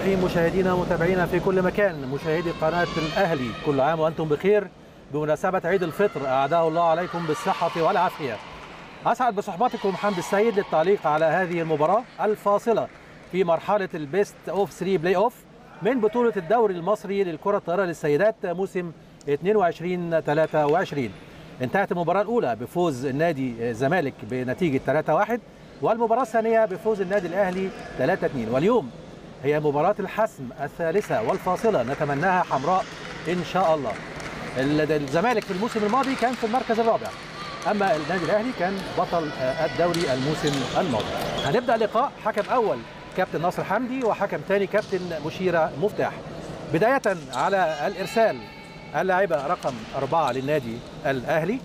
الرحيم. مشاهدينا ومتابعينا في كل مكان، مشاهدي قناة الأهلي، كل عام وأنتم بخير بمناسبة عيد الفطر، أعاده الله عليكم بالصحة والعافية. أسعد بصحبتكم حمد السيد للتعليق على هذه المباراة الفاصلة في مرحلة البيست أوف 3 بلاي أوف من بطولة الدوري المصري للكرة الطائرة للسيدات موسم 22-23. انتهت المباراة الأولى بفوز النادي الزمالك بنتيجة 3-1، والمباراة الثانية بفوز النادي الأهلي 3-2، واليوم هي مباراة الحسم الثالثة والفاصلة نتمناها حمراء إن شاء الله. الزمالك في الموسم الماضي كان في المركز الرابع، أما النادي الأهلي كان بطل الدوري الموسم الماضي. هنبدأ لقاء حكم أول كابتن ناصر حمدي وحكم ثاني كابتن مشيرة مفتاح. بداية على الإرسال اللاعبة رقم 4 للنادي الأهلي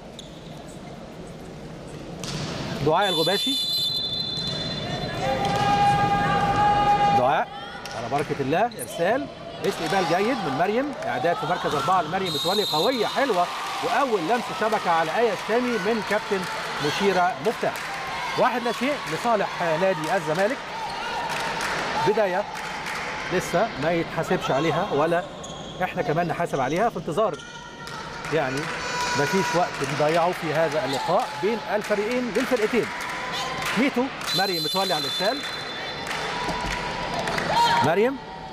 دعاء الغباشي. دعاء على بركة الله، إرسال، استقبال جيد من مريم، إعداد في مركز 4 لمريم متولي، قوية حلوة، وأول لمس شبكة على آية الشامي من كابتن مشيرة مفتاح. 1-0 لصالح نادي الزمالك. بداية لسه ما يتحاسبش عليها ولا احنا كمان نحاسب عليها، في انتظار يعني ما فيش وقت نضيعه في هذا اللقاء بين الفريقين للفرقتين. ميتو مريم متولي على الإرسال. مريم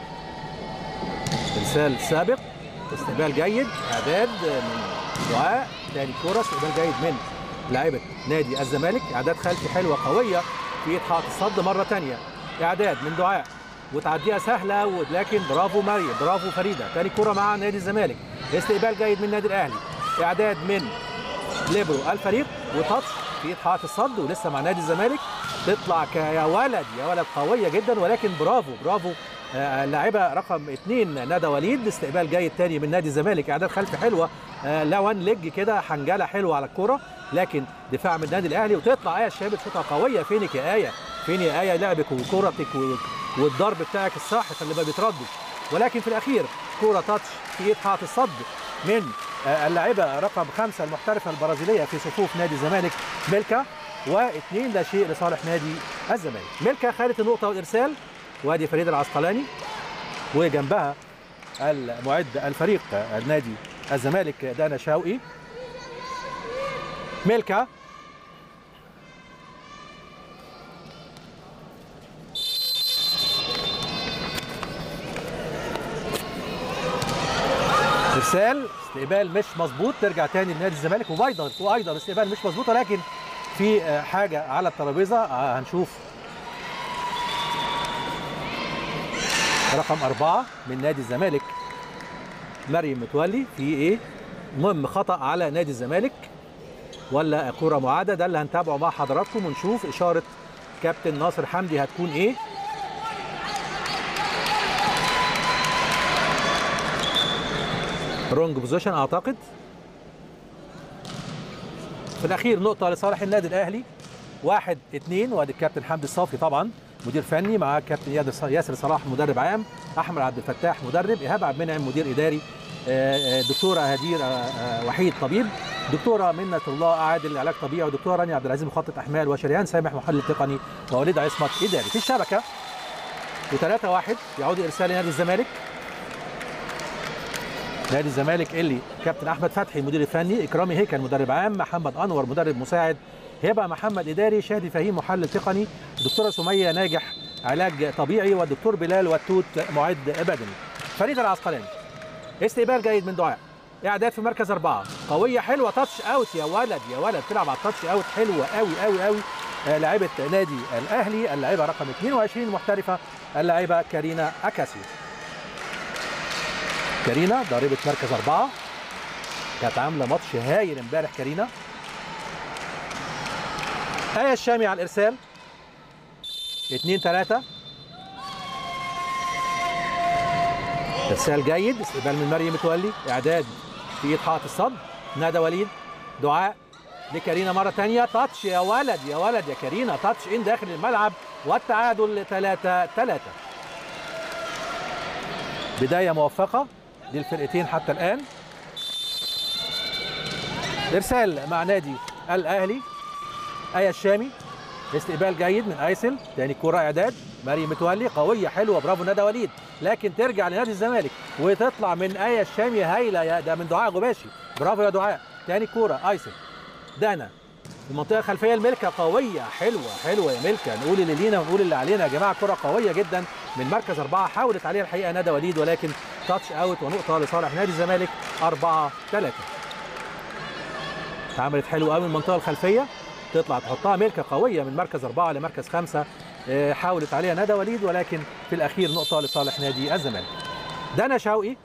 إرسال سابق، استقبال جيد، إعداد من دعاء، ثاني كورة، استقبال جيد من لاعبة نادي الزمالك، إعداد خلفي حلوة قوية في إضحاء الصد مرة ثانية، إعداد من دعاء وتعديها سهلة، ولكن برافو مريم، برافو فريدة. ثاني كورة مع نادي الزمالك، استقبال جيد من النادي الأهلي، إعداد من ليبرو الفريق وتاتش في إضحاء الصد، ولسه مع نادي الزمالك تطلع يا ولد يا ولد، قوية جدا، ولكن برافو برافو اللاعبة رقم 2 ندى وليد، استقبال جيد تاني من نادي الزمالك، إعداد خلفي حلوة، لون لج كده، حنجلة حلوة على الكورة، لكن دفاع من النادي الأهلي، وتطلع آية الشامي شوطها قوية. فينك يا آية، فين يا آية لعبك وكورتك والضرب بتاعك الصاحف اللي ما بيتردش، ولكن في الأخير كورة تاتش في إضحاء الصد من اللاعبة رقم 5 المحترفة البرازيلية في صفوف نادي الزمالك ميلكا، و2-0 لصالح نادي الزمالك. ميلكا خدت النقطة والإرسال، وادي فريدة العسقلاني، وجنبها المعد الفريق النادي الزمالك دانا شوقي. ميلكا إرسال، استقبال مش مظبوط، ترجع تاني لنادي الزمالك، وأيضا استقبال مش مظبوط، ولكن في حاجة على الترابيزة هنشوف. رقم 4 من نادي الزمالك مريم متولي، في ايه؟ المهم خطأ على نادي الزمالك ولا كرة معادة؟ ده اللي هنتابعه مع حضراتكم ونشوف إشارة كابتن ناصر حمدي هتكون ايه. رونج بوزيشن اعتقد. في الاخير نقطة لصالح النادي الاهلي، 1-2، وادي الكابتن حمدي الصافي طبعا مدير فني، مع كابتن ياسر صلاح مدرب عام، احمد عبد الفتاح مدرب، ايهاب عبد المنعم مدير اداري، دكتوره هدير وحيد طبيب، دكتوره منة الله عادل علاج طبيعي، ودكتوره رانيا عبد العزيز مخطط احمال، وشريان سامح محلل تقني، ووليد عصمت اداري. في الشبكه و3-1 يعود ارسال نادي الزمالك. نادي الزمالك اللي كابتن احمد فتحي المدير الفني، اكرامي هيكل مدرب عام، محمد انور مدرب مساعد، هبه محمد اداري، شادي فهيم محلل تقني، دكتوره سميه ناجح علاج طبيعي، والدكتور بلال والتوت معد بدني. فريدة العسقلاني، استقبال جيد من دعاء، اعداد في مركز 4، قويه حلوه، تاتش اوت، يا ولد يا ولد، تلعب على التاتش اوت حلوه قوي قوي قوي. لاعبه نادي الاهلي اللاعبه رقم 22 المحترفه اللاعبه كارينا اكاسيو. كارينا ضاربه مركز 4، كانت عامله ماتش هايل امبارح كارينا. آية الشامي على الإرسال، 2-3، إرسال جيد، استقبال من مريم متولي، إعداد في إضحاء الصد، ندى وليد، دعاء لكارينا مرة ثانية، تاتش يا ولد يا ولد يا كارينا، تاتش إن داخل الملعب، والتعادل 3-3. بداية موفقة للفرقتين حتى الآن. إرسال مع نادي الأهلي، آية الشامي، استقبال جيد من ايسل، تاني كرة اعداد مريم متولي قويه حلوه، برافو ندى وليد، لكن ترجع لنادي الزمالك وتطلع من آية الشامي هايله، ده من دعاء غباشي، برافو يا دعاء. تاني كوره ايسن دانا المنطقه الخلفيه الملكه قويه حلوه يا ملكه، نقول اللي لينا ونقول اللي علينا يا جماعه. كره قويه جدا من مركز 4، حاولت عليها الحقيقه ندى وليد ولكن تاتش اوت ونقطه لصالح نادي الزمالك 4-3. اتعملت حلو قوي من المنطقه الخلفيه، تطلع تحطها ملكه قويه من مركز 4 لمركز 5، حاولت عليها ندى وليد ولكن في الاخير نقطه لصالح نادي الزمالك. دانا شوقي،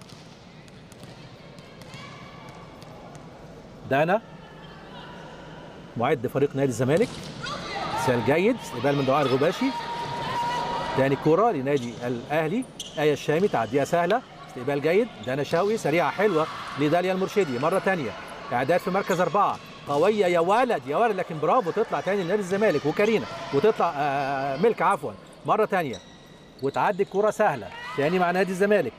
دانا معد فريق نادي الزمالك، سال جيد، استقبال من دعاء الغباشي. تاني كرة لنادي الاهلي، آية الشامي تعديها سهله، استقبال جيد، دانا شوقي سريعه حلوه لداليا المرشدي مره ثانيه، اعداد في مركز 4 قويه يا ولد يا ولد، لكن برافو تطلع تاني لنادي الزمالك وكارينا، وتطلع ملك عفوا مره ثانيه، وتعدي الكرة سهله تاني مع نادي الزمالك.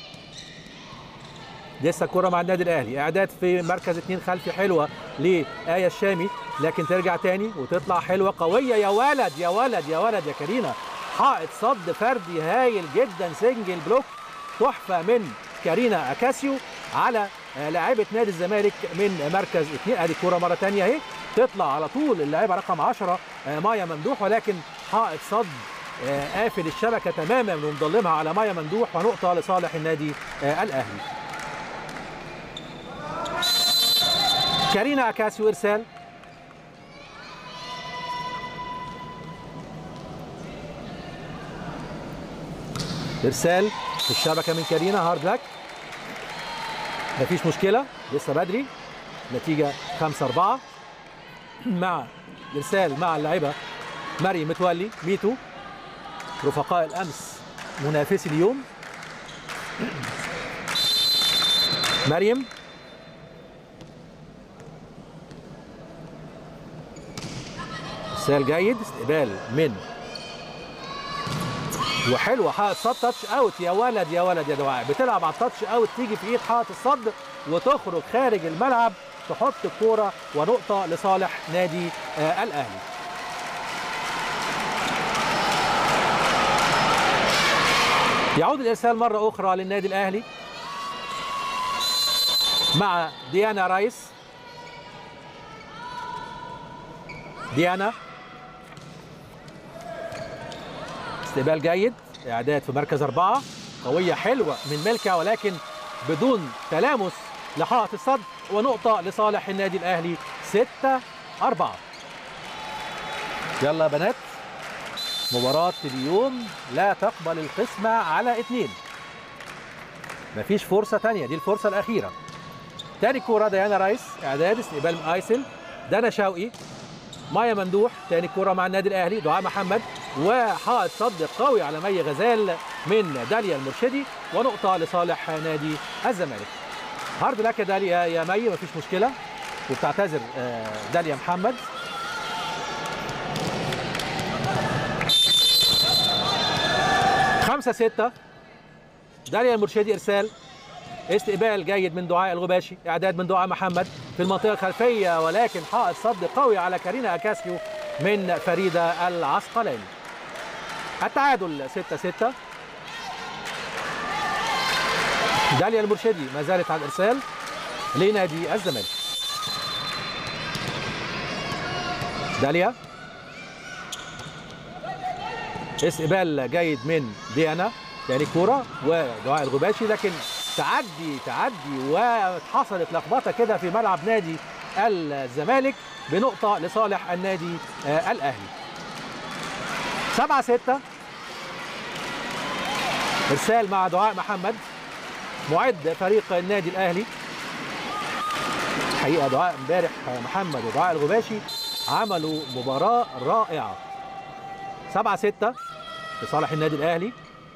لسه الكرة مع النادي الاهلي، اعداد في مركز 2 خلفي حلوه لآية الشامي، لكن ترجع تاني وتطلع حلوه قويه يا ولد يا ولد يا ولد يا كارينا، حائط صد فردي هايل جدا، سنجل بلوك تحفه من كارينا اكاسيو على لاعبه نادي الزمالك من مركز 2. ادي الكوره مره ثانيه اهي، تطلع على طول اللاعبه رقم 10 مايا ممدوح، ولكن حائط صد قافل الشبكه تماما ومضلمها على مايا ممدوح، ونقطه لصالح النادي الاهلي. كارينا اكاسيو ارسال، ارسال في الشبكه من كارينا، هارد لك، مفيش مشكله لسه بدري، نتيجه 5-4 مع الارسال مع اللاعبه مريم متولي ميتو، رفقاء الامس منافسي اليوم. مريم ارسال جيد، استقبال من وحلوه حائط صد، تاتش اوت يا ولد يا ولد يا دعاء، بتلعب على التاتش اوت، تيجي في ايد حائط الصد وتخرج خارج الملعب، تحط الكوره ونقطه لصالح نادي الاهلي. يعود الارسال مره اخرى للنادي الاهلي مع ديانا رايس. ديانا استقبال جيد، اعداد في مركز 4 قويه حلوه من ملكه، ولكن بدون تلامس لحائط الصد، ونقطه لصالح النادي الاهلي 6-4. يلا يا بنات، مباراه اليوم لا تقبل القسمه على 2، مفيش فرصه ثانيه، دي الفرصه الاخيره. تاني كوره ديانا رايس، اعداد استقبال من ايسل، دانا شوقي، مايا ممدوح. تاني كوره مع النادي الاهلي، دعاء محمد، وحائط صد قوي على مي غزال من داليا المرشدي، ونقطه لصالح نادي الزمالك. هارد لك يا داليا يا مي، مفيش مشكله، وبتعتذر داليا محمد. خمسة 6 داليا المرشدي ارسال، استقبال جيد من دعاء الغباشي، اعداد من دعاء محمد في المنطقه الخلفيه، ولكن حائط صد قوي على كارينا اكاسيو من فريده العسقلاني. التعادل 6-6. داليا المرشدي ما زالت على الارسال لنادي الزمالك. داليا استقبال جيد من ديانا، تاني كوره ودعاء الغباشي، لكن تعدي وحصلت لخبطه كده في ملعب نادي الزمالك، بنقطه لصالح النادي الاهلي. 7-6 ارسال مع دعاء محمد معد فريق النادي الاهلي. حقيقه دعاء امبارح محمد ودعاء الغباشي عملوا مباراه رائعه. 7-6 لصالح النادي الاهلي.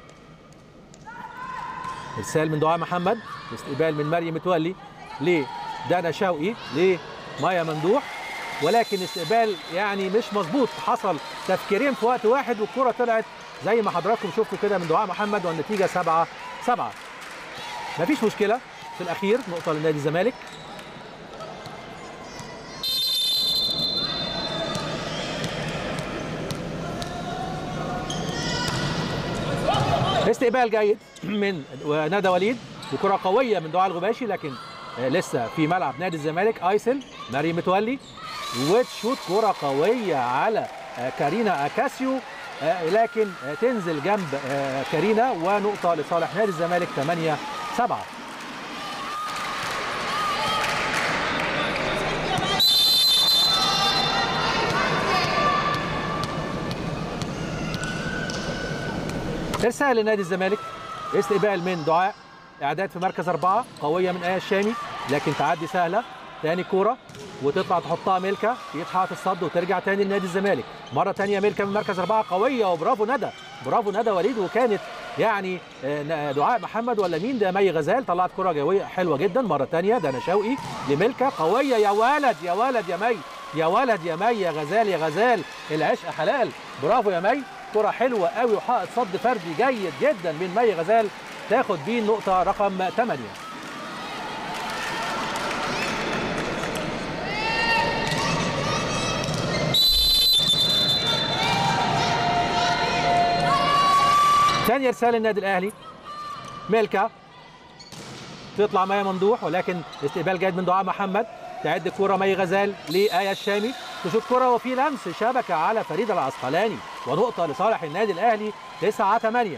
ارسال من دعاء محمد، استقبال من مريم متولي لدانا شوقي لمايا ممدوح، ولكن استقبال يعني مش مظبوط، حصل تفكيرين في وقت واحد والكره طلعت زي ما حضراتكم شفتوا كده من دعاء محمد، والنتيجه 7-7. مفيش مشكله، في الاخير نقطه لنادي الزمالك. استقبال جيد من ندى وليد وكره قويه من دعاء الغباشي، لكن لسه في ملعب نادي الزمالك. ايسل مريم متولي وتشوت كره قويه على كارينا اكاسيو، لكن تنزل جنب كارينا ونقطه لصالح نادي الزمالك 8-7. ارسال لنادي الزمالك، استقبال من دعاء، اعداد في مركز 4 قويه من آية الشامي، لكن تعدي سهله. تاني كوره وتطلع تحطها ميلكا في حائط الصد وترجع تاني لنادي الزمالك مره تانيه. ميلكا من مركز 4 قويه، وبرافو ندى، برافو ندى وليد. وكانت يعني دعاء محمد ولا مين ده، مي غزال طلعت كره جويه حلوه جدا مره تانيه. دانا شوقي لميلكا قويه، يا ولد يا ولد يا مي، يا ولد يا مي، يا غزال يا غزال، العشق حلال، برافو يا مي. كره حلوه قوي وحائط صد فردي جيد جدا من مي غزال، تاخد بيه النقطه رقم 8. ثاني ارسال النادي الاهلي، ميلكا تطلع مي ممدوح، ولكن استقبال جيد من دعاء محمد. تعد الكره مي غزال لآية الشامي، تشوط كره وفي لمس شبكه على فريده العسقلاني، ونقطه لصالح النادي الاهلي 9-8.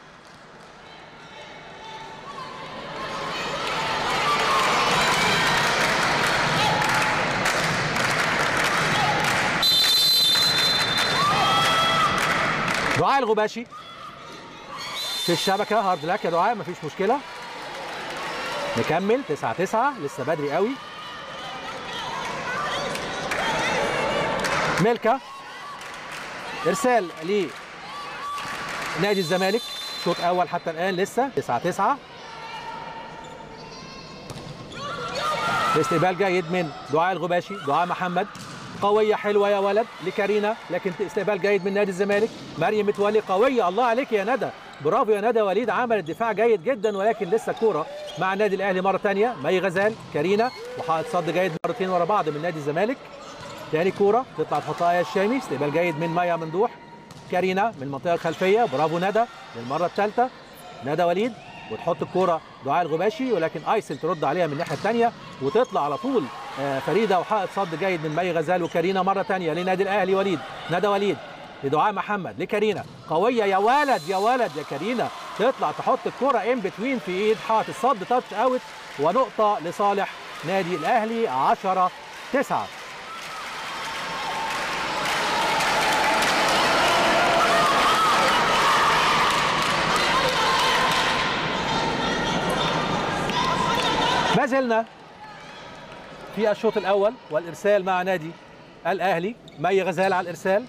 دعاء الغباشي في الشبكه، هارد لك يا دعاء، مفيش مشكله. نكمل 9-9، لسه بدري قوي. ميلكا ارسال لنادي الزمالك، شوط اول حتى الان لسه 9-9. استقبال جيد من دعاء الغباشي، دعاء محمد قويه حلوه يا ولد لكارينا، لكن استقبال جيد من نادي الزمالك. مريم متولي قويه، الله عليك يا ندى، برافو يا ندى وليد، عملت دفاع جيد جدا، ولكن لسه الكوره مع النادي الاهلي مره ثانيه. مي غزال، كارينا، وحائط صد جيد مرتين ورا بعض من نادي الزمالك. تاني كوره تطلع تحطها آية الشامي، استقبال جيد من ميا ممدوح. كارينا من المنطقه الخلفيه، برافو ندى للمره الثالثه. ندى وليد وتحط الكوره دعاء الغباشي، ولكن ايسل ترد عليها من الناحيه الثانيه وتطلع على طول فريده، وحائط صد جيد من مي غزال وكارينا مره ثانيه لنادي الاهلي. وليد، ندى وليد لدعاء محمد لكارينا، قويه يا ولد يا ولد يا كارينا، تطلع تحط الكوره ان بتوين في ايد حائط الصد، تاتش اوت، ونقطه لصالح نادي الاهلي 10-9. ما زلنا في الشوط الاول والارسال مع نادي الاهلي. مي غزال على الارسال،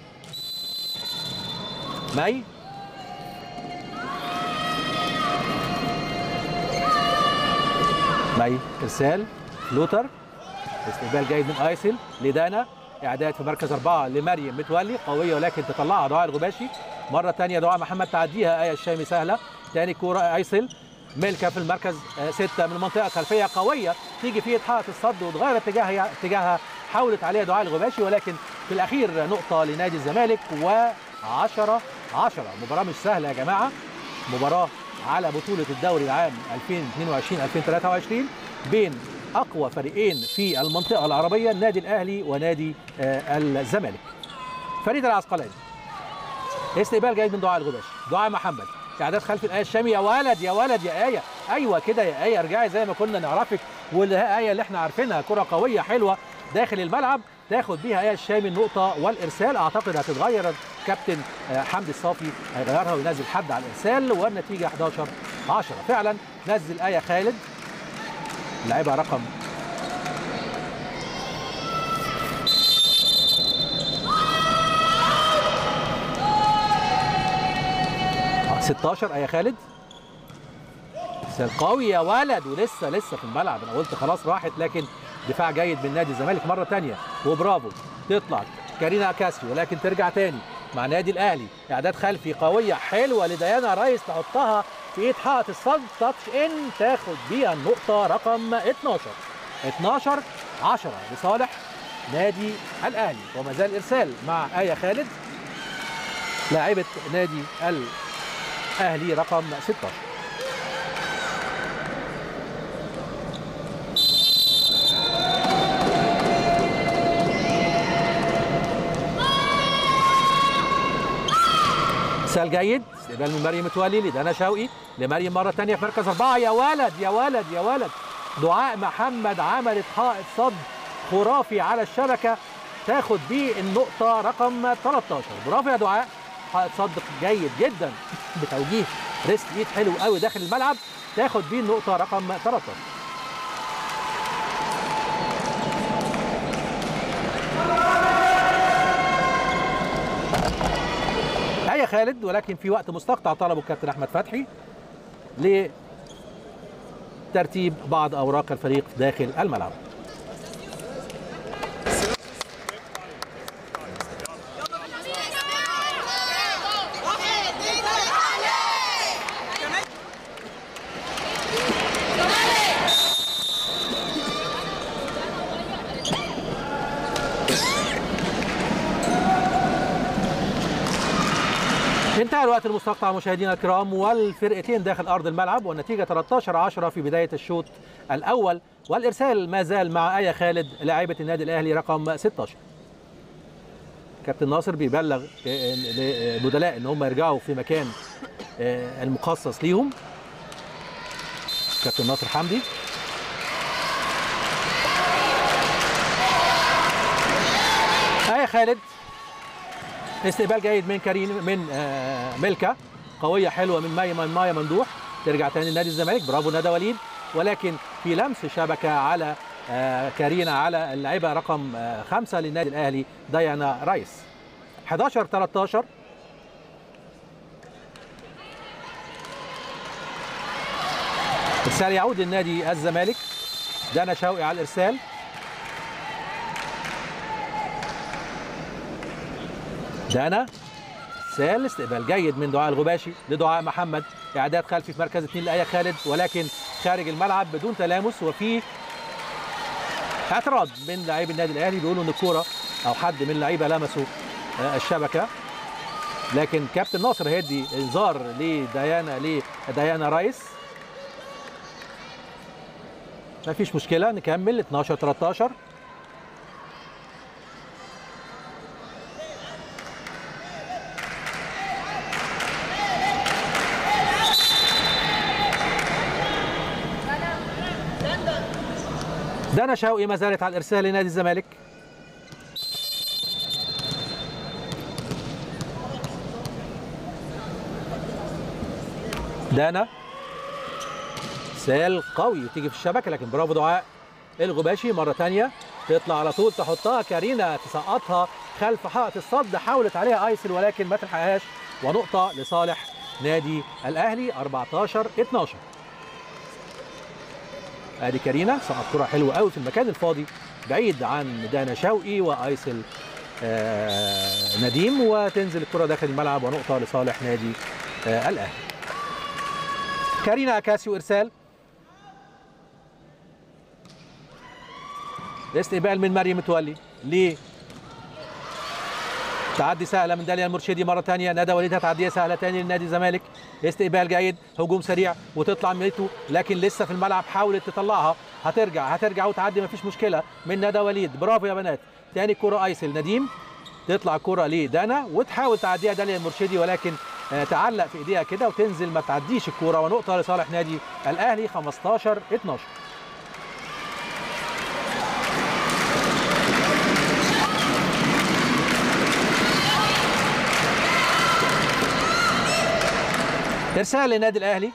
مي ارسال لوتر، استقبال جيد من ايسل لدانا، اعداد في مركز 4 لمريم متولي قويه، ولكن تطلعها دعاء الغباشي مره ثانيه. دعاء محمد تعديها آية الشامي سهله. ثاني كوره ايسل، ميلكا في المركز 6 من المنطقه الخلفيه قويه، تيجي في حائط الصد وتغير اتجاهها، حاولت عليها دعاء الغباشي، ولكن في الاخير نقطه لنادي الزمالك و10-10. مباراه مش سهله يا جماعه، مباراه على بطوله الدوري العام 2022-2023 بين اقوى فريقين في المنطقه العربيه، النادي الاهلي ونادي الزمالك. فريده العسقلاني، استقبال جيد من دعاء الغباشي، دعاء محمد، اعداد خلف الآية الشامي، يا ولد يا ولد يا آية، ايوه كده يا آية، ارجعي زي ما كنا نعرفك، والآية اللي احنا عارفينها، كرة قوية حلوة داخل الملعب، تاخد بيها آية الشامي النقطة والإرسال. أعتقد هتتغير، كابتن حمدي الصافي هيغيرها وينزل حد على الإرسال، والنتيجة 11-10. فعلا نزل آية خالد لاعبها رقم 16 آية خالد. قوي يا ولد، ولسه في الملعب، انا قلت خلاص راحت، لكن دفاع جيد من نادي الزمالك مره ثانيه، وبرافو تطلع كارينا اكاسيو، ولكن ترجع ثاني مع نادي الاهلي. اعداد خلفي قويه حلوه لديانا ريس، تحطها في ايد حائط الصد، تاتش ان، تاخد بيها النقطه رقم 12-10 لصالح نادي الاهلي. وما زال ارسال مع آية خالد لاعبه نادي اهلي رقم 16. ارسال جيد، استقبال من مريم متولي لدانا شوقي لمريم مره ثانيه في مركز 4. يا ولد يا ولد يا ولد، دعاء محمد عملت حائط صد خرافي على الشبكه، تاخد بيه النقطه رقم 13. برافو يا دعاء، حائط صد جيد جدا بتوجيه ريست ايد حلو قوي داخل الملعب، تاخد بيه النقطه رقم 13. آية خالد، ولكن في وقت مستقطع طلبه الكابتن احمد فتحي لترتيب بعض اوراق الفريق داخل الملعب. انتهى الوقت المستقطع مشاهدينا الكرام، والفرقتين داخل ارض الملعب، والنتيجه 13-10 في بدايه الشوط الاول، والارسال ما زال مع آية خالد لاعبه النادي الاهلي رقم 16. كابتن ناصر بيبلغ البدلاء ان هم يرجعوا في مكان المخصص ليهم. كابتن ناصر حمدي. آية خالد، استقبال جيد من كريم من ملكة، قوية حلوة من مايا ممدوح، ترجع تاني لنادي الزمالك. برافو ندى وليد، ولكن في لمس شبكة على كارينا على اللاعبة رقم 5 للنادي الأهلي ديانا رايس. 11-13. ارسال يعود للنادي الزمالك، دانا شوقي على الارسال. دانا ارسال، استقبال جيد من دعاء الغباشي لدعاء محمد، اعداد خلفي في مركز 2 لآية خالد، ولكن خارج الملعب بدون تلامس، وفي اعتراض من لاعبي النادي الاهلي، بيقولوا ان الكوره او حد من اللعيبه لمسوا الشبكه، لكن كابتن ناصر هيدي انذار لديانا رايس. ما فيش مشكله، نكمل. 12-13. دانا شوقي ما زالت على الارسال لنادي الزمالك. دانا ارسال قوي وتيجي في الشبكه، لكن برافو دعاء الغباشي مره ثانيه، تطلع على طول تحطها كارينا، تسقطها خلف حائط الصد، حاولت عليها ايسل ولكن ما تلحقهاش، ونقطه لصالح نادي الاهلي. 14-12. ادي كارينا سقط كره حلوه قوي في المكان الفاضي بعيد عن دانا شوقي وايسل نديم، وتنزل الكره داخل الملعب، ونقطه لصالح نادي الاهلي. كارينا اكاسيو ارسال، استقبال من مريم متولي تعدي سهله من داليا المرشدي مره ثانيه. ندى وليد تعديه سهله ثاني لنادي الزمالك، استقبال جيد، هجوم سريع وتطلع ميتو، لكن لسه في الملعب، حاولت تطلعها، هترجع وتعدي، مفيش مشكله من ندى وليد. برافو يا بنات. ثاني كره ايسل نديم، تطلع الكره لدانا وتحاول تعديها داليا المرشدي، ولكن تعلق في ايديها كده وتنزل ما تعديش الكوره، ونقطه لصالح نادي الاهلي. 15-12. ارسال للنادي الاهلي،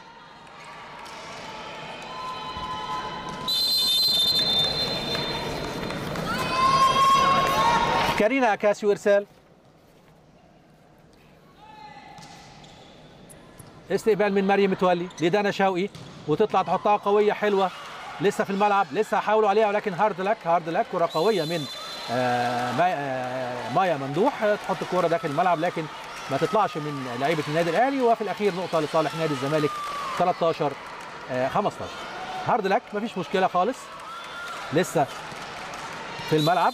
كارينا اكاسيو ارسال، استقبال من مريم متولي لدانا شوقي، وتطلع تحطها قويه حلوه، لسه في الملعب، لسه حاولوا عليها، ولكن هارد لك كره قويه من مايا ممدوح، تحط الكوره داخل الملعب، لكن ما تطلعش من لعيبه النادي الاهلي، وفي الاخير نقطه لصالح نادي الزمالك. 13-15. هارد لك، مفيش مشكله خالص، لسه في الملعب.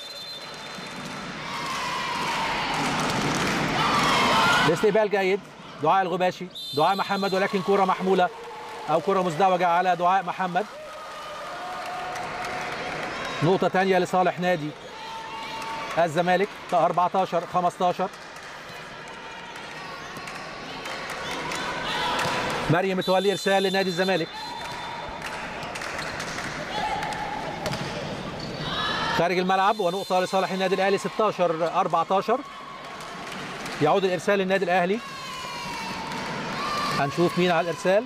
الاستقبال جيد، دعاء الغباشي، دعاء محمد، ولكن كرة محمولة أو كرة مزدوجة على دعاء محمد. نقطة تانية لصالح نادي الزمالك. 14-15. مريم متولي إرسال لنادي الزمالك. خارج الملعب ونقطة لصالح النادي الأهلي. 16-14. يعود الإرسال للنادي الأهلي. هنشوف مين على الإرسال.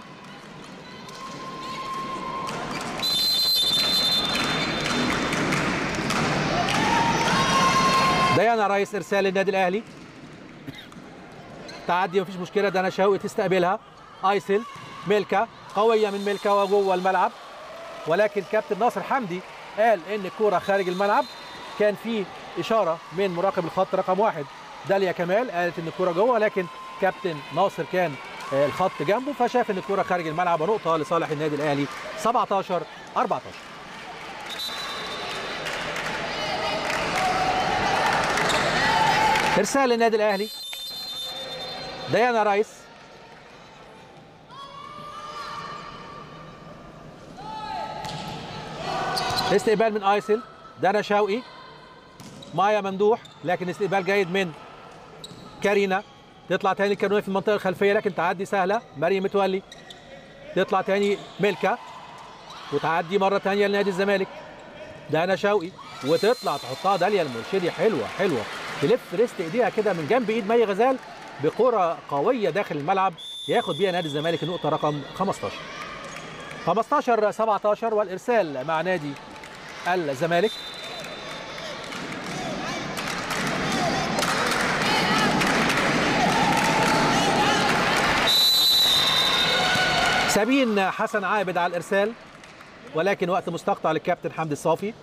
ديانا رئيس إرسال للنادي الأهلي. تعدي مفيش مشكلة. دانا شوقي تستقبلها. ايسل ملكة قوية من ملكة وجوه الملعب، ولكن كابتن ناصر حمدي قال ان الكرة خارج الملعب. كان في اشارة من مراقب الخط رقم 1 داليا كمال، قالت ان الكرة جوه، لكن كابتن ناصر كان الخط جنبه فشاف ان الكرة خارج الملعب. ونقطة لصالح النادي الاهلي. 17-14. ارسال للنادي الاهلي. ديانا رايس. استقبال من ايسل. دانا شوقي. مايا ممدوح، لكن استقبال جيد من كارينا. تطلع تاني كانوي في المنطقه الخلفيه، لكن تعدي سهله. مريم متولي. تطلع تاني ملكه وتعدي مره تانيه لنادي الزمالك. دانا شوقي وتطلع تحطها داليا المرشدي. حلوه حلوه، تلف ريست ايديها كده من جنب ايد مي غزال بكره قويه داخل الملعب، ياخد بيها نادي الزمالك النقطه رقم 15. 15-17 والارسال مع نادي الزمالك. سابين حسن عابد على الارسال، ولكن وقت مستقطع للكابتن حمدي الصافي.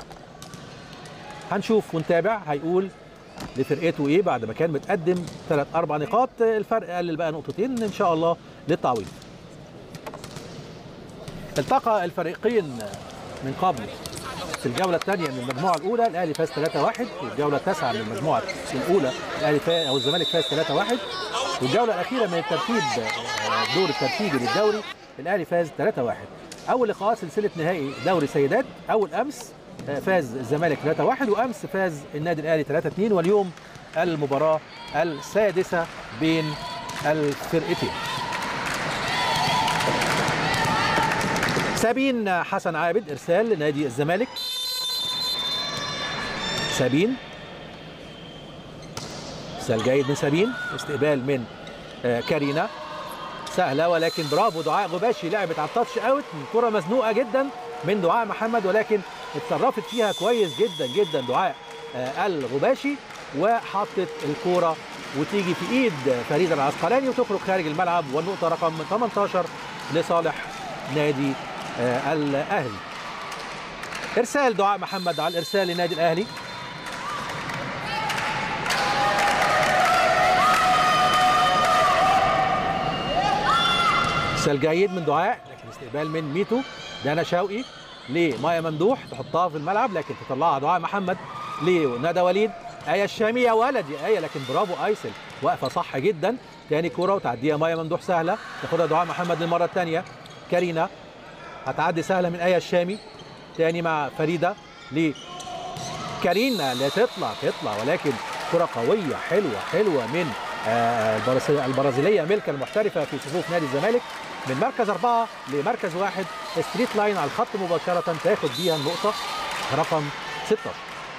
هنشوف ونتابع هيقول لفرقته ايه بعد ما كان متقدم 3-4 نقاط. الفرق قلل بقى نقطتين ان شاء الله للتعويض. التقى الفريقين من قبل في الجولة الثانية من المجموعة الأولى. الأهلي فاز 3-1. والجولة التاسعة من المجموعة الأولى الأهلي فاز أو الزمالك فاز 3-1. والجولة الأخيرة من الترتيب الدور الترتيبي للدوري الأهلي فاز 3-1. أول لقاء سلسلة نهائي دوري سيدات أول أمس فاز الزمالك 3-1، وأمس فاز النادي الأهلي 3-2، واليوم المباراة السادسة بين الفرقتين. سابين حسن عابد ارسال لنادي الزمالك. سابين ارسال جيد من سابين. استقبال من كارينا سهله، ولكن برافو دعاء غباشي لعبت على التاتش اوت. كره مزنوقه جدا من دعاء محمد، ولكن اتصرفت فيها كويس جدا جدا دعاء الغباشي، وحطت الكوره وتيجي في ايد فريده العسقلاني وتخرج خارج الملعب. والنقطه رقم 18 لصالح نادي الاهلي. ارسال دعاء محمد على الارسال لنادي الاهلي. ارسال جيد من دعاء، لكن استقبال من ميتو. دانا شوقي لمايا ممدوح تحطها في الملعب، لكن تطلعها دعاء محمد لندى وليد. آية الشامي يا ولد يا آية، لكن برافو ايسل واقفه صح جدا. تاني كوره وتعديها مايا ممدوح سهله، تاخدها دعاء محمد للمره الثانيه. كارينا هتعدي سهله من آية الشامي. تاني مع فريده لكارينا لا تطلع ولكن كره قويه حلوه من البرازيليه ملكه المحترفه في صفوف نادي الزمالك، من مركز 4 لمركز 1 ستريت لاين على الخط مباشره، تاخد بيها النقطه رقم 16.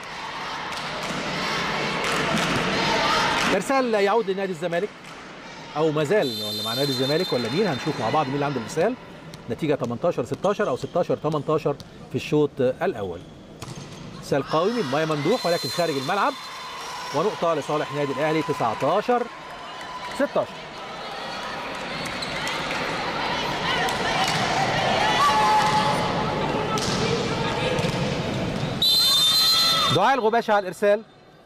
ارسال يعود لنادي الزمالك، او ما زال ولا مع نادي الزمالك ولا مين، هنشوف مع بعض مين اللي عنده الارسال. نتيجه 18-16 او 16-18 في الشوط الاول. ارسال قوي من مايا ممدوح ولكن خارج الملعب، ونقطه لصالح نادي الاهلي. 19-16. دعاء الغباشي على الارسال.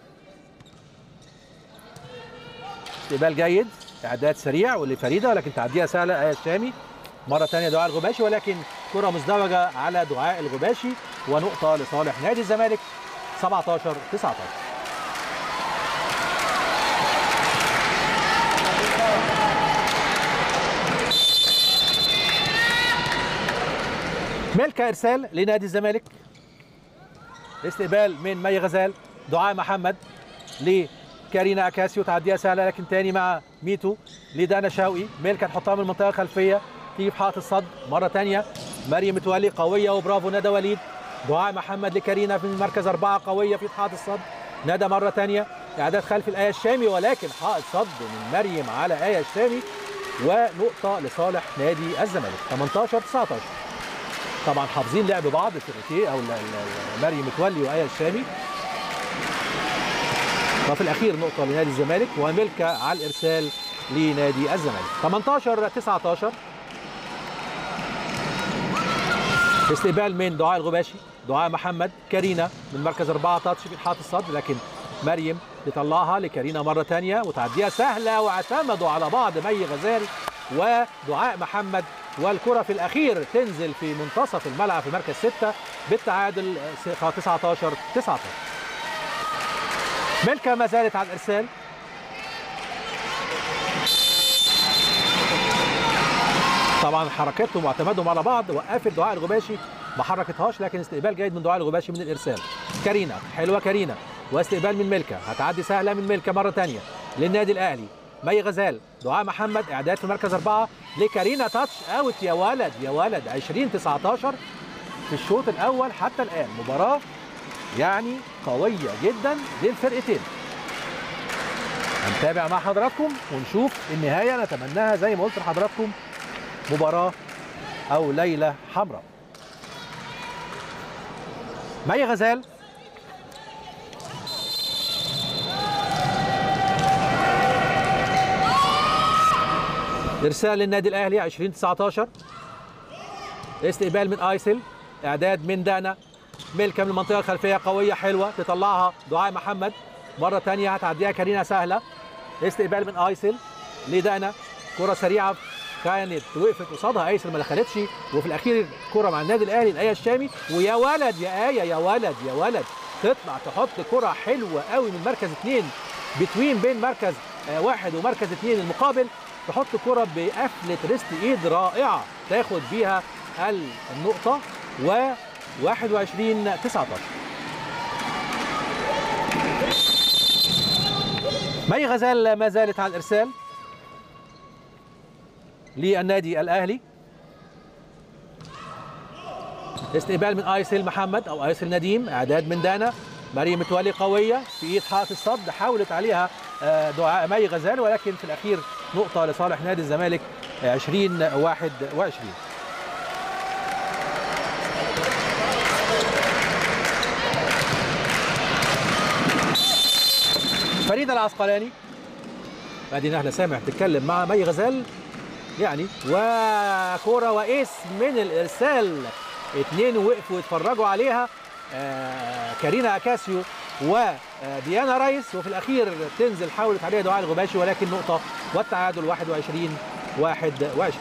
استقبال جيد، اعداد سريع ولفريده، ولكن تعديها سهله. آية الشامي مره ثانيه دعاء الغباشي، ولكن كره مزدوجه على دعاء الغباشي، ونقطه لصالح نادي الزمالك. 17-19. ملكة ارسال لنادي الزمالك. استقبال من مي غزال، دعاء محمد لكارينا اكاسيو، تعديها سهله لكن تاني مع ميتو لدانا شوقي. ملكة تحطها من المنطقه الخلفيه، تيجي في حائط الصد مره ثانيه. مريم متولي قويه وبرافو ندى وليد. دعاء محمد لكارينا في مركز 4 قويه في حائط الصد. ندى مره ثانيه، اعداد خلف الايه الشامي ولكن حائط صد من مريم على ايه الشامي ونقطه لصالح نادي الزمالك. 18-19. طبعا حافظين لعب بعض الفرقتين او مريم متولي وايه الشامي. وفي الاخير نقطه لنادي الزمالك وملكة على الارسال لنادي الزمالك. 18-19. استقبال من دعاء الغباشي، دعاء محمد، كارينا من مركز 4 تاتش في حائط الصد لكن مريم تطلعها لكارينا مره ثانيه وتعديها سهله واعتمدوا على بعض مي غزال ودعاء محمد والكره في الاخير تنزل في منتصف الملعب في مركز 6 بالتعادل 19-19. ملكة ما زالت على الارسال. طبعا حركتهم واعتمادهم على بعض وقفت دعاء الغباشي ما حركتهاش لكن استقبال جيد من دعاء الغباشي من الارسال. كارينا حلوه كارينا واستقبال من ملكة، هتعدي سهله من ملكة مره ثانيه للنادي الاهلي. مي غزال، دعاء محمد، اعداد في مركز 4 لكارينا، تاتش اوت يا ولد يا ولد. 20-19 في الشوط الاول حتى الان. مباراه يعني قويه جدا للفرقتين. هنتابع مع حضراتكم ونشوف النهايه نتمناها زي ما قلت لحضراتكم مباراه او ليله حمراء. مي غزال ارسال للنادي الاهلي. 20-19. استقبال من ايسل، اعداد من دانا. ملكة من المنطقه الخلفيه قويه حلوه تطلعها دعاء محمد مره ثانيه، هتعديها كارينا سهله. استقبال من ايسل لدانا، كره سريعه كانت وقفت قصادها ايسل ما دخلتش وفي الاخير كره مع النادي الاهلي الايه الشامي. ويا ولد يا ايه يا ولد يا ولد، تطلع تحط كره حلوه قوي من مركز 2 بين مركز 1 ومركز 2 المقابل، تحط كره بقفله ريست ايد رائعه تاخد بيها النقطه. و 21-19. مي غزال ما زالت على الارسال للنادي الاهلي. استقبال من ايسل محمد او ايسل نديم، اعداد من دانا. مريم متولي قويه في ايد حائط الصد، حاولت عليها دعاء مي غزال ولكن في الاخير نقطه لصالح نادي الزمالك. 20-21. فريدة العسقلاني، ادي نهله سامح تتكلم مع مي غزال يعني، وكوره وايس من الارسال. 2 وقفوا يتفرجوا عليها، كارينا اكاسيو وديانا ريس، وفي الاخير تنزل حاولت عليها دعاء الغباشي ولكن نقطه والتعادل 21-21.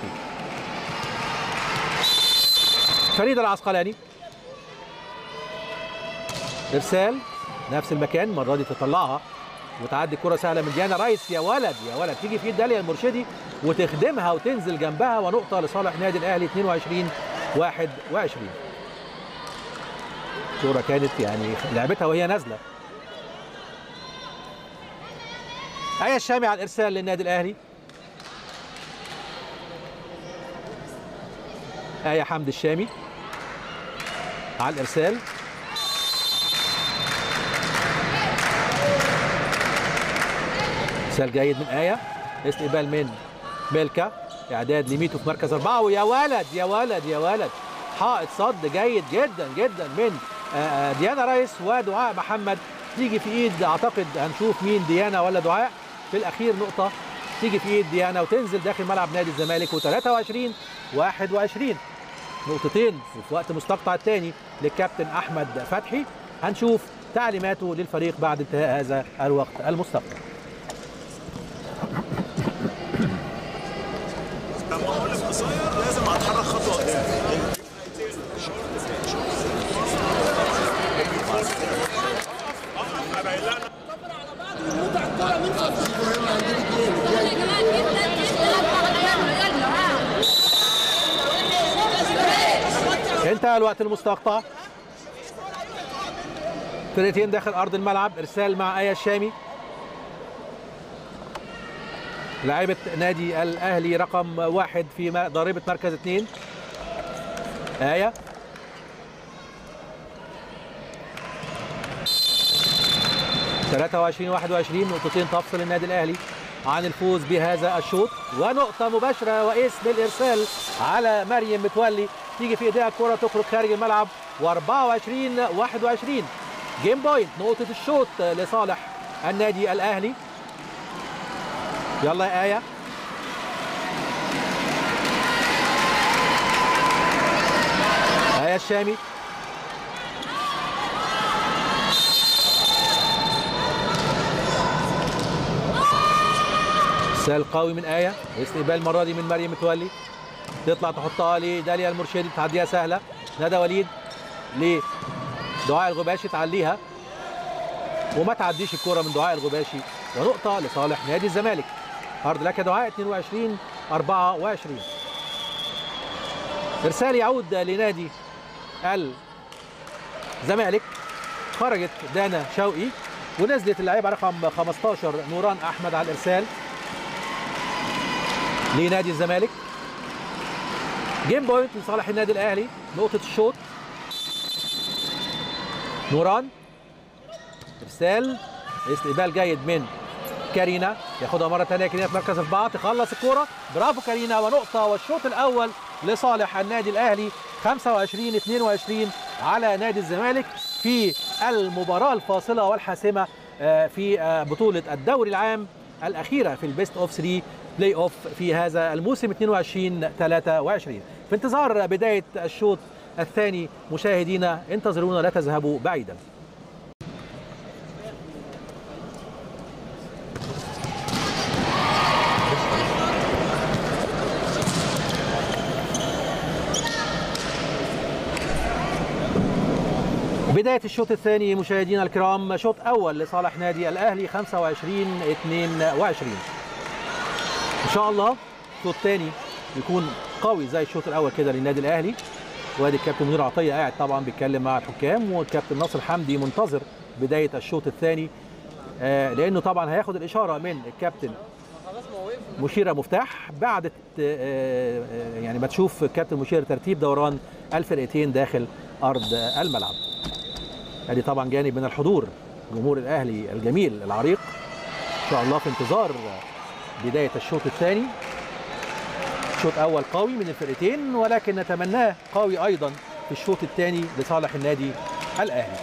فريدة العسقلاني ارسال نفس المكان، المره دي تطلعها وتعدي كرة سهلة من ديانا رايس. يا ولد يا ولد، تيجي في ايد داليا المرشدي وتخدمها وتنزل جنبها ونقطة لصالح نادي الأهلي. 22-21. كرة كانت يعني لعبتها وهي نازلة. آية الشامي على الإرسال للنادي الأهلي. آية حمد الشامي على الإرسال. ارسال جيد من آية. استقبال من ملكة، اعداد لميتو في مركز 4. ويا ولد يا ولد يا ولد، حائط صد جيد جدا جدا من ديانا ريس ودعاء محمد. تيجي في ايد، اعتقد هنشوف مين ديانا ولا دعاء. في الاخير نقطة تيجي في ايد ديانا وتنزل داخل ملعب نادي الزمالك. و23-21 نقطتين وفي وقت مستقطع الثاني للكابتن احمد فتحي. هنشوف تعليماته للفريق بعد انتهاء هذا الوقت المستقطع. لازم اتحرك خطوه قدام. انتهى الوقت المستقطع. فرقتين داخل ارض الملعب. ارسال مع آية الشامي لاعبة نادي الاهلي رقم 1 في ضاربة مركز 2. آية – 23-21. نقطتين تفصل النادي الاهلي عن الفوز بهذا الشوط، ونقطة مباشرة وإيس بالإرسال على مريم متولي، تيجي في إيديها الكرة تخرج خارج الملعب. و24-21 جيم بوينت، نقطة الشوط لصالح النادي الأهلي. يلا يا آية. آية الشامي ارسال قوي من آية، واستقبال المرة دي من مريم متولي، تطلع تحطها لداليا المرشدي، تعديها سهلة. ندى وليد لدعاء الغباشي، تعليها وما تعديش الكرة من دعاء الغباشي، ونقطة لصالح نادي الزمالك. عرض لك يا دعاء. 22-24. ارسال يعود لنادي الزمالك. خرجت دانا شوقي ونزلت اللاعبة رقم 15 نوران احمد على الارسال لنادي الزمالك. جيم بوينت لصالح النادي الاهلي، نقطة الشوط. نوران ارسال، استقبال جيد من كارينا، ياخدها مرة ثانية. كارينا في مركز 4 تخلص الكرة، برافو كارينا، ونقطة. والشوط الأول لصالح النادي الأهلي 25-22 على نادي الزمالك في المباراة الفاصلة والحاسمة في بطولة الدوري العام الأخيرة في البيست أوف 3 بلاي أوف في هذا الموسم 22-23. في انتظار بداية الشوط الثاني مشاهدينا، انتظرونا لا تذهبوا بعيدا. بداية الشوط الثاني مشاهدينا الكرام، شوط أول لصالح نادي الأهلي 25-22. إن شاء الله الشوط الثاني يكون قوي زي الشوط الأول كده للنادي الأهلي. وادي الكابتن منير عطية قاعد طبعا بيتكلم مع الحكام، والكابتن ناصر حمدي منتظر بداية الشوط الثاني، لأنه طبعا هياخد الإشارة من الكابتن مشيرة مفتاح بعد يعني ما تشوف الكابتن مشيرة ترتيب دوران الفرقتين داخل أرض الملعب. ادي طبعا جانب من الحضور جمهور الاهلي الجميل العريق، ان شاء الله في انتظار بدايه الشوط الثاني. شوط اول قوي من الفرقتين، ولكن نتمناه قوي ايضا في الشوط الثاني لصالح النادي الاهلي.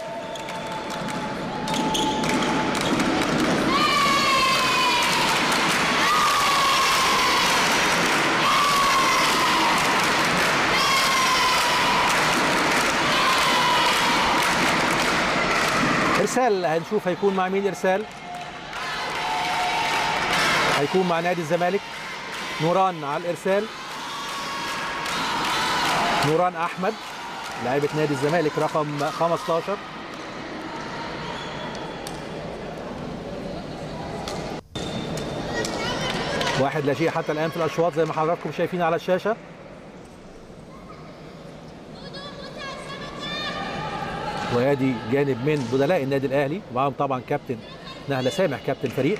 ارسال هنشوف هيكون مع مين. ارسال هيكون مع نادي الزمالك. نوران على الارسال، نوران احمد لاعبة نادي الزمالك رقم 15. واحد لا شيء حتى الان في الاشواط زي ما حضراتكم شايفين على الشاشه. وادي جانب من بدلاء النادي الاهلي، ومعاهم طبعا كابتن نهله سامح كابتن فريق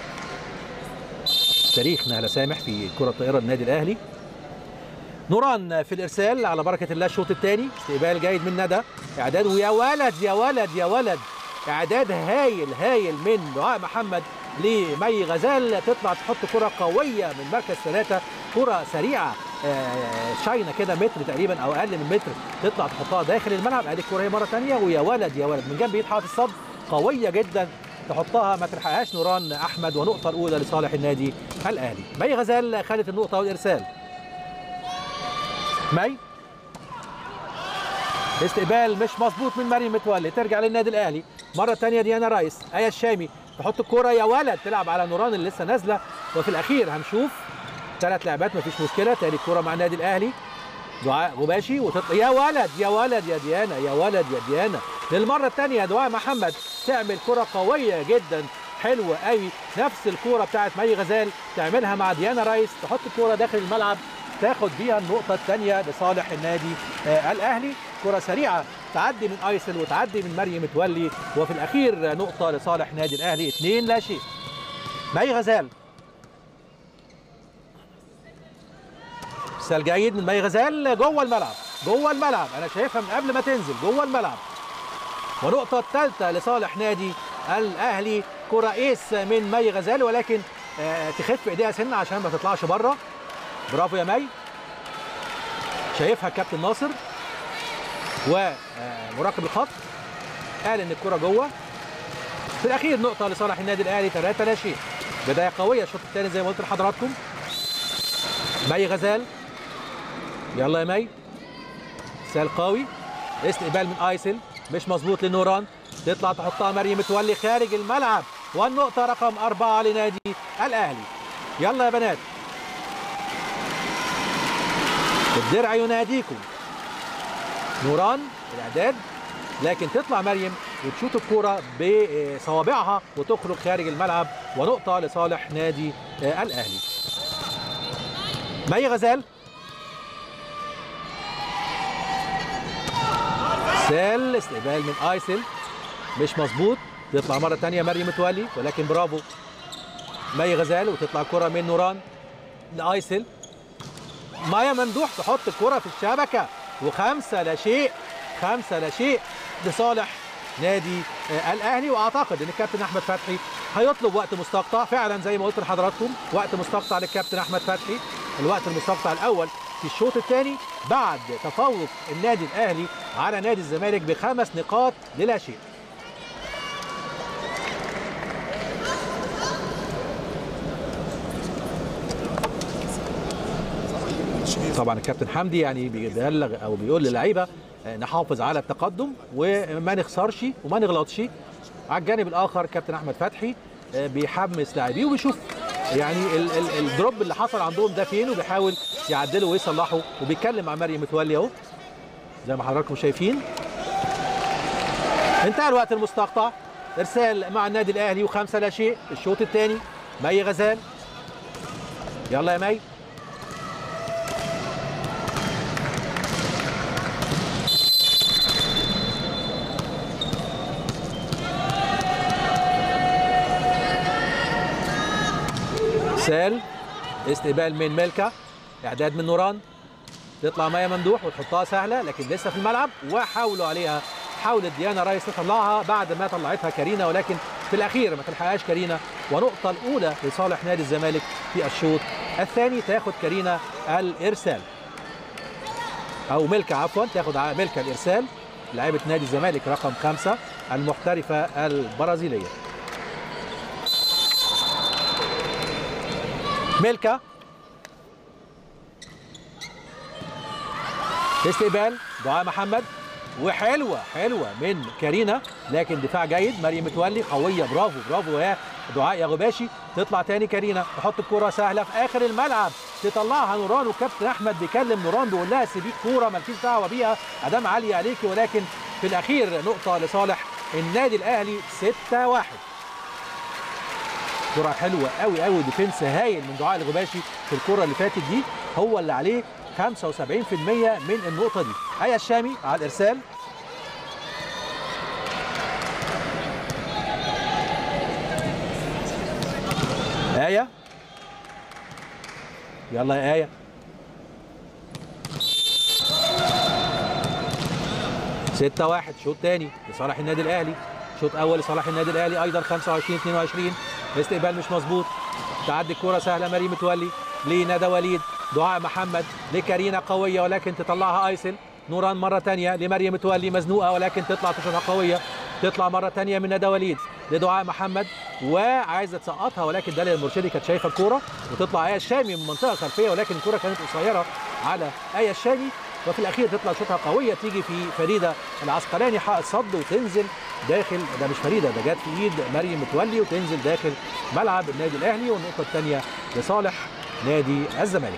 تاريخ نهله سامح في كره الطائره النادي الاهلي. نوران في الارسال على بركه الله. الشوط الثاني استقبال جيد من ندى، اعداد ويا ولد يا ولد يا ولد، اعداد هايل هايل من دعاء محمد لمي غزال، تطلع تحط كره قويه من مركز 3، كره سريعه شاينه كده متر تقريبا او اقل من متر، تطلع تحطها داخل الملعب. ادي الكره هي مره ثانيه، ويا ولد يا ولد من جنب ايد حائط الصد، قويه جدا، تحطها ما تلحقهاش نوران احمد، ونقطه الاولى لصالح النادي الاهلي. مي غزال خدت النقطه والارسال. مي استقبال مش مظبوط من مريم متولي، ترجع للنادي الاهلي مره ثانيه. ديانا رايس، آية الشامي تحط الكره يا ولد، تلعب على نوران اللي لسه نازله. وفي الاخير هنشوف 3 لعبات مفيش مشكله. تاني الكره مع النادي الاهلي، دعاء غباشي وتطلع يا ولد يا ولد يا ديانا، يا ولد يا ديانا. للمره الثانيه دعاء محمد تعمل كره قويه جدا حلوه قوي، نفس الكره بتاعت مي غزال تعملها مع ديانا رايس، تحط الكره داخل الملعب تاخد بيها النقطه الثانيه لصالح النادي الاهلي. كره سريعه تعدي من ايسل وتعدي من مريم متولي، وفي الاخير نقطه لصالح نادي الاهلي 2-0. مي غزال، ارسال جيد من مي غزال جوه الملعب، جوه الملعب، انا شايفها من قبل ما تنزل جوه الملعب. ونقطه الثالثه لصالح نادي الاهلي. كره ايس من مي غزال، ولكن تخف ايديها سنه عشان ما تطلعش بره. برافو يا مي. شايفها الكابتن ناصر ومراقب الخط قال ان الكره جوه. في الاخير نقطه لصالح النادي الاهلي 3-0. بدايه قويه الشوط الثاني زي ما قلت لحضراتكم. مي غزال، يلا يا مي، ارسال قوي، استقبال من ايسل مش مظبوط لنوران، تطلع تحطها مريم متولي خارج الملعب، والنقطه رقم 4 لنادي الاهلي. يلا يا بنات، الدرع يناديكم. نوران الاعداد، لكن تطلع مريم وتشوط الكوره بصوابعها وتخرج خارج الملعب، ونقطه لصالح نادي الاهلي. مي غزال، سال استقبال من ايسل مش مظبوط، تطلع مره ثانيه مريم متولي، ولكن برافو مي غزال، وتطلع الكره من نوران لايسل. مايا ممدوح تحط الكره في الشبكه، و5-0، 5-0 لصالح نادي الاهلي. واعتقد ان الكابتن احمد فتحي هيطلب وقت مستقطع فعلا زي ما قلت لحضراتكم، وقت مستقطع للكابتن احمد فتحي. الوقت المستقطع الاول في الشوط الثاني بعد تفوق النادي الاهلي على نادي الزمالك ب5 نقاط للا شيء. طبعا الكابتن حمدي يعني بيبلغ او بيقول للعيبه نحافظ على التقدم وما نخسرش وما نغلطش. على الجانب الاخر كابتن احمد فتحي بيحمس لاعبيه وبيشوف يعني الدروب اللي حصل عندهم ده فين، وبيحاول يعدله ويصلحه، وبيتكلم مع مريم متولي اهو زي ما حضراتكم شايفين. انتهى الوقت المستقطع، ارسال مع النادي الاهلي و5-0 الشوط الثاني. مي غزال، يلا يا مي، ارسال استقبال من ملكه، اعداد من نوران، تطلع مايا ممدوح وتحطها سهله لكن لسه في الملعب، وحاولوا عليها، حاولت ديانا ريس تطلعها بعد ما طلعتها كارينا، ولكن في الاخير ما تلحقهاش كارينا. ونقطه الاولى لصالح نادي الزمالك في الشوط الثاني. تاخد كارينا الارسال، او ملكه عفوا، تاخد ملكه الارسال، لاعبه نادي الزمالك رقم 5 المحترفه البرازيليه. ملكه استقبال دعاء محمد، وحلوه من كارينا، لكن دفاع جيد. مريم متولي قويه، برافو برافو يا دعاء يا غباشي. تطلع تاني كارينا، تحط الكوره سهله في اخر الملعب، تطلعها نوران، وكابتن احمد بيكلم نوران بيقول لها سيبي الكوره مالكيش دعوه بيها ادام عاليه عليكي، ولكن في الاخير نقطه لصالح النادي الاهلي 6-1. كرة حلوة قوي، ديفنس هايل من دعاء الغباشي في الكرة اللي فاتت دي، هو اللي عليه 75% من النقطة دي. آية الشامي على الإرسال، آية، يلا يا آية، 6-1 شوط تاني لصالح النادي الأهلي. شوط أول لصالح النادي الأهلي أيضا 25-22. استقبال مش مظبوط، تعدي الكرة سهلة مريم متولي لندى وليد، دعاء محمد لكارينا قوية ولكن تطلعها ايسل. نوران مرة تانية لمريم متولي مزنوقة ولكن تطلع تشوطها قوية، تطلع مرة تانية من ندى وليد لدعاء محمد وعايزة تسقطها، ولكن داليا المرشدي كانت شايفة الكرة، وتطلع آية الشامي من منطقة خلفية ولكن الكرة كانت قصيرة على آية الشامي، وفي الأخير تطلع شوطها قوية تيجي في فريدة العسقلاني حائط صد وتنزل داخل، ده مش فريدة، ده جت في ايد مريم متولي وتنزل داخل ملعب النادي الاهلي، والنقطة الثانية لصالح نادي الزمالك.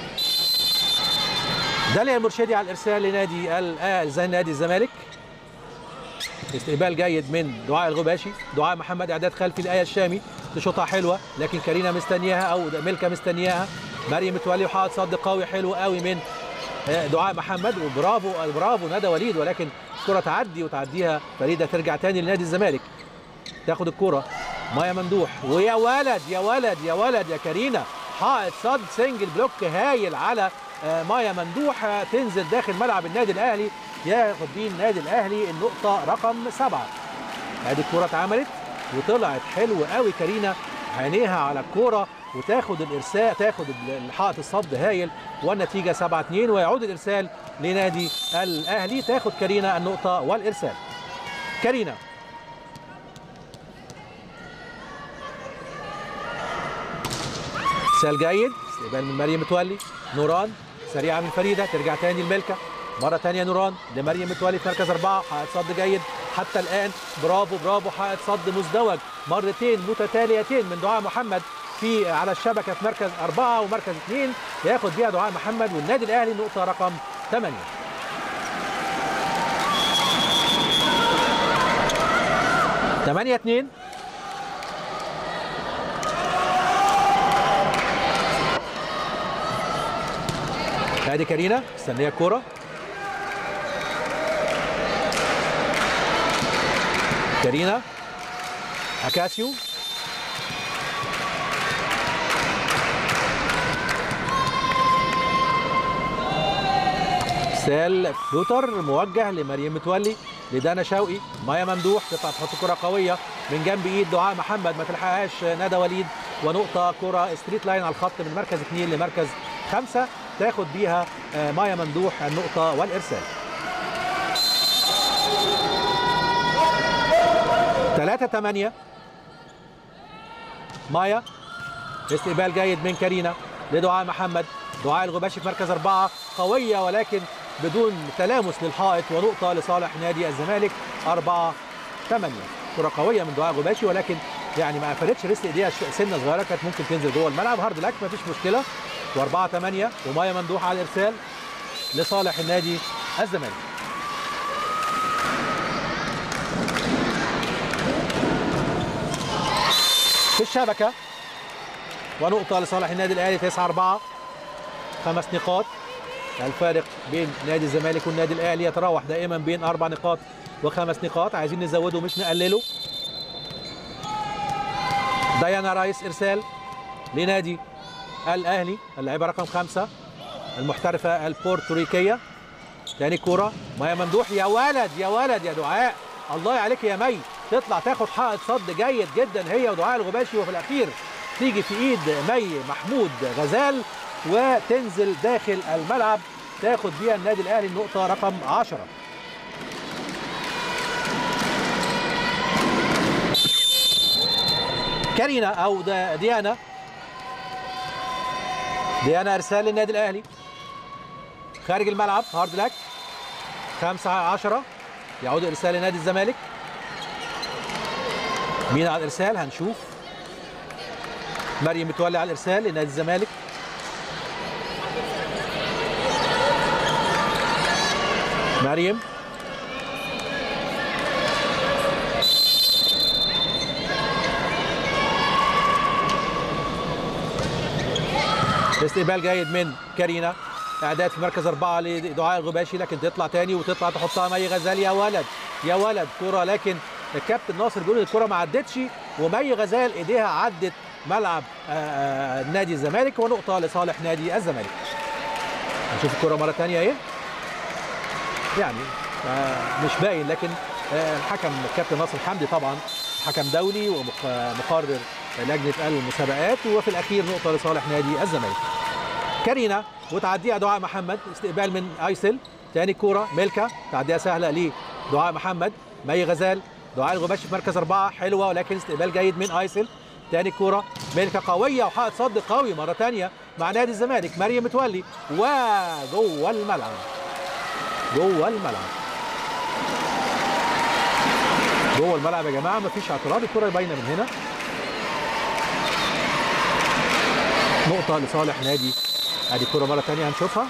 داليا المرشدي على الارسال لنادي نادي الزمالك. استقبال جيد من دعاء الغباشي، دعاء محمد اعداد خلفي لآية الشامي، تشوطها حلوة لكن كارينا مستنياها او ملكة مستنياها، مريم متولي وحائط صد قوي حلو قوي من دعاء محمد، وبرافو برافو ندى وليد، ولكن الكره تعدي وتعديها فريده ترجع تاني لنادي الزمالك. تاخد الكره مايا ممدوح، ويا ولد يا ولد يا ولد يا كارينا، حائط صد سنجل بلوك هايل على مايا ممدوح، تنزل داخل ملعب النادي الاهلي، ياخد بيه النادي الاهلي النقطه رقم 7. ادي الكره اتعملت وطلعت حلو قوي كارينا، عينيها على الكوره وتاخد الارسال، تاخد حائط الصد هايل، والنتيجه 7-2، ويعود الارسال لنادي الاهلي. تاخد كارينا النقطه والارسال. كارينا ارسال جيد، استقبال من مريم متولي، نوران سريعه من فريده، ترجع تاني لملكه، مره ثانيه نوران لمريم متولي في مركز 4، حائط صد جيد حتى الان، برافو برافو، حائط صد مزدوج مرتين متتاليتين من دعاء محمد في على الشبكه في مركز 4 ومركز 2، ياخد بيها دعاء محمد والنادي الاهلي نقطه رقم 8. 8-2. ادي كارينا مستنيه الكوره، كارينا اكاسيو ارسال فلوتر موجه لمريم متولي لدانا شوقي، مايا ممدوح تطلع تحط كره قويه من جنب ايد دعاء محمد، ما تلحقهاش ندى وليد، ونقطه كره ستريت لاين على الخط من مركز 2 لمركز 5، تاخد بيها مايا ممدوح النقطه والارسال. 3-8. مايا استقبال جيد من كارينا لدعاء محمد، دعاء الغباشي في مركز 4 قويه ولكن بدون تلامس للحائط، ونقطه لصالح نادي الزمالك. 4-8. كره قويه من دعاء الغباشي ولكن يعني ما قفلتش ريست ايديها سنه صغيره، كانت ممكن تنزل جوه الملعب، هارد لاك مفيش مشكله. و4-8 ومايا ممدوح على الارسال لصالح النادي الزمالك. في الشبكه ونقطه لصالح النادي الاهلي. 9-4. 5 نقاط الفارق بين نادي الزمالك والنادي الاهلي يتراوح دائما بين 4 نقاط و5 نقاط، عايزين نزوده مش نقلله. ديانا رايس ارسال لنادي الاهلي، اللاعبه رقم 5 المحترفه البورتوريكيه. تاني كوره مايا ممدوح، يا ولد يا ولد يا دعاء، الله عليك يا مي، تطلع تاخد حائط صد جيد جدا هي ودعاء الغباشي، وفي الاخير تيجي في ايد مي محمود غزال وتنزل داخل الملعب، تاخد بيها النادي الاهلي النقطه رقم 10. كارينا او ديانا ارسال للنادي الاهلي خارج الملعب، هارد لاك. 5-10. يعود ارسال لنادي الزمالك. مين على الارسال؟ هنشوف. مريم متولي على الارسال لنادي الزمالك. مريم استقبال جيد من كارينا، اعداد في مركز 4 لدعاء الغباشي، لكن تطلع تاني وتطلع تحطها مي غزال، يا ولد يا ولد كرة، لكن الكابتن ناصر بيقول الكرة ما عدتش، ومي غزال ايديها عدت ملعب نادي الزمالك، ونقطة لصالح نادي الزمالك. هنشوف الكرة مرة تانية ايه، يعني مش باين، لكن الحكم الكابتن ناصر حمدي طبعا حكم دولي ومقرر لجنة المسابقات، وفي الأخير نقطة لصالح نادي الزمالك. كارينا وتعديها دعاء محمد، استقبال من ايسل، تاني كورة ملكة، تعديها سهلة لدعاء محمد، مي غزال، دعاء الغباشي في مركز 4 حلوة ولكن استقبال جيد من ايسل، تاني كورة ملكة قوية وحائط صد قوي مرة تانية مع نادي الزمالك، مريم متولي، وجوه الملعب جوه الملعب يا جماعة، مفيش اعتراض، الكرة باينة من هنا. نقطة لصالح نادي، ادي الكرة مرة تانية هنشوفها،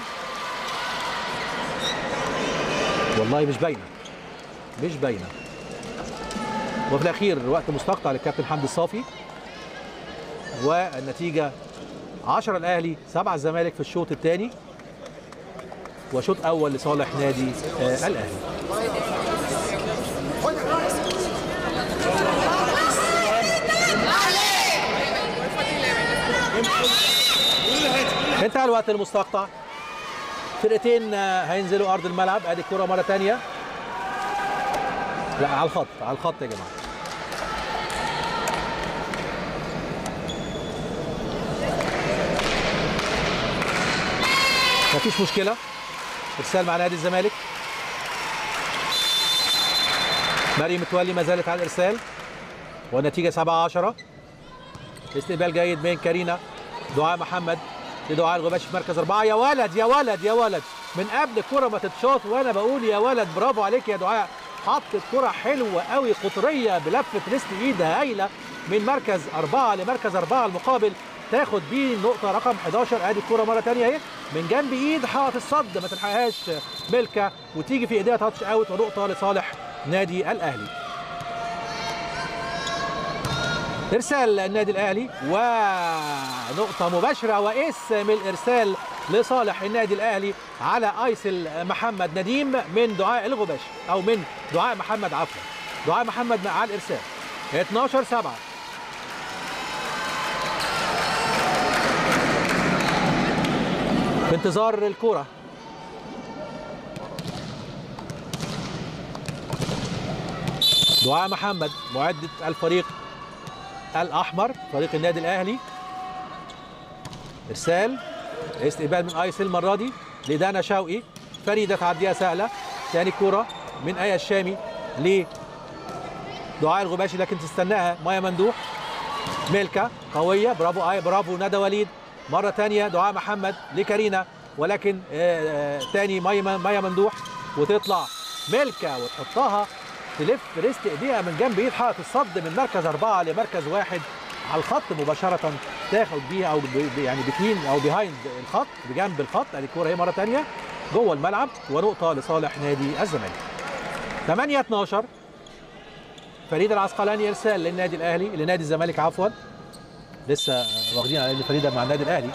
والله مش باينة. وفي الأخير وقت مستقطع للكابتن حمدي الصافي، والنتيجة 10 الاهلي 7 الزمالك في الشوط الثاني، وشوط اول لصالح نادي الاهلي. انتهى الوقت المستقطع، فرقتين هينزلوا ارض الملعب. ادي الكره مره ثانيه، لا على الخط، على الخط يا جماعه. مفيش مشكله، ارسال مع نادي الزمالك. مريم متولي ما زالت على الارسال، والنتيجه 7-10. استقبال جيد من كارينا. دعاء محمد لدعاء الغباشي في مركز 4. يا ولد يا ولد يا ولد، من قبل الكره ما تتشاط وانا بقول يا ولد، برافو عليك يا دعاء. حطت كره حلوه قوي قطريه بلفه ريست ايد هايله من مركز 4 لمركز 4 المقابل، تاخد بيه النقطه رقم 11. ادي الكره مره ثانيه اهي من جنب ايد حائط الصد، ما تلحقهاش ملكه وتيجي في ايديها تاتش اوت، ونقطه لصالح نادي الاهلي. ارسال النادي الاهلي ونقطه مباشره واسم الارسال لصالح النادي الاهلي على ايسل محمد نديم من دعاء الغباشي، او من دعاء محمد عفوا، دعاء محمد على الارسال. 12-7. في انتظار الكرة. دعاء محمد معدة الفريق الأحمر، فريق النادي الأهلي. إرسال، استقبال من ايسل المرة دي لدانا شوقي. فريدة تعديها سهلة. ثاني كرة من آية الشامي لدعاء الغباشي، لكن تستناها مايا مندوح. ملكة قوية، برافو آية، برافو ندى وليد. مرة ثانية دعاء محمد لكارينا، ولكن تاني مايا مندوح، وتطلع ملكة وتحطها تلف ريست ايديها من جنب ايد حائط الصد من مركز 4 لمركز 1 على الخط مباشرة، تاخد بيها او يعني بتوين او بيهايند الخط، بجنب الخط. ادي الكورة هي مرة ثانية جوه الملعب، ونقطة لصالح نادي الزمالك. 8-12. فريدة العسقلاني ارسال للنادي الاهلي، لنادي الزمالك عفوا، لسه واخدين على فريدة مع النادي الاهلي.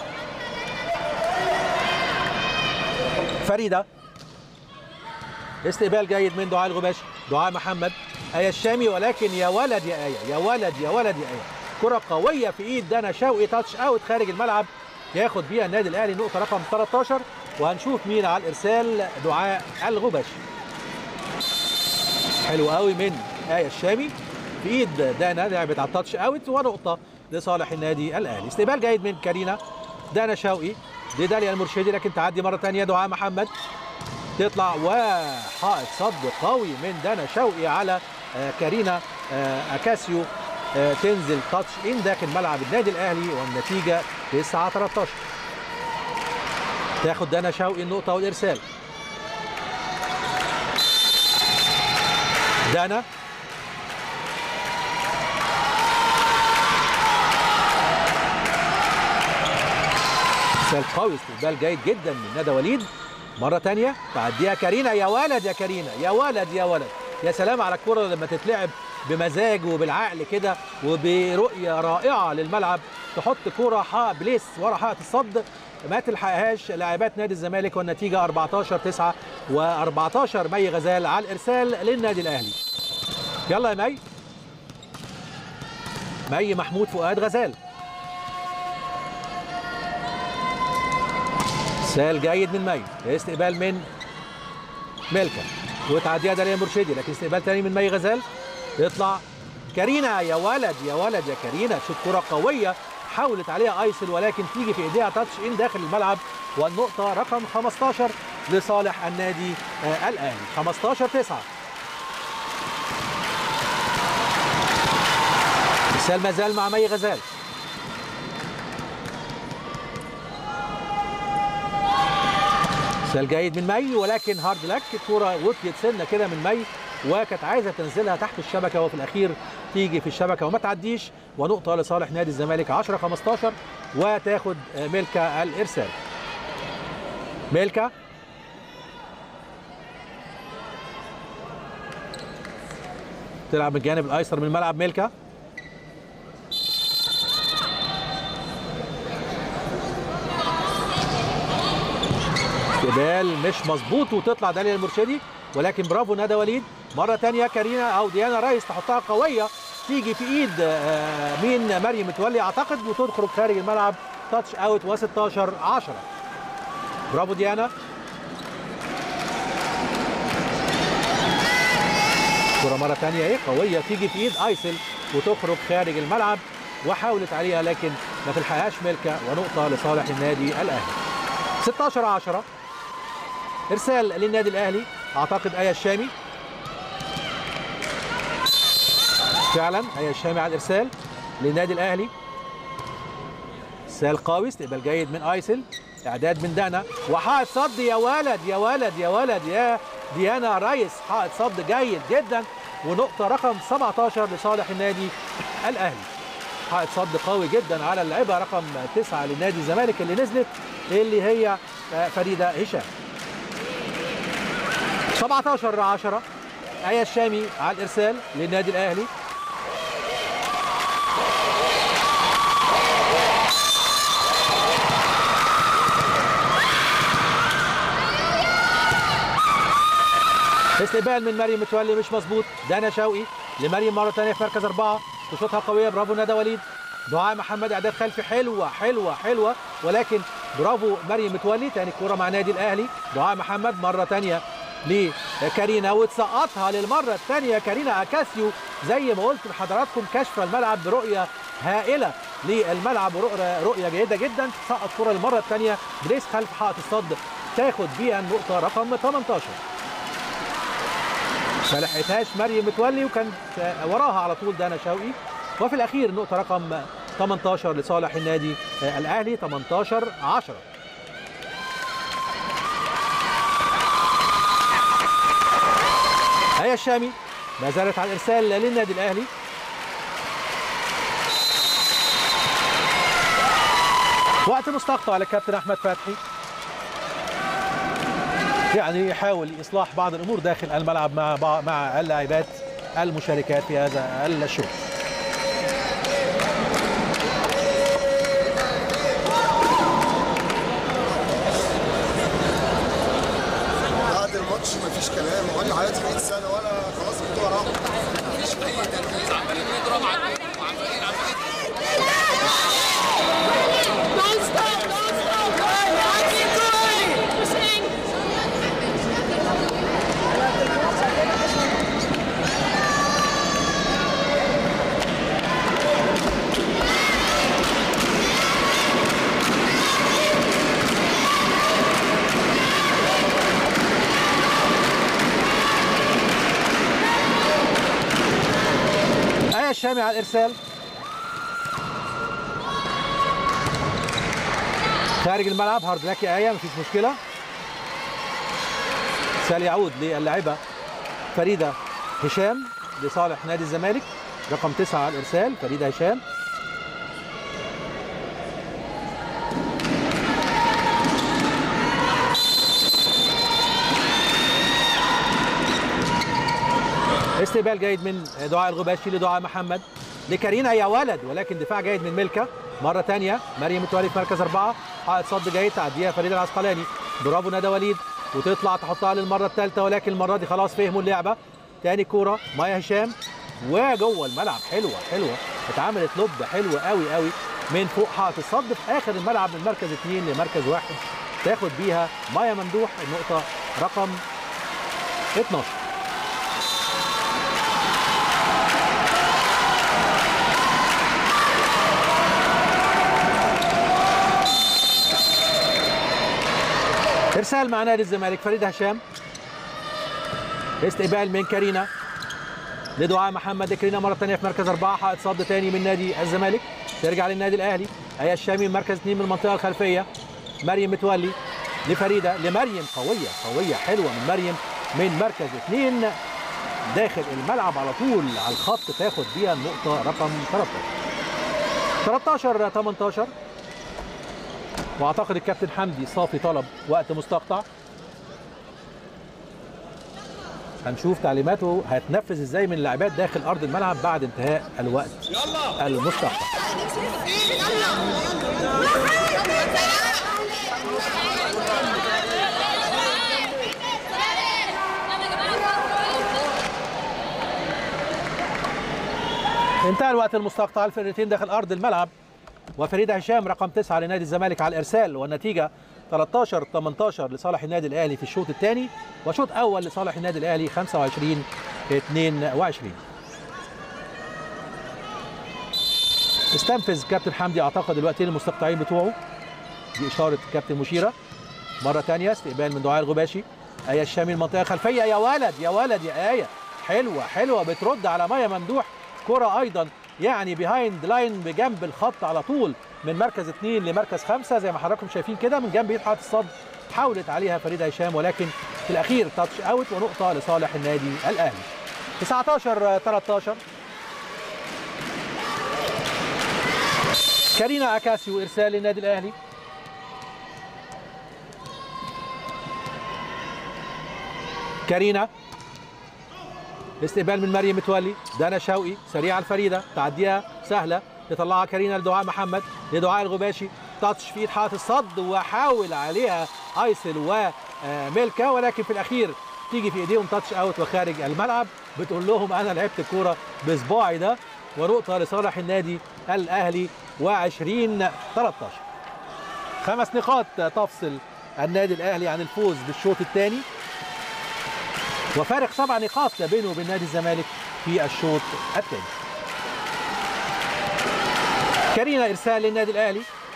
فريدة، استقبال جيد من دعاء الغباشي. دعاء محمد، آية الشامي، ولكن يا ولد يا آية، يا ولد يا ولد يا آية، كرة قوية في ايد دانا شوقي، تاتش اوت خارج الملعب، ياخد بيها النادي الاهلي نقطة رقم 13. وهنشوف مين على الارسال. دعاء الغباشي. حلو قوي من آية الشامي في ايد دانا، لعبت على التاتش اوت، ونقطة لصالح النادي الاهلي. استقبال جيد من كارينا. دانا شوقي لداليا المرشدي، لكن تعدي مرة ثانية دعاء محمد، تطلع وحائط صد قوي من دانا شوقي على كارينا اكاسيو، تنزل تاتش ان داخل ملعب النادي الاهلي، والنتيجه 9-13. تاخد دانا شوقي النقطه والارسال. دانا ارسال قوي، استقبال جيد جدا من ندى وليد. مرة تانية تعديها كارينا. يا ولد يا كارينا، يا ولد يا ولد، يا سلام على الكرة لما تتلعب بمزاج وبالعقل كده وبرؤية رائعة للملعب، تحط كرة بليس ورا حائط الصد، ما تلحقهاش لاعبات نادي الزمالك، والنتيجة 14-9. و14 مي غزال على الإرسال للنادي الأهلي. يلا يا مي. مي محمود فؤاد غزال. ارسال جيد من مي، استقبال من ملكة، وتعديها داليا مرشدي، لكن استقبال تاني من مي غزال. يطلع كارينا. يا ولد يا ولد يا كارينا، شوط كرة قوية حاولت عليها ايسل، ولكن تيجي في ايديها تاتش ان داخل الملعب، والنقطة رقم 15 لصالح النادي الاهلي. 15-9. ارسال ما زال مع مي غزال. ارسال جيد من مي، ولكن هارد لك، الكوره وطيت سنه كده من مي، وكانت عايزه تنزلها تحت الشبكه، وفي الاخير تيجي في الشبكه وما تعديش، ونقطه لصالح نادي الزمالك. 10-15. وتاخد ملكة الارسال. ملكة تلعب من الجانب الايسر من الملعب. ملكة استقبال مش مظبوط وتطلع داليا المرشدي، ولكن برافو ندى وليد. مره ثانيه كارينا او ديانا ريس تحطها قويه، تيجي في ايد مين مريم متولي اعتقد وتخرج خارج الملعب. تاتش اوت و16-10. برافو ديانا. كرة مرة ثانية ايه قوية تيجي في ايد ايسل وتخرج خارج الملعب، وحاولت عليها لكن ما تلحقهاش ملكة، ونقطة لصالح النادي الاهلي. 16-10. ارسال للنادي الاهلي اعتقد آية الشامي. فعلا آية الشامي على الارسال للنادي الاهلي. ارسال قوي، استقبال جيد من ايسل، اعداد من دانا وحائط صد. يا ولد يا ولد يا ولد يا ديانا ريس، حائط صد جيد جدا، ونقطة رقم 17 لصالح النادي الاهلي. حائط صد قوي جدا على اللاعبة رقم 9 لنادي الزمالك اللي نزلت، اللي هي فريدة هشام. 17-10. آية الشامي على الارسال للنادي الاهلي. استقبال من مريم متولي مش مظبوط. دانا شوقي لمريم مره ثانيه في مركز 4، تشوطها قويه. برافو ندى وليد. دعاء محمد اعداد خلفي حلوه حلوه حلوه، ولكن برافو مريم متولي. ثاني كوره مع نادي الاهلي. دعاء محمد مره ثانيه لكارينا وتسقطها للمره الثانيه كارينا اكاسيو. زي ما قلت لحضراتكم كشف الملعب برؤيه هائله للملعب ورؤيه جيده جدا. تسقط كوره للمره الثانيه بريس خلف حائط الصد، تاخد بيها النقطه رقم 18. ما لحقتهاش مريم متولي وكانت وراها على طول دانا شوقي. وفي الاخير النقطه رقم 18 لصالح النادي الاهلي. 18-10. آية الشامي ما زالت على الارسال للنادي الاهلي. وقت مستقطع للكابتن احمد فتحي، يعني يحاول إصلاح بعض الأمور داخل الملعب مع اللاعبات المشاركات في هذا الشوط. بعد الماتش مفيش كلام، ولا حياتي 100 سنة ولا خلاص البطولة راحت. مفيش أي تركيز، عمالين نضرب وعمالين الشامي على الارسال خارج الملعب. هارد لك يا آية، مفيش مشكلة. ارسال يعود للاعبة فريدة هشام لصالح نادي الزمالك، رقم 9 على الارسال فريدة هشام. استقبال جيد من دعاء الغباشي لدعاء محمد لكارينا يا ولد، ولكن دفاع جيد من ملكة. مرة ثانية مريم متولي في مركز 4، حائط صد جيد تعديها فريدة العسقلاني. برافو ندى وليد، وتطلع تحطها للمرة الثالثة، ولكن المرة دي خلاص فهموا اللعبة. ثاني كورة مايا هشام وجوه الملعب، حلوة حلوة، اتعملت لوب حلوة قوي قوي من فوق حائط الصد في آخر الملعب من مركز 2 لمركز 1، تاخد بيها مايا ممدوح النقطة رقم 12. ارسال مع نادي الزمالك فريدة هشام. استقبال من كارينا لدعاء محمد. كارينا مرة ثانية في مركز 4، حائط صد ثاني من نادي الزمالك، ترجع للنادي الأهلي. آية الشامي من مركز 2 من المنطقة الخلفية. مريم متولي لفريدة لمريم، قوية قوية حلوة من مريم من مركز 2 داخل الملعب على طول على الخط، تاخد بيها النقطة رقم 13. واعتقد الكابتن حمدي صافي طلب وقت مستقطع، هنشوف تعليماته هتنفذ ازاي من اللاعبات داخل ارض الملعب بعد انتهاء الوقت المستقطع. انتهى الوقت المستقطع، الفرقتين داخل ارض الملعب، وفريدة هشام رقم 9 لنادي الزمالك على الارسال، والنتيجه 13-18 لصالح النادي الاهلي في الشوط الثاني، وشوط اول لصالح النادي الاهلي 25-22. استنفذ كابتن حمدي اعتقد الوقتين المستقطعين بتوعه، دي اشاره كابتن مشيره. مره ثانيه استقبال من دعاء الغباشي، آية الشامي المنطقه الخلفيه، يا ولد يا ولد يا آية، حلوه حلوه بترد على مايا ممدوح، كره ايضا يعني بيهايند لاين بجنب الخط على طول من مركز 2 لمركز 5 زي ما حضراتكم شايفين كده من جنب ايد حائط الصد، حاولت عليها فريدة هشام ولكن في الاخير تاتش اوت ونقطه لصالح النادي الاهلي. 19-13. كارينا اكاسيو ارسال للنادي الاهلي. كارينا استقبال من مريم متولي، دانا شوقي سريعه الفريده تعديها سهله، تطلعها كارينا لدعاء محمد، لدعاء الغباشي، تاتش في ايد حائط الصد وحاول عليها ايسل وميلكا ولكن في الاخير تيجي في ايديهم تاتش اوت وخارج الملعب، بتقول لهم انا لعبت الكوره بصباعي ده، ونقطه لصالح النادي الاهلي. و20-13. 5 نقاط تفصل النادي الاهلي عن الفوز بالشوط الثاني، وفارق 7 نقاط بينه وبين نادي الزمالك في الشوط الثاني. كارينا ارسال للنادي الاهلي،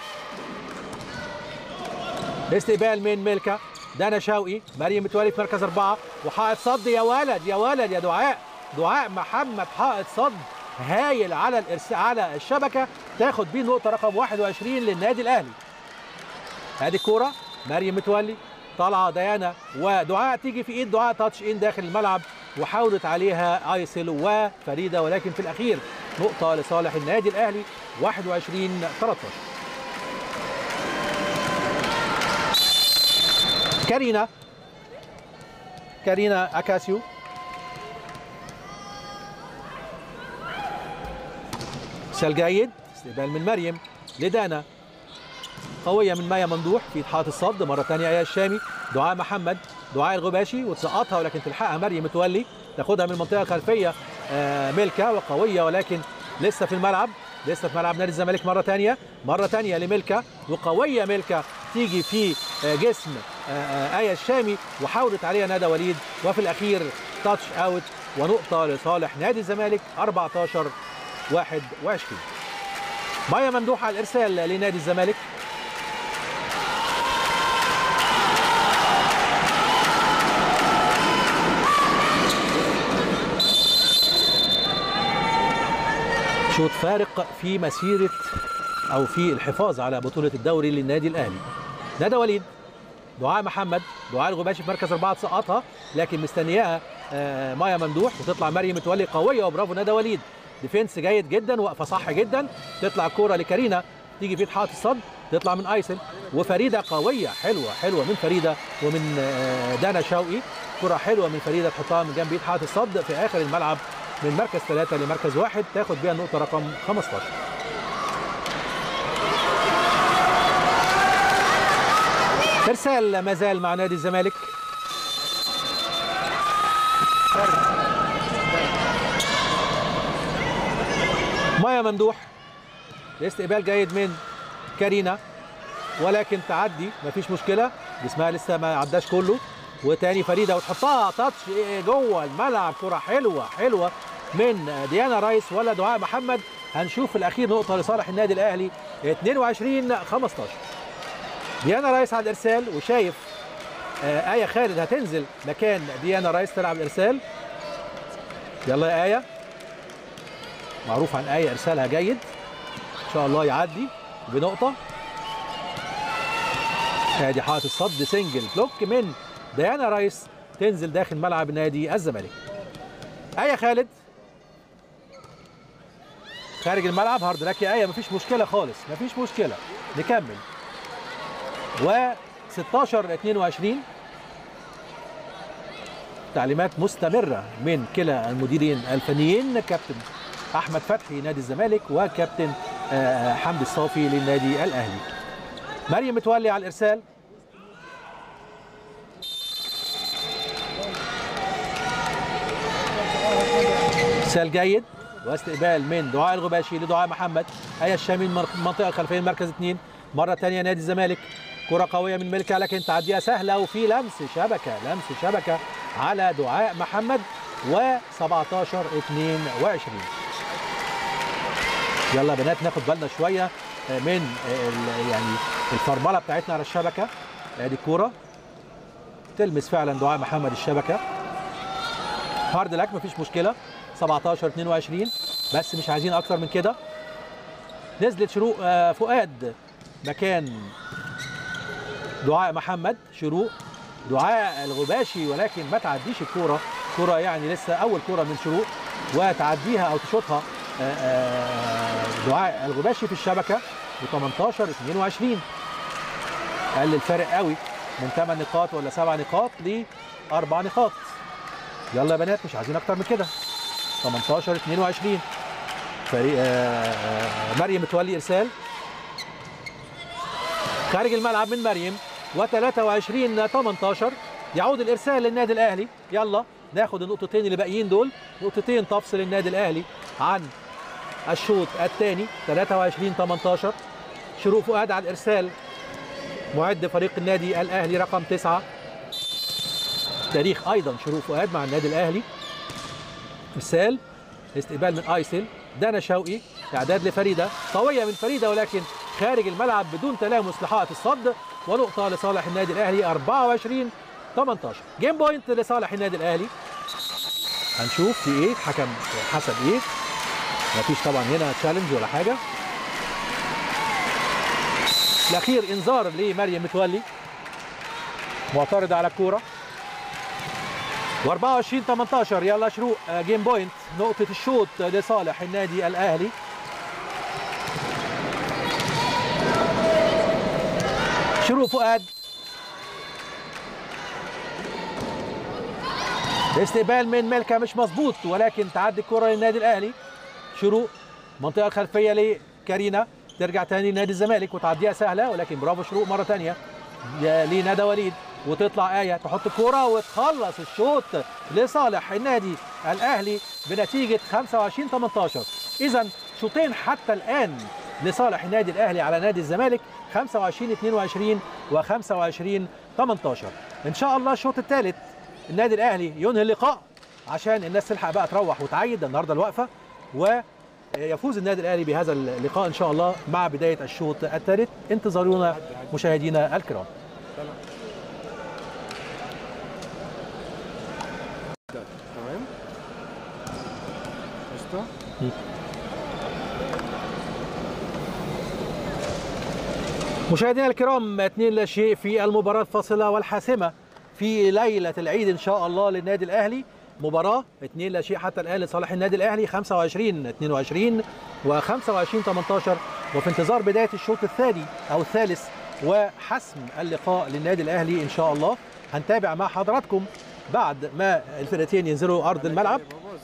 استقبال من ميلكا، دانا شوقي، مريم متولي في مركز 4 وحائط صد، يا ولد يا ولد يا دعاء محمد، حائط صد هايل على على الشبكه، تاخد بيه النقطه رقم 21 للنادي الاهلي. ادي الكوره مريم متولي طالعه ديانا ودعاء، تيجي في ايد دعاء تاتش ان داخل الملعب وحاولت عليها ايسل وفريده ولكن في الاخير نقطه لصالح النادي الاهلي. 21-13. كارينا اكاسيو سال جيد، استقبال من مريم لدانا، قويه من مايا ممدوح في حائط الصد، مره ثانيه آية الشامي، دعاء محمد، دعاء الغباشي وتسقطها ولكن تلحقها مريم متولي، تاخدها من المنطقه الخلفيه ميلكا، وقويه ولكن لسه في الملعب، لسه في ملعب نادي الزمالك. مره ثانيه لميلكا، وقويه ميلكا تيجي في جسم آية الشامي وحاولت عليها ندى وليد، وفي الاخير تاتش اوت ونقطه لصالح نادي الزمالك. 14-21. مايا ممدوح على الارسال لنادي الزمالك. شوط فارق في مسيرة أو في الحفاظ على بطولة الدوري للنادي الأهلي. ندى وليد، دعاء محمد، دعاء الغباشي في مركز 4 تسقطها لكن مستنياها مايا ممدوح، وتطلع مريم متولي قوية وبرافو ندى وليد، ديفنس جيد جدا، واقفة صح جدا، تطلع الكورة لكارينا تيجي في حائط الصد، تطلع من ايسل وفريدة قوية حلوة من فريدة ومن دانا شوقي، كرة حلوة من فريدة تحطها من جنب حائط الصد في آخر الملعب من مركز 3 لمركز 1، تاخد بيها النقطة رقم 15. ارسال ما زال مع نادي الزمالك. مايا ممدوح، استقبال جيد من كارينا ولكن تعدي مفيش مشكلة، جسمها لسه ما عداش كله، وتاني فريدة وتحطها تاتش جوه الملعب، كرة حلوة من ديانا رايس ولا دعاء محمد. هنشوف في الأخير نقطة لصالح النادي الأهلي. 22-15. ديانا رايس على الإرسال، وشايف آية خالد هتنزل مكان ديانا رايس تلعب الإرسال. يلا يا آية، معروف عن آية إرسالها جيد، إن شاء الله يعدي بنقطة. ادي حائط الصد سنجل بلوك من ديانا رايس، تنزل داخل ملعب نادي الزمالك. آية خالد خارج الملعب، هارد لك يا آية، مفيش مشكلة خالص، مفيش مشكلة، نكمل. و16-22. تعليمات مستمرة من كلا المديرين الفنيين، كابتن أحمد فتحي نادي الزمالك وكابتن حمدي الصافي للنادي الأهلي. مريم متولي على الإرسال، إرسال جيد واستقبال من دعاء الغباشي لدعاء محمد. آية الشامي من المنطقه الخلفيه مركز 2 مره ثانيه نادي الزمالك. كره قويه من ملكه لكن تعديها سهله وفي لمس شبكه على دعاء محمد و17-22. يلا يا بنات ناخد بالنا شويه من يعني الفرمله بتاعتنا على الشبكه. ادي الكوره تلمس فعلا دعاء محمد الشبكه. هارد لك مفيش مشكله. 17-22 بس مش عايزين اكتر من كده. نزلت شروق فؤاد مكان دعاء محمد. شروق دعاء الغباشي ولكن ما تعديش الكوره. كوره يعني لسه اول كوره من شروق وتعديها او تشوطها دعاء الغباشي في الشبكه و18-22. قل الفارق قوي من 8 نقاط ولا 7 نقاط ل 4 نقاط. يلا يا بنات مش عايزين اكتر من كده. 18-22. فريق مريم متولي ارسال خارج الملعب من مريم و23-18. يعود الارسال للنادي الاهلي. يلا ناخد النقطتين اللي باقيين دول. نقطتين تفصل النادي الاهلي عن الشوط الثاني. 23-18. شروق فؤاد على الارسال معد فريق النادي الاهلي رقم 9. تاريخ ايضا شروق فؤاد مع النادي الاهلي. ارسال استقبال من ايسل. دانا شوقي اعداد لفريده قويه من فريده ولكن خارج الملعب بدون تلامس لحائط الصد ونقطه لصالح النادي الاهلي. 24-18. جيم بوينت لصالح النادي الاهلي. هنشوف في ايه حكم حسب ايه. مفيش طبعا هنا تشالنج ولا حاجه. الاخير انذار لمريم متولي معترضه على الكوره. و24-18. يلا شروق جيم بوينت. نقطه الشوط لصالح النادي الاهلي. شروق فؤاد استقبال من ملكه مش مظبوط ولكن تعدي الكره للنادي الاهلي. شروق منطقه خلفيه لكارينا ترجع تاني لنادي الزمالك وتعديها سهله ولكن برافو شروق مره ثانيه لندى وليد وتطلع آية تحط الكرة وتخلص الشوط لصالح النادي الأهلي بنتيجة 25-18. إذا شوطين حتى الآن لصالح النادي الأهلي على نادي الزمالك 25-22 و25-18. إن شاء الله الشوط الثالث النادي الأهلي ينهي اللقاء عشان الناس تلحق بقى تروح وتعيد النهارده الوقفة ويفوز النادي الأهلي بهذا اللقاء إن شاء الله مع بداية الشوط الثالث. انتظرونا مشاهدينا الكرام. تمام قشطه. مشاهدينا الكرام 2-0 في المباراة الفاصلة والحاسمة في ليلة العيد إن شاء الله للنادي الأهلي. مباراة 2-0 حتى الآن لصالح النادي الأهلي 25-22 و25-18 وفي انتظار بداية الشوط الثاني أو الثالث وحسم اللقاء للنادي الأهلي إن شاء الله. هنتابع مع حضراتكم بعد ما الفرقتين ينزلوا أرض الملعب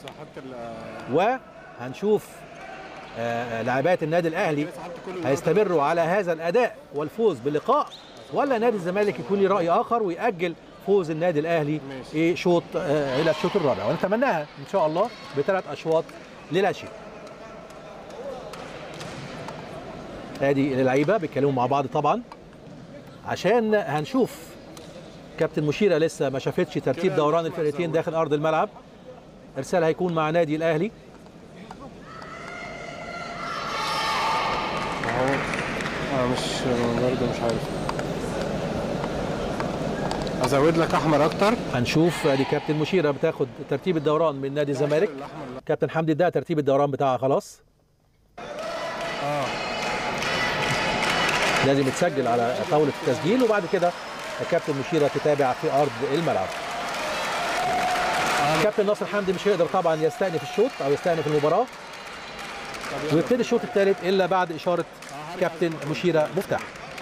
وهنشوف لاعبات النادي الأهلي هيستمروا على هذا الأداء والفوز باللقاء ولا نادي الزمالك يكون له رأي آخر ويأجل فوز النادي الأهلي شوط إلى الشوط الرابع ونتمناها إن شاء الله ب3 أشواط للا شيء. ادي اللعيبه بيتكلموا مع بعض طبعا عشان هنشوف كابتن مشيره لسه ما شافتش ترتيب دوران الفرقتين داخل ارض الملعب. ارسال هيكون مع نادي الاهلي. مش برضه مش عارف ازود لك احمر اكتر. هنشوف ادي كابتن مشيره بتاخد ترتيب الدوران من نادي الزمالك. كابتن حمدي ده ترتيب الدوران بتاعها خلاص. لازم يتسجل على طاوله التسجيل وبعد كده الكابتن مشيره تتابع في ارض الملعب. كابتن ناصر حمدي مش هيقدر طبعا يستأنف الشوط او يستأنف المباراه ويبتدي الشوط الثالث الا بعد اشاره كابتن مشيره مفتاح.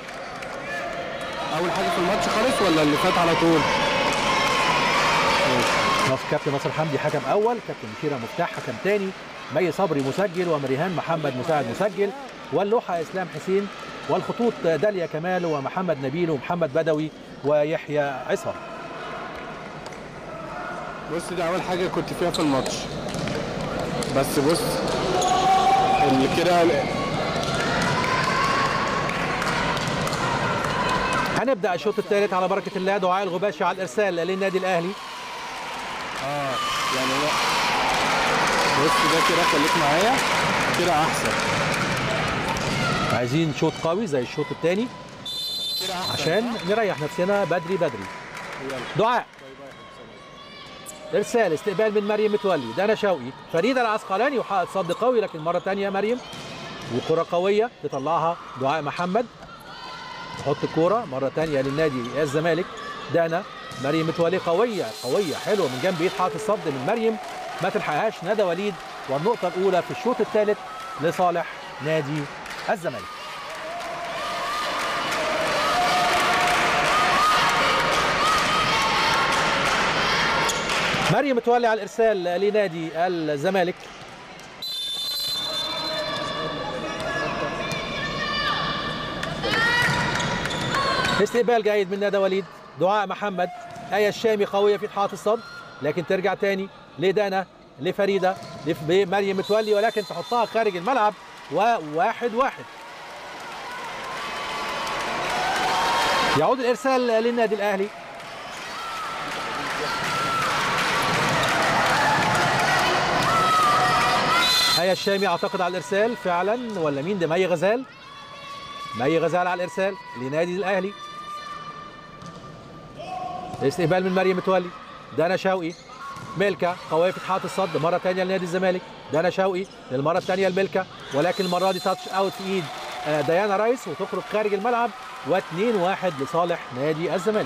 اول حاجه في الماتش خالص ولا اللي فات على طول؟ كابتن ناصر حمدي حكم اول، كابتن مشيره مفتاح حكم ثاني، مي صبري مسجل ومريهان محمد مساعد مسجل، واللوحه اسلام حسين، والخطوط داليا كمال ومحمد نبيل ومحمد بدوي ويحيى عصام. بص دي اول حاجه كنت فيها في الماتش. بس بص اللي كده هنبدا الشوط الثالث على بركه الله. دعاء الغباشي على الارسال للنادي الاهلي. يعني لا بص ده كده خليك معايا كده احسن. عايزين شوط قوي زي الشوط الثاني عشان نريح نفسنا بدري بدري. دعاء ارسال استقبال من مريم متولي. دانا شوقي فريده العسقلاني وحقق صد قوي، لكن مره ثانيه مريم وكره قويه تطلعها دعاء محمد. تحط الكوره مره ثانيه للنادي الزمالك. دانا مريم متولي قويه قويه حلوه من جنب ايد حاطط الصد من مريم ما تلحقهاش ندى وليد. والنقطه الاولى في الشوط الثالث لصالح نادي الزمالك. مريم متولي على الارسال لنادي الزمالك. استقبال جيد من ندى وليد. دعاء محمد. آية الشامي قويه في حاطط الصد، لكن ترجع تاني لدانا لفريده لمريم متولي، ولكن تحطها خارج الملعب. وواحد واحد. يعود الارسال للنادي الاهلي. آية الشامي اعتقد على الارسال فعلا، ولا مين ده؟ مي غزال. مي غزال على الارسال لنادي الاهلي. استقبال من مريم متولي. دانا شوقي. ملكه قويه في حاطط الصد مره ثانيه لنادي الزمالك. دانا شوقي للمره الثانيه الملكه، ولكن المره دي تاتش اوت في ايد ديانا رايس وتخرج خارج الملعب. و2-1 لصالح نادي الزمالك.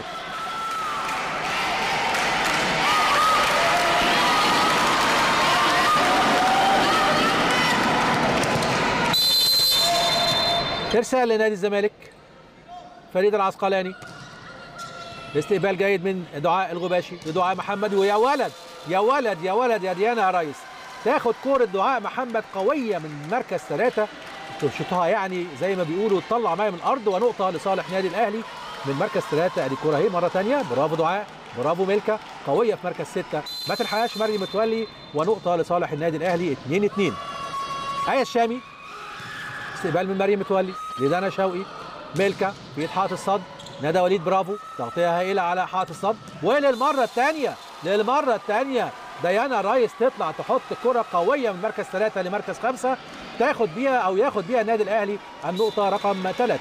ارسال لنادي الزمالك. فريده العسقلاني. استقبال جيد من دعاء الغباشي لدعاء محمد. ويا ولد يا ولد يا ولد يا ديانا رايس، تاخد كوره دعاء محمد قويه من مركز 3 تشوطها يعني زي ما بيقولوا تطلع معايا من الارض. ونقطه لصالح نادي الاهلي من مركز 3. ادي الكوره اهي مره ثانيه. برافو دعاء، برافو ملكه قويه في مركز 6 ما تلحقهاش مريم متولي. ونقطه لصالح النادي الاهلي 2-2. آية الشامي. استقبال من مريم متولي لدانا شوقي. ملكه في حاطط الصد. ندى وليد برافو، تغطيه هائله على حاطط الصد. وللمره الثانيه ديانا رايس تطلع تحط كره قويه من مركز 3 لمركز 5 تاخد بيها او ياخد بيها النادي الاهلي النقطه رقم 3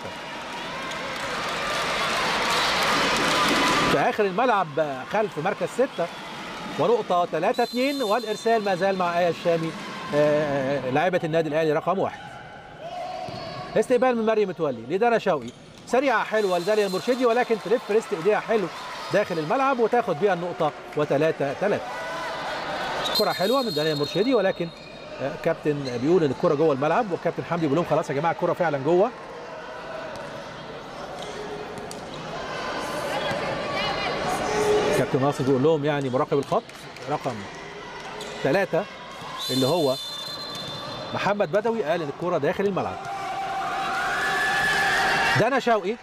في اخر الملعب خلف مركز 6. ونقطه 3-2. والارسال ما زال مع آية الشامي لاعبه النادي الاهلي رقم 1. استقبال من مريم متولي لدانا شوقي. سريعه حلوه لداليا المرشدي، ولكن تلف ريست ايديها حلو داخل الملعب وتاخد بيها النقطه. و3-3. كره حلوه من داليا المرشدي، ولكن كابتن بيقول ان الكره جوه الملعب، والكابتن حمدي بيقول لهم خلاص يا جماعه الكره فعلا جوه. كابتن ناصر بيقول لهم يعني مراقب الخط رقم 3 اللي هو محمد بدوي قال ان الكره داخل الملعب. دانا شوقي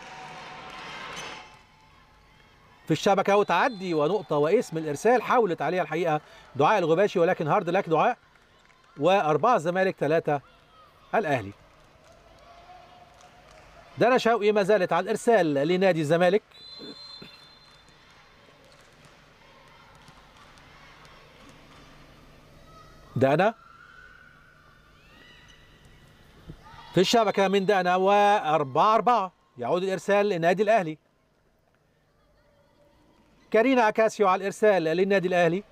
في الشبكه وتعدي ونقطه واسم الارسال حاولت عليها الحقيقه دعاء الغباشي، ولكن هارد لك دعاء. و4 الزمالك 3 الاهلي. دانا شوقي ما زالت على الارسال لنادي الزمالك. دانا في الشبكه من دانا. و4 يعود الارسال للنادي الاهلي. كارينا اكاسيو على الارسال للنادي الاهلي.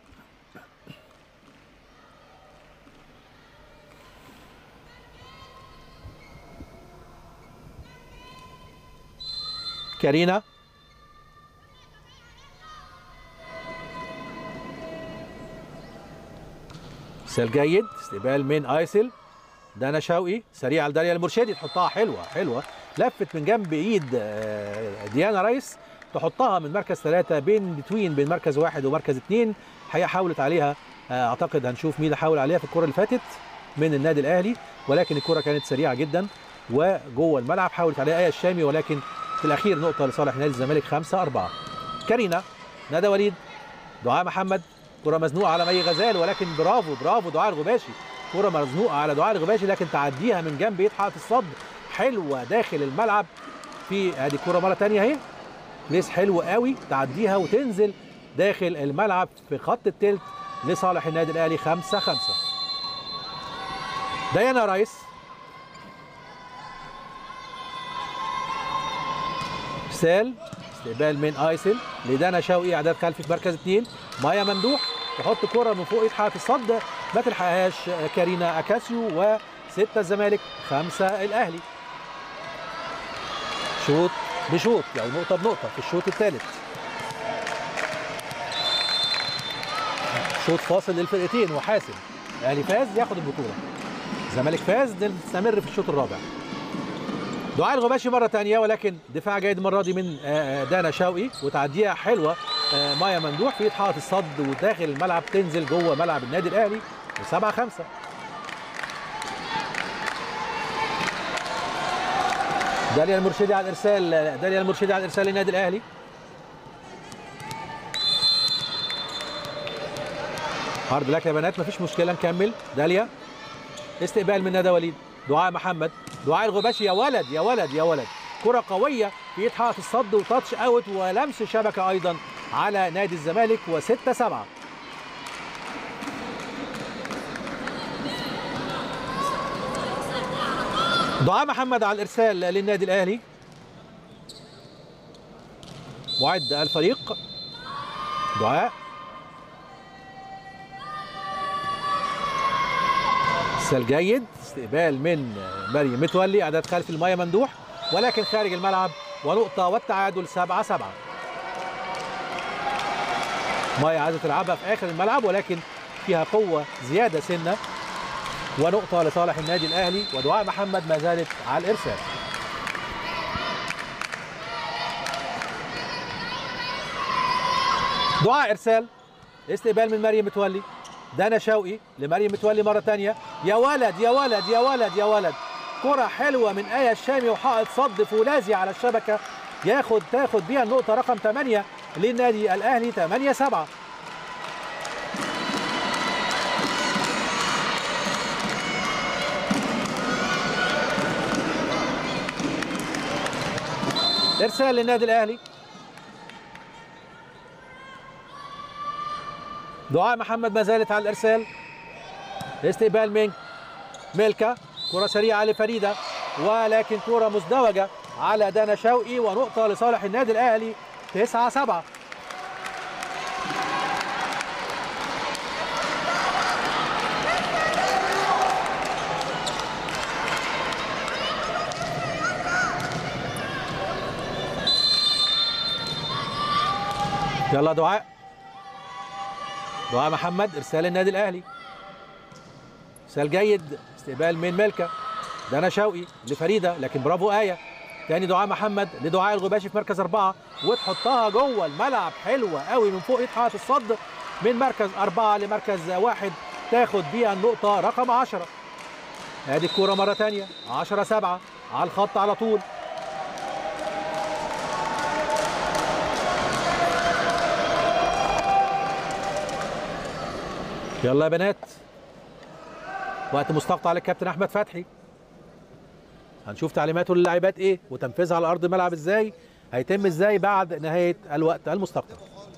كارينا ارسال جيد. استقبال من ايسل. دانا شوقي سريع لداليا المرشدي تحطها حلوه لفت من جنب ايد ديانا رايس تحطها من مركز 3 بين مركز 1 ومركز 2. الحقيقه حاولت عليها اعتقد هنشوف مين اللي حاول عليها في الكره اللي فاتت من النادي الاهلي، ولكن الكره كانت سريعه جدا وجوه الملعب. حاولت عليها آية الشامي، ولكن في الاخير نقطه لصالح نادي الزمالك 5-4. كارينا. ندى وليد. دعاء محمد كرة مزنوقة على مي غزال، ولكن برافو برافو دعاء الغباشي، كرة مزنوقة على دعاء الغباشي لكن تعديها من جنب ايد حائط الصد، حلوة داخل الملعب. في ادي كرة مرة تانية اهي، بليس حلو قوي، تعديها وتنزل داخل الملعب في خط التلت لصالح النادي الاهلي. 5-5. ديانا رايس ارسال، استقبال من ايسل لدانا شوقي، اعداد خلفي في مركز 2. مايا ممدوح تحط كرة من فوق ايد حائط الصد، ما تلحقهاش كارينا اكاسيو، و6 الزمالك 5 الاهلي. شوط بشوط يعني نقطة بنقطة في الشوط الثالث. شوط فاصل للفرقتين وحاسم، الاهلي فاز ياخد البطولة، الزمالك فاز نستمر في الشوط الرابع. دعاء الغباشي مرة تانية، ولكن دفاع جيد المرة دي من دانا شوقي، وتعديها حلوة مايا ممدوح في حائط الصد وداخل الملعب، تنزل جوه ملعب النادي الاهلي. 7-5. داليا المرشدي على الارسال، داليا المرشدي على الارسال للنادي الاهلي. هارد لك يا بنات، مفيش مشكله نكمل. داليا استقبال من ندى وليد، دعاء محمد، دعاء الغباشي، يا ولد يا ولد يا ولد، كره قويه في ايد حائط الصد وتاتش اوت ولمس شبكه ايضا على نادي الزمالك. و6-7. دعاء محمد على الارسال للنادي الاهلي، معد الفريق. دعاء ارسال جيد، استقبال من مريم متولي، اعداد خلفي المايا ممدوح، ولكن خارج الملعب، ونقطه والتعادل. 7-7. مايا عايزه تلعبها في اخر الملعب، ولكن فيها قوه زياده سنه، ونقطة لصالح النادي الأهلي. ودعاء محمد ما زالت على الإرسال. دعاء إرسال، استقبال من مريم متولي، دانا شوقي لمريم متولي مرة تانية، يا ولد يا ولد يا ولد يا ولد، كرة حلوة من آية الشامي وحائط صد فولاذي على الشبكة، تاخد بيها النقطة رقم 8 للنادي الأهلي. 8-7. ارسال للنادي الاهلي، دعاء محمد ما زالت على الارسال، استقبال من ميلكا، كره سريعه لفريده، ولكن كره مزدوجه على دانا شوقي، ونقطه لصالح النادي الاهلي. 9-7. يلا دعاء محمد، ارسال النادي الاهلي، ارسال جيد، استقبال من ملكه، دانا شوقي لفريده، لكن برافو آية. تاني دعاء محمد لدعاء الغباشي في مركز 4، وتحطها جوه الملعب، حلوه قوي من فوق ايد حائط الصد، من مركز 4 لمركز 1، تاخد بيها النقطه رقم 10. ادي الكوره مره ثانيه. 10-7 على الخط على طول. يلا يا بنات، وقت مستقطع للكابتن احمد فتحي، هنشوف تعليماته للاعبات ايه وتنفيذها على ارض الملعب ازاي، هيتم ازاي بعد نهايه الوقت المستقطع.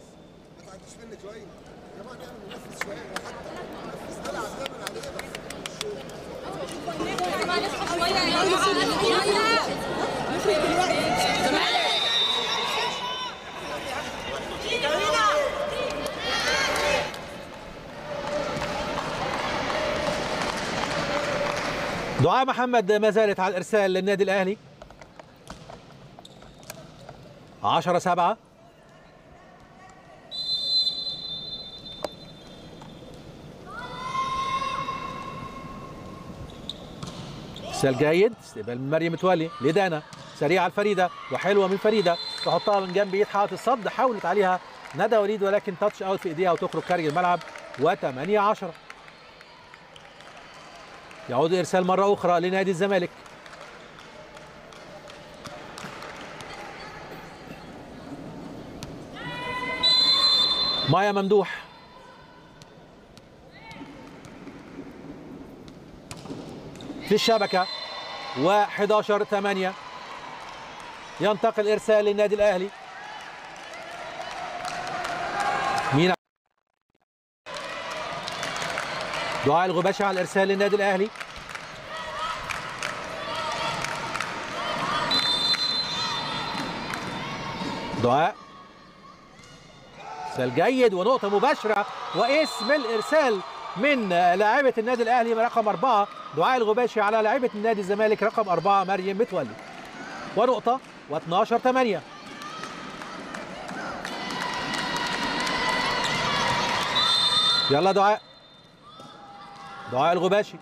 دعاء محمد ما زالت على الارسال للنادي الاهلي. 10-7. ارسال جيد، استقبال من مريم متولي لدانا، سريعه الفريده وحلوه من فريده، تحطها من جنب ايد حائط الصد، حاولت عليها ندى وليد ولكن تاتش اوت في ايديها وتخرج خارج الملعب. و8-10. يعود ارسال مره اخرى لنادي الزمالك. مايا ممدوح في الشبكه و11-8. ينتقل ارسال للنادي الاهلي. مين؟ دعاء الغباشي على الارسال للنادي الاهلي. دعاء ارسال جيد ونقطه مباشره واسم الارسال من لاعبه النادي الاهلي رقم 4 دعاء الغباشي على لاعبه النادي الزمالك رقم 4 مريم متولي، ونقطه و12-8. يلا دعاء الغباشي،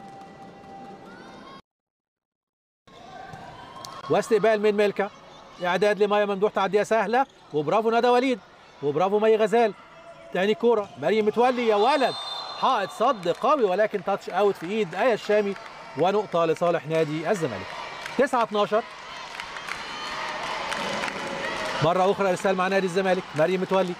واستقبال من ملكه، اعداد لمايا ممدوح، تعديه سهله وبرافو ندى وليد وبرافو مي غزال. تاني كوره مريم متولي، يا ولد حائط صد قوي ولكن تاتش اوت في ايد ايه الشامي، ونقطه لصالح نادي الزمالك. 9-12. مره اخرى ارسال مع نادي الزمالك. مريم متولي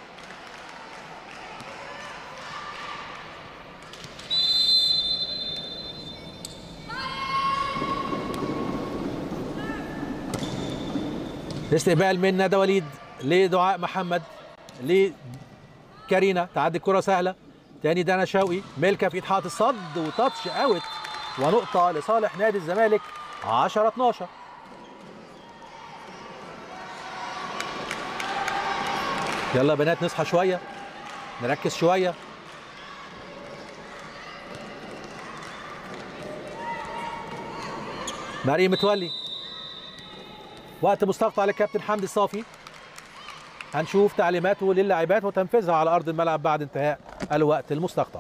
استقبال من ندى وليد لدعاء محمد لكارينا، تعدي الكره سهله. تاني دانا شوقي، ملكه في ايد حائط الصد وتاتش اوت، ونقطه لصالح نادي الزمالك. 10-12. يلا بنات نصحى شويه، نركز شويه. مريم متولي، وقت مستقطع للكابتن حمدي الصافي، هنشوف تعليماته للاعبات وتنفيذها على ارض الملعب بعد انتهاء الوقت المستقطع.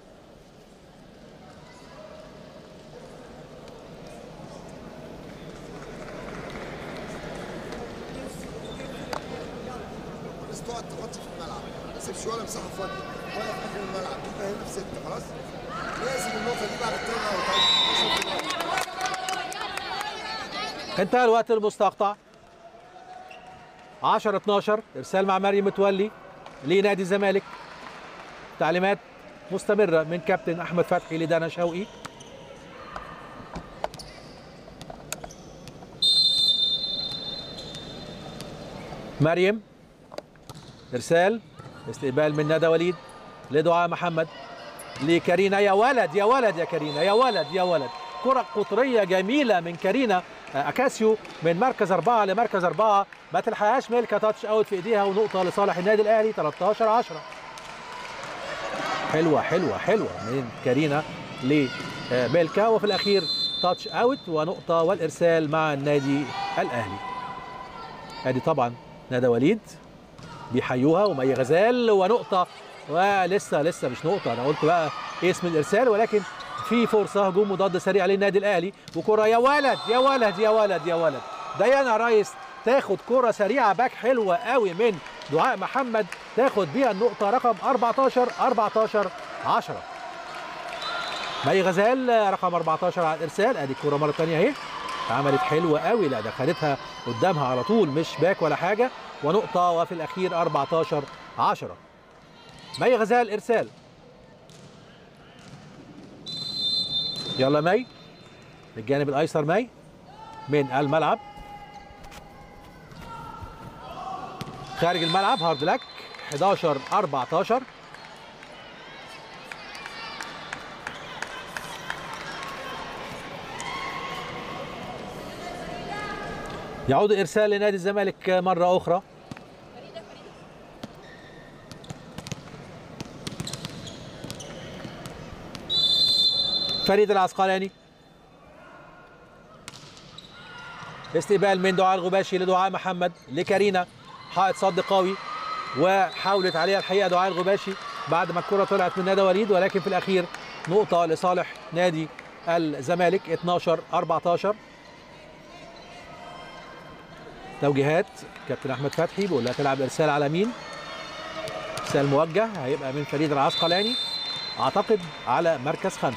تقعد تغطي في الملعب، ما تسيبش ولا مساحه فاضيه ولا في اخر الملعب، انت هنا في 6 خلاص. لازم النقطه دي بعد التاني. انتهى الوقت المستقطع. 10-12. ارسال مع مريم متولي لنادي الزمالك، تعليمات مستمره من كابتن احمد فتحي لدانا شوقي. مريم ارسال، استقبال من ندى وليد لدعاء محمد لكارينا، يا ولد يا ولد يا كارينا، يا ولد يا ولد. كرة قطرية جميلة من كارينا أكاسيو من مركز 4 لمركز 4، ما تلحقهاش ملكة، تاتش اوت في ايديها، ونقطة لصالح النادي الأهلي. 13-10. حلوة حلوة حلوة من كارينا لملكة، وفي الأخير تاتش اوت ونقطة، والإرسال مع النادي الأهلي. ادي طبعا ندى وليد بيحيوها ومي غزال، ونقطة، ولسه مش نقطة، أنا قلت بقى اسم الإرسال، ولكن في فرصة هجوم مضاد سريع للنادي الأهلي، وكرة يا ولد يا ولد يا ولد يا ولد. ديانا ريس تاخد كرة سريعة باك حلوة قوي من دعاء محمد، تاخد بيها النقطة رقم 14-10. مي غزال رقم 14 على الإرسال. أدي الكرة مرة ثانية أهي، عملت حلوة قوي، لا دخلتها قدامها على طول، مش باك ولا حاجة، ونقطة، وفي الأخير 14-10. مي غزال إرسال. يلا مي للجانب الأيسر، مي من الملعب خارج الملعب، هارد لك. 11-14. يعود إرسال لنادي الزمالك مرة أخرى. فريد العسقلاني، استقبال من دعاء الغباشي لدعاء محمد لكارينا، حائط صد قوي، وحاولت عليها الحقيقة دعاء الغباشي بعد ما الكرة طلعت من ندى وليد، ولكن في الأخير نقطة لصالح نادي الزمالك. 12-14. توجيهات كابتن احمد فتحي، بيقول لها تلعب ارسال على مين؟ ارسال موجه هيبقى من فريد العسقلاني، اعتقد على مركز 5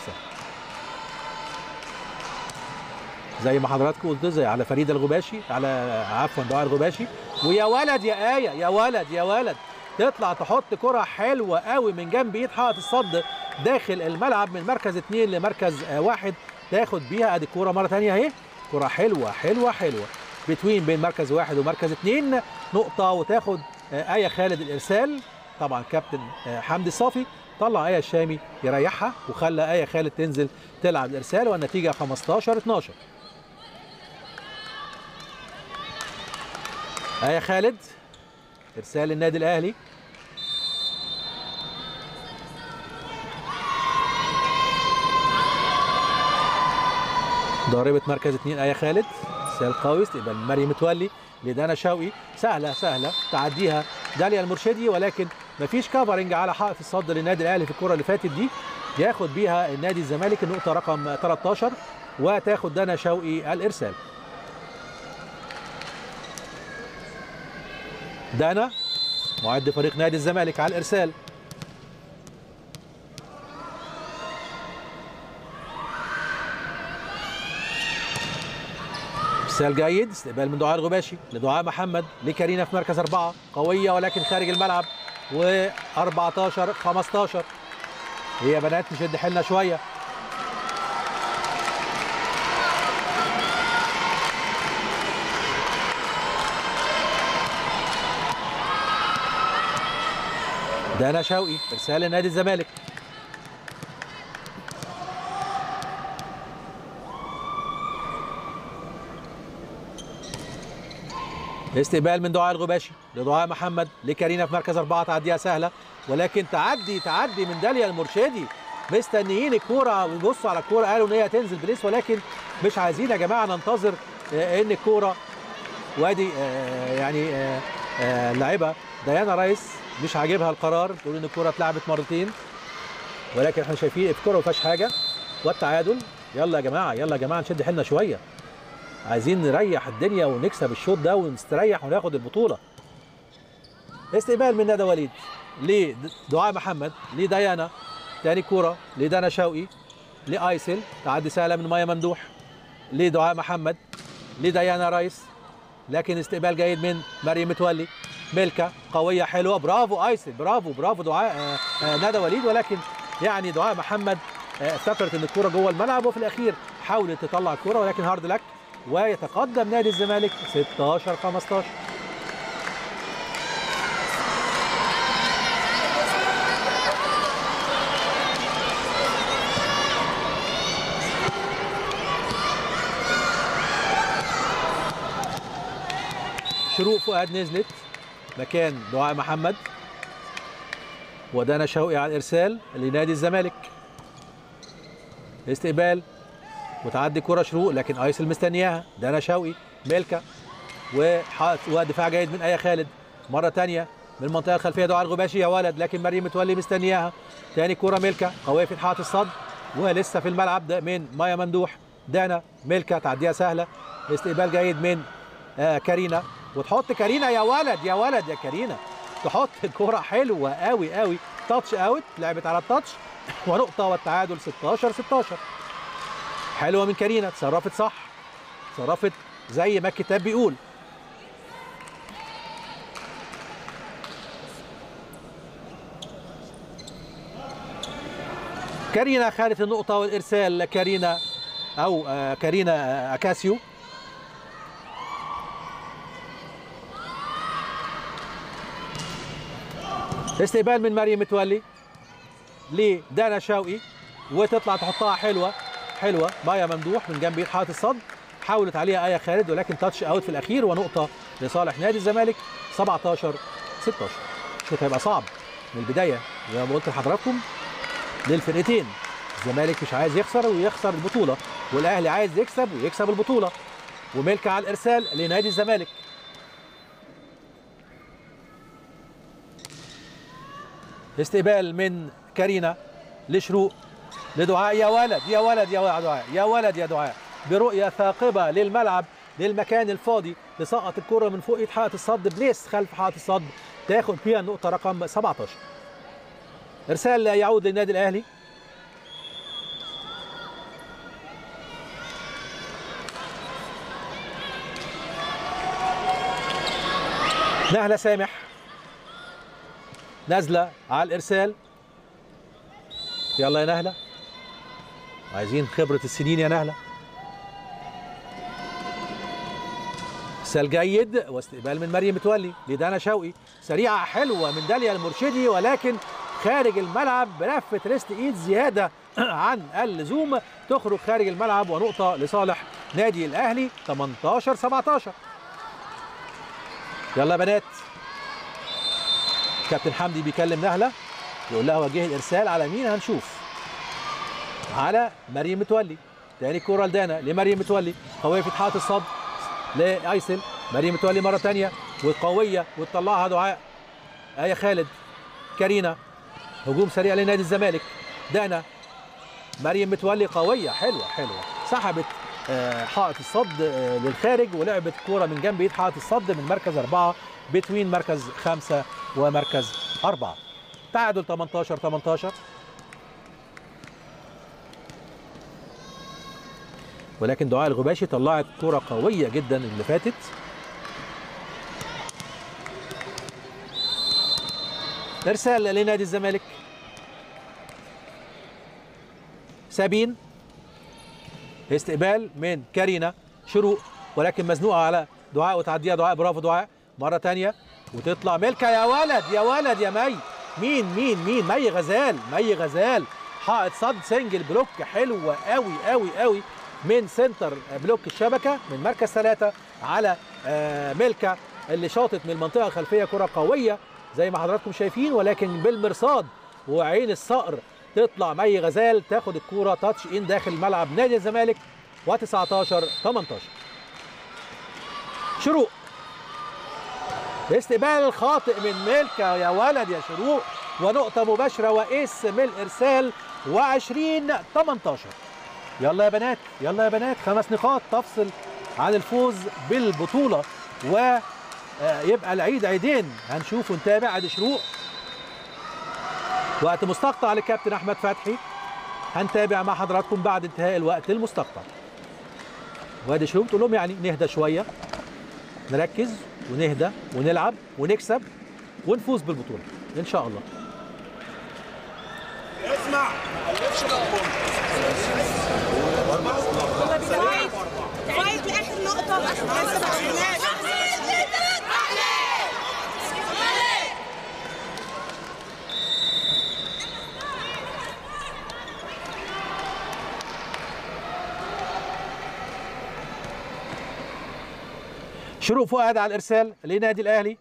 زي ما حضراتكم قلت، زي على فريد الغباشي، على عفوا دعاء الغباشي. ويا ولد يا آية، يا ولد يا ولد، تطلع تحط كرة حلوة قوي من جنب ايد حائط الصد داخل الملعب من مركز 2 لمركز 1، تاخد بيها ادي الكوره مره ثانيه اهي، كوره حلوه حلوه حلوه بين مركز واحد ومركز اثنين، نقطه وتاخد آية خالد الارسال. طبعا كابتن حمدي الصافي طلع آية الشامي يريحها وخلى آية خالد تنزل تلعب الارسال، والنتيجه 15-12. آية خالد ارسال النادي الاهلي. ضاربة مركز 2 آية خالد، ارسال قوي، استقبال مريم متولي لدانا شوقي، سهله سهله تعديها داليا المرشدي، ولكن مفيش كفرنج على حائط الصد للنادي الاهلي في الكره اللي فاتت دي، ياخد بيها النادي الزمالك النقطه رقم 13 وتاخد دانا شوقي الارسال. دانا معد فريق نادي الزمالك على الارسال. ارسال جيد، استقبال من دعاء الغباشي لدعاء محمد لكارينا في مركز 4، قويه ولكن خارج الملعب، و14-15. هي بنات نشد حيلنا شويه. دانا شوقي ارسال لنادي الزمالك. استقبال من دعاء الغباشي لدعاء محمد لكارينا في مركز 4، تعديها سهله ولكن تعدي من داليا المرشدي. مستنيين الكوره ويبصوا على الكوره، قالوا ان هي هتنزل بليس ولكن مش عايزين يا جماعه ننتظر ان الكوره، وادي يعني اللاعبه ديانا رايس مش عاجبها القرار، تقول ان الكوره اتلعبت مرتين، ولكن احنا شايفين الكوره ما فيهاش حاجه والتعادل. يلا يا جماعه يلا يا جماعه نشد حيلنا شويه، عايزين نريح الدنيا ونكسب الشوط ده ونستريح وناخد البطوله. استقبال من ندى وليد لدعاء محمد لديانا، تاني كوره لدانا شوقي لايسل، تعدي سهله من مايا ممدوح لدعاء محمد لديانا رايس، لكن استقبال جيد من مريم متولي. ملكه قويه حلوه، برافو ايسل، برافو دعاء ندى وليد، ولكن يعني دعاء محمد افتكرت ان الكوره جوه الملعب، وفي الاخير حاولت تطلع الكوره ولكن هارد لك، ويتقدم نادي الزمالك 16-15. شروق فؤاد نزلت مكان دعاء محمد، ودانا شوقي على الارسال لنادي الزمالك. استقبال وتعدي كرة شروق لكن ايسل مستنياها، دانا شوقي ملكه ودفاع جيد من آية خالد مره ثانيه من المنطقه الخلفيه دعاء الغباشي يا ولد، لكن مريم متولي مستنياها. ثاني كرة ملكه قويه في حائط الصد ولسه في الملعب ده من مايا ممدوح. دانا ملكه تعديها سهله، استقبال جيد من كارينا، وتحط كارينا يا ولد يا كارينا، تحط الكرة حلوه قوي تاتش اوت، لعبت على التاتش ونقطه والتعادل 16-16. حلوه من كارينا، تصرفت صح، تصرفت زي ما الكتاب بيقول. كارينا خدت النقطه والارسال، كارينا او كارينا اكاسيو. استقبال من مريم متولي لدانا شوقي، وتطلع تحطها حلوه مايا ممدوح من جنب حائط الصد، حاولت عليها آية خالد ولكن تاتش اوت في الاخير، ونقطه لصالح نادي الزمالك 17-16. الشوط هيبقى صعب من البدايه زي ما قلت لحضراتكم للفرقتين، الزمالك مش عايز يخسر ويخسر البطوله، والاهلي عايز يكسب ويكسب البطوله. وملكه على الارسال لنادي الزمالك. استقبال من كارينا لشروق لدعاء، يا ولد يا دعاء برؤية ثاقبة للملعب للمكان الفاضي، لسقط الكرة من فوق حائط الصد بليس خلف حائط الصد، تاخد فيها النقطة رقم 17. إرسال يعود للنادي الأهلي. نهلة سامح نازلة على الإرسال، يلا يا نهلة عايزين خبرة السنين يا نهلة. ارسال جيد واستقبال من مريم متولي لدانا شوقي، سريعة حلوة من داليا المرشدي ولكن خارج الملعب بلفة ريست ايد زيادة عن اللزوم، تخرج خارج الملعب ونقطة لصالح نادي الأهلي 18-17. يلا يا بنات. كابتن حمدي بيكلم نهلة يقول لها وجه الإرسال على مين؟ هنشوف. على مريم متولي. تاني كورة لدانا لمريم متولي، قوية في اتحاد الصد لأيسل. مريم متولي مرة تانية وقوية وتطلعها دعاء. آية خالد، كارينا، هجوم سريع لنادي الزمالك. دانا، مريم متولي قوية حلوة حلوة، سحبت حائط الصد للخارج ولعبت كورة من جنب ايد حائط الصد من مركز 4 بين مركز 5 ومركز 4. تعادل 18-18. ولكن دعاء الغباشي طلعت كرة قوية جدا اللي فاتت. ارسال لنادي الزمالك. سابين، استقبال من كارينا شروق ولكن مزنوقة على دعاء وتعديها دعاء. برافو دعاء. مرة تانية وتطلع ملكة. يا ولد يا ولد يا مي. مين مي غزال. مي غزال حائط صد سنجل بلوك حلوة قوي قوي قوي من سنتر بلوك الشبكة من مركز 3 على ملكة اللي شاطت من المنطقة الخلفية. كرة قوية زي ما حضراتكم شايفين ولكن بالمرصاد وعين الصقر تطلع مي غزال تاخد الكرة تاتش ان داخل ملعب نادي الزمالك. و19-18. شروق، استقبال الخاطئ من ملكة. يا ولد يا شروق، ونقطة مباشرة وإيس من الإرسال. و20-18. يلا يا بنات يلا يا بنات، 5 نقاط تفصل عن الفوز بالبطولة ويبقى العيد عيدين. هنشوف ونتابع. ادي شروق، وقت مستقطع للكابتن احمد فتحي، هنتابع مع حضراتكم بعد انتهاء الوقت المستقطع. وادي شروق تقول لهم يعني نهدى شويه، نركز ونهدى ونلعب ونكسب ونفوز بالبطوله ان شاء الله. اسمع فايت لاخر نقطه. شروق فؤاد على الارسال لنادي الاهلي.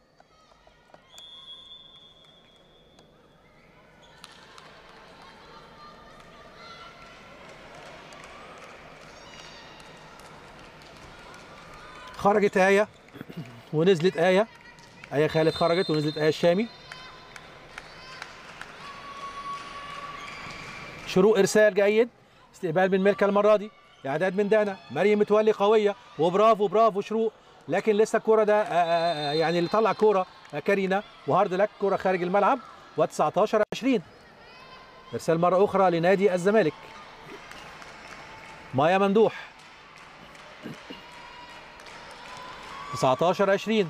خرجت آية ونزلت آية خالد، خرجت ونزلت آية الشامي. شروق ارسال جيد، استقبال من ملكة المرة دي، اعداد من دانا. مريم متولي قوية وبرافو برافو شروق، لكن لسه الكرة ده يعني اللي طلع كرة كارينا وهارد لك كرة خارج الملعب. و19-20. ارسال مرة أخرى لنادي الزمالك. مايا ممدوح. 19-20.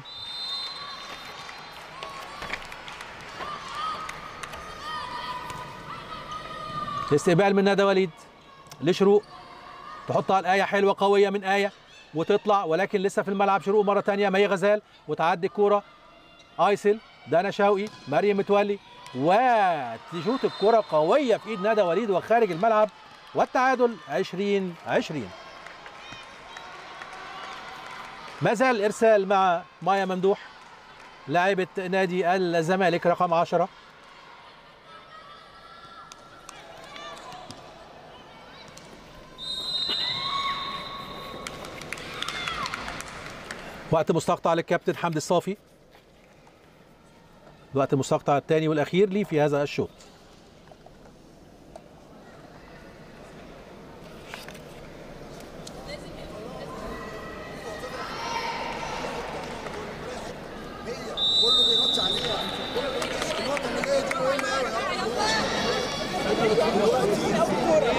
استقبال من ندى وليد لشروق، تحطها الآية حلوة قوية من آية وتطلع ولكن لسه في الملعب. شروق مرة تانية، مي غزال وتعدي الكرة. ايسل، دانا شوقي، مريم متولي، وتشوط الكرة قوية في ايد ندى وليد وخارج الملعب. والتعادل 20-20. ما زال الارسال مع مايا ممدوح لاعبة نادي الزمالك رقم 10. وقت مستقطع للكابتن حمدي الصافي، الوقت المستقطع الثاني والاخير لي في هذا الشوط. كله بيغطي عليها. النقطة اللي جاية دي مهمة قوي.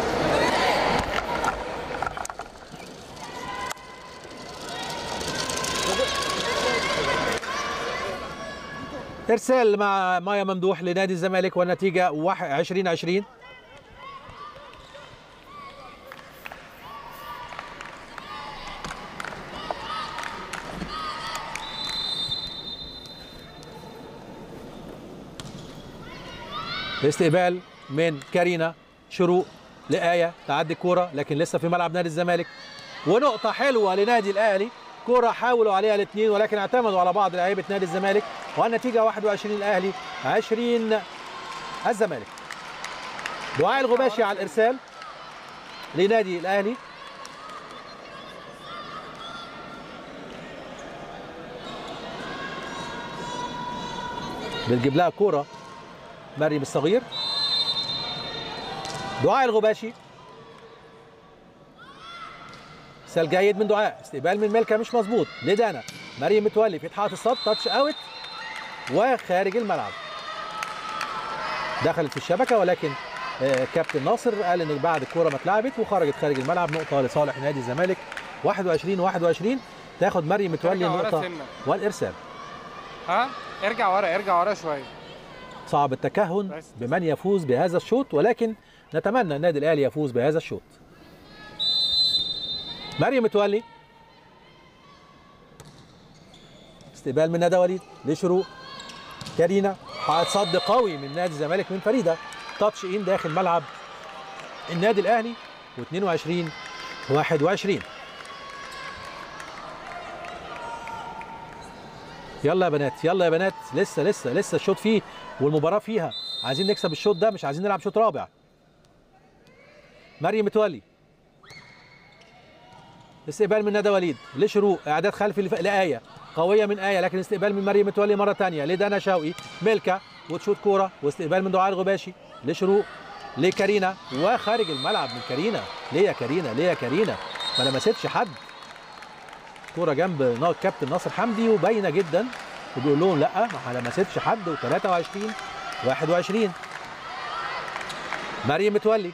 ارسال مع مايا ممدوح لنادي الزمالك والنتيجة 20-20. استقبال من كارينا شروق لآية، تعدي الكوره لكن لسه في ملعب نادي الزمالك، ونقطه حلوه لنادي الاهلي. كوره حاولوا عليها الاثنين ولكن اعتمدوا على بعض لاعيبه نادي الزمالك، والنتيجه 21 الاهلي 20 الزمالك. دعاء الغباشي على الارسال لنادي الاهلي. بتجيب لها كوره مريم الصغير. دعاء الغباشي، ارسال جيد من دعاء، استقبال من ملكه مش مظبوط لدانا. مريم متولي في اتحاد الصد، تاتش اوت وخارج الملعب. دخلت في الشبكه ولكن كابتن ناصر قال ان بعد الكوره ما اتلعبت وخرجت خارج الملعب. نقطه لصالح نادي الزمالك 21 تاخد مريم متولي النقطه والارسال. ها ارجع ورا شويه. صعب التكهن بمن يفوز بهذا الشوط، ولكن نتمنى النادي الاهلي يفوز بهذا الشوط. مريم متولي، استقبال من ندى وليد لشروق. كارينا، حائط صد قوي من نادي الزمالك من فريده، تاتش ان داخل ملعب النادي الاهلي و22-21. يلا يا بنات يلا يا بنات، لسه الشوط فيه والمباراه فيها، عايزين نكسب الشوط ده، مش عايزين نلعب شوط رابع. مريم متولي، استقبال من ندى وليد لشروق، اعداد خلفي لآية، قويه من آية لكن استقبال من مريم متولي مره ثانيه لدانا شوقي. ملكه وتشوت كوره واستقبال من دعاء الغباشي لشروق لكارينا وخارج الملعب من كارينا. ليه يا كارينا ما لمستش حد. كوره جنب كابتن ناصر حمدي وباينه جدا وبيقول لهم لا ما لمستش حد. و23-21. مريم متولي،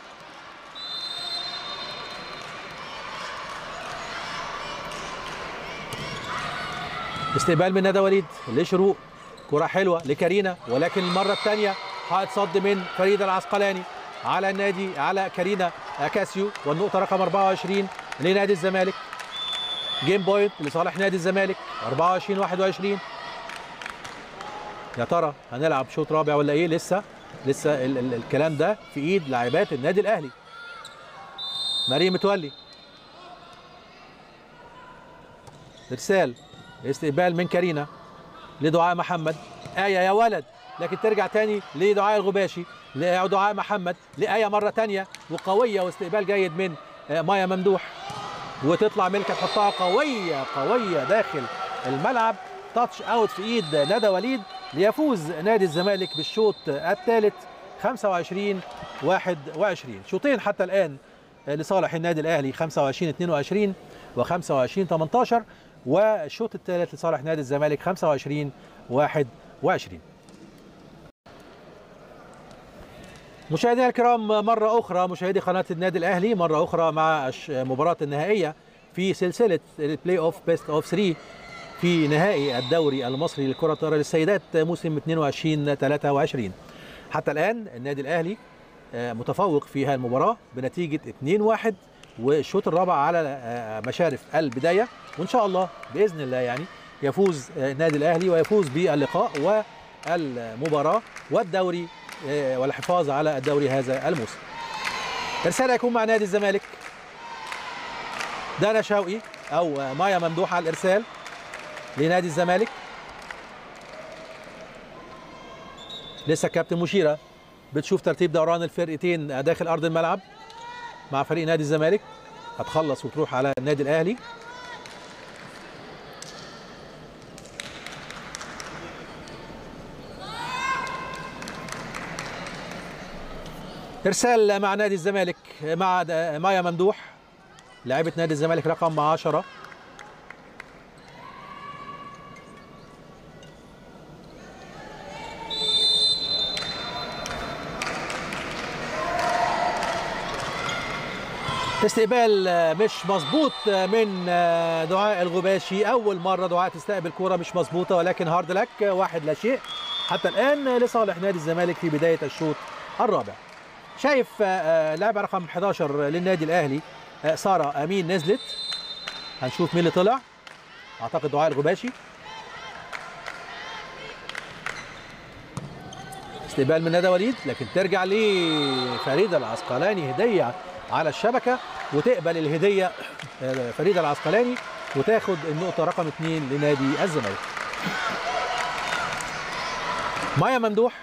استقبال من ندى وليد لشروق، كرة حلوة لكارينا ولكن المرة الثانية حائط صد من فريدة العسقلاني على كارينا كاسيو، والنقطة رقم 24 لنادي الزمالك. جيم بوينت لصالح نادي الزمالك 24-21. يا ترى هنلعب شوط رابع ولا ايه؟ لسه الكلام ده في ايد لاعبات النادي الاهلي. مريم متولي، ارسال، استقبال من كارينا لدعاء محمد. آية يا ولد، لكن ترجع تاني لدعاء الغباشي لدعاء محمد لآية مرة تانية وقوية، واستقبال جيد من مايا ممدوح، وتطلع ملكة تحطها قوية داخل الملعب. تاتش اوت في ايد ندى وليد ليفوز نادي الزمالك بالشوط الثالث 25-21. شوطين حتى الآن لصالح النادي الأهلي 25-22 و25-18، والشوط الثالث لصالح نادي الزمالك 25-21. مشاهدينا الكرام، مرة أخرى مشاهدي قناة النادي الأهلي، مرة أخرى مع المباراة النهائية في سلسلة البلاي أوف بيست أوف 3 في نهائي الدوري المصري لكرة الطائرة للسيدات موسم 22-23. حتى الآن النادي الأهلي متفوق في هذه المباراة بنتيجة 2-1، والشوط الرابع على مشارف البداية، وإن شاء الله بإذن الله يعني يفوز النادي الأهلي ويفوز باللقاء والمباراة والدوري والحفاظ على الدوري هذا الموسم. الرسالة يكون مع نادي الزمالك دانا شوقي أو مايا ممدوح على الإرسال لنادي الزمالك. لسه كابتن مشيرة بتشوف ترتيب دوران الفرقتين داخل أرض الملعب مع فريق نادي الزمالك. هتخلص وتروح على النادي الأهلي. إرسال مع نادي الزمالك مع مايا ممدوح لاعبة نادي الزمالك رقم 10. استقبال مش مظبوط من دعاء الغباشي. اول مره دعاء تستقبل كوره مش مظبوطه، ولكن هارد لك 1-0 حتى الان لصالح نادي الزمالك في بدايه الشوط الرابع. شايف لاعب رقم 11 للنادي الاهلي ساره امين نزلت، هنشوف مين اللي طلع. اعتقد دعاء الغباشي. استقبال من ندى وليد، لكن ترجع لفريده العسقلاني هديه على الشبكه، وتقبل الهديه فريده العسقلاني وتاخد النقطه رقم 2 لنادي الزمالك. مايا ممدوح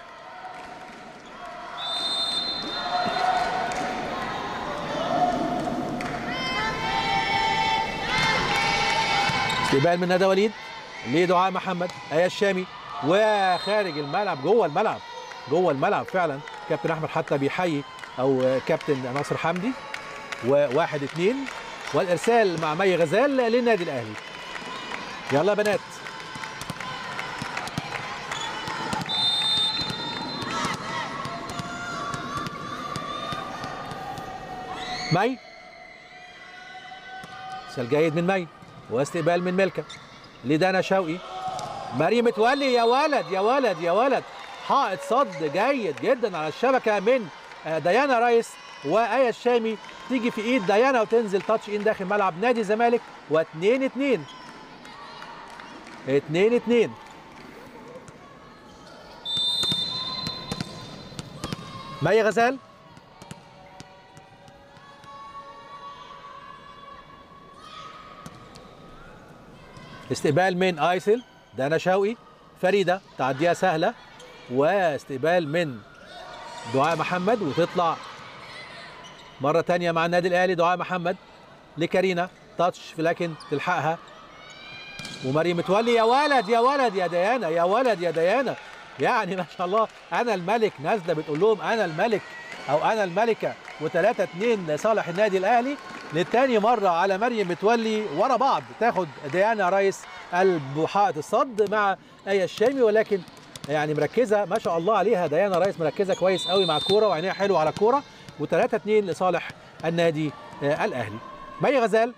استقبال من ندى وليد لدعاء محمد، آية الشامي وخارج الملعب، جوه الملعب فعلا. كابتن احمد حتى بيحيي او كابتن ناصر حمدي. وواحد 2 والارسال مع مي غزال للنادي الاهلي. يلا يا بنات. مي، ارسال جيد من مي واستقبال من ملكه لدانا شوقي. مريم متولي، يا ولد يا ولد يا ولد، حائط صد جيد جدا على الشبكه من ديانا ريس، وآية الشامي تيجي في ايد ديانا وتنزل تاتش ان داخل ملعب نادي الزمالك. و2-2 2-2. مي غزال استقبال من ايسل، دانا شوقي، فريده تعديها سهله، واستقبال من دعاء محمد وتطلع مره ثانيه مع النادي الاهلي. دعاء محمد لكارينا، تاتش لكن تلحقها. ومريم متولي، يا ولد يا ولد يا ديانا، يا ولد يا ديانا، يعني ما شاء الله انا الملك. نازله بتقول لهم انا الملك او انا الملكه. و3-2 لصالح النادي الاهلي للتاني مره على مريم متولي ورا بعض. تاخد ديانا ريس حائط الصد مع آية الشامي، ولكن يعني مركزه ما شاء الله عليها. ديانا ريس مركزه كويس قوي مع الكوره وعينيها حلوه على الكوره. و3-2 لصالح النادي الاهلي. مي غزال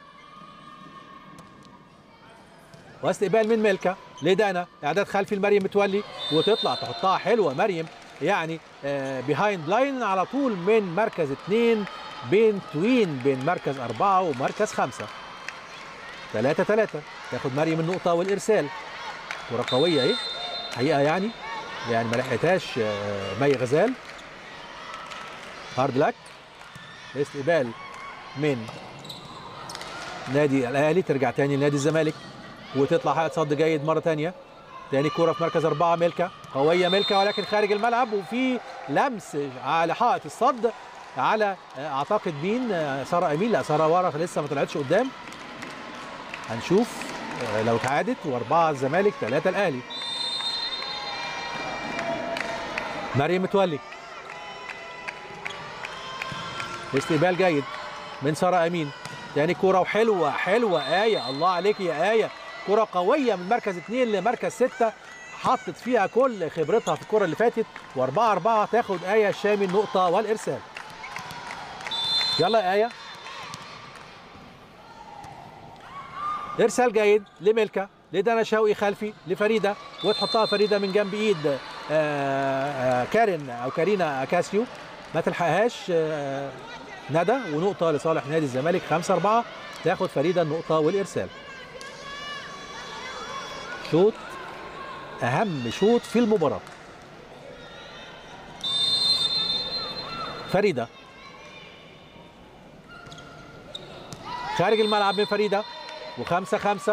واستقبال من ملكه لدانا، اعداد خلفي لمريم متولي وتطلع تحطها حلوه مريم، يعني بيهايند لاين على طول من مركز 2 بين مركز 4 ومركز 5. 3-3 تاخد مريم النقطه والارسال. كره قويه اهي حقيقه، يعني ما لحقتهاش مي غزال. هارد لك. استقبال من نادي الاهلي، ترجع تاني لنادي الزمالك وتطلع حائط صد جيد مره ثانيه. تاني كوره في مركز 4 ملكه، قويه ملكه ولكن خارج الملعب، وفي لمس على حائط الصد على اعتقد مين، ساره امين. لا ساره ورا لسه ما طلعتش قدام، هنشوف لو اتعادت. و4 الزمالك 3 الاهلي. مريم متولي استقبال جيد من ساره امين. تاني كوره وحلوه آية، الله عليك يا آية، كرة قوية من مركز 2 لمركز 6، حطت فيها كل خبرتها في الكرة اللي فاتت. و4-4 تاخد آية الشامي النقطة والإرسال. يلا يا آية. إرسال جيد لملكة لدانا شوقي خلفي لفريدة، وتحطها فريدة من جنب إيد كارين أو كارينا أكاسيو، ما تلحقهاش ندى، ونقطة لصالح نادي الزمالك. 5-4 تاخد فريدة النقطة والإرسال. شوط أهم شوط في المباراة. فريدة خارج الملعب من فريدة. و5-5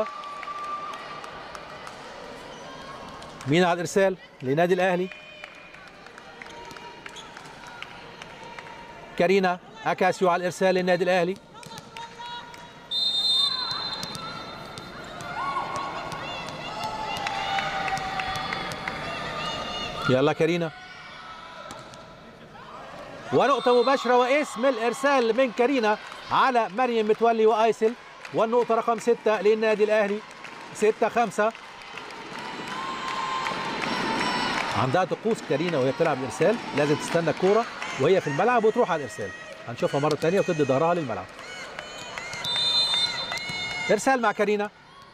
مين على الإرسال لنادي الأهلي؟ كارينا أكاسيو على الإرسال للنادي الأهلي. يلا كارينا، ونقطة مباشرة واسم الإرسال من كارينا على مريم متولي وآيسل، والنقطة رقم 6 للنادي الأهلي. 6-5. عندها طقوس كارينا وهي بتلعب الإرسال، لازم تستنى الكورة وهي في الملعب وتروح على الإرسال. هنشوفها مرة تانية وتدي ظهرها للملعب. إرسال مع كارينا.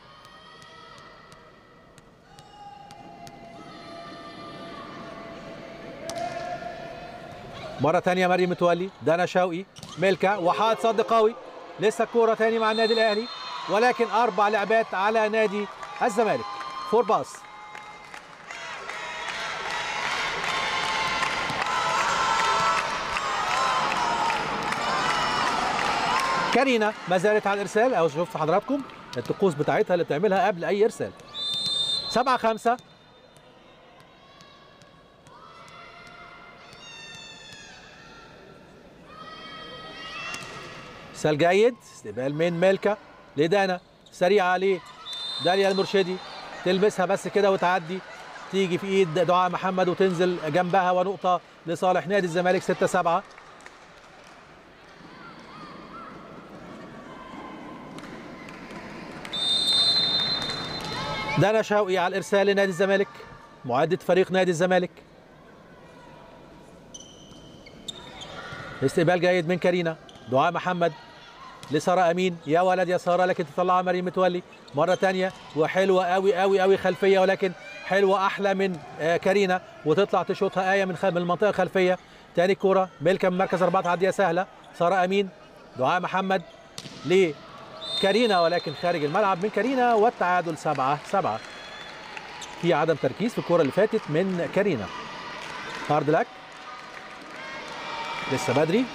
مرة تانية مريم متولي، دانا شوقي، ملكة، وحائط صد قوي. لسه الكورة تاني مع النادي الأهلي، ولكن 4 لعبات على نادي الزمالك. 4 باص. كارينا ما زالت على الارسال، او شوف حضراتكم الطقوس بتاعتها اللي بتعملها قبل اي ارسال. 7-5. ارسال جيد، استقبال من ملكة لدانا، سريعة عليه داليا المرشدي، تلمسها بس كده وتعدي، تيجي في ايد دعاء محمد وتنزل جنبها، ونقطة لصالح نادي الزمالك. 6-7. دانا شوقي على الارسال لنادي الزمالك، معدة فريق نادي الزمالك. استقبال جيد من كارينا، دعاء محمد لسارة امين، يا ولد يا ساره، لكن تطلعها مريم متولي مره ثانيه، وحلوه قوي قوي قوي خلفيه، ولكن حلوه احلى من كارينا، وتطلع تشوطها ايه من المنطقه الخلفيه. ثاني كوره ملكه من مركز 4، تعديه سهله، ساره امين، دعاء محمد لكارينا، ولكن خارج الملعب من كارينا، والتعادل 7-7. في عدم تركيز في الكوره اللي فاتت من كارينا. هارد لك، لسه بدري.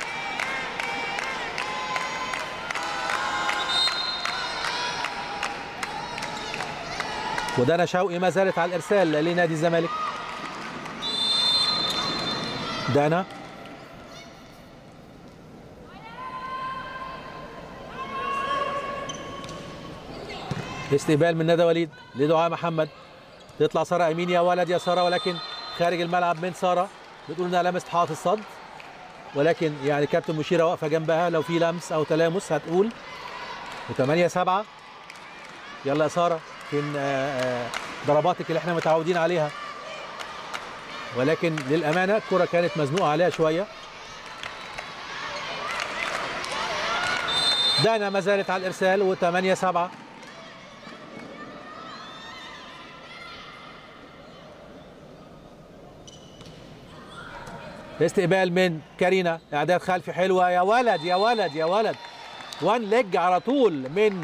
ودانا شوقي ما زالت على الارسال لنادي الزمالك. دانا استقبال من ندى وليد لدعاء محمد، تطلع ساره امين، يا ولد يا ساره، ولكن خارج الملعب من ساره، بتقول انها لمست حائط الصد، ولكن يعني كابتن مشيره واقفه جنبها، لو في لمس او تلامس هتقول. و8-7. يلا يا ساره، فين ضرباتك اللي احنا متعودين عليها؟ ولكن للامانه الكره كانت مزنوقه عليها شويه. دانا ما زالت على الارسال، و8-7. استقبال من كارينا، اعداد خلفي حلوه، يا ولد يا ولد يا ولد، وان ليج على طول من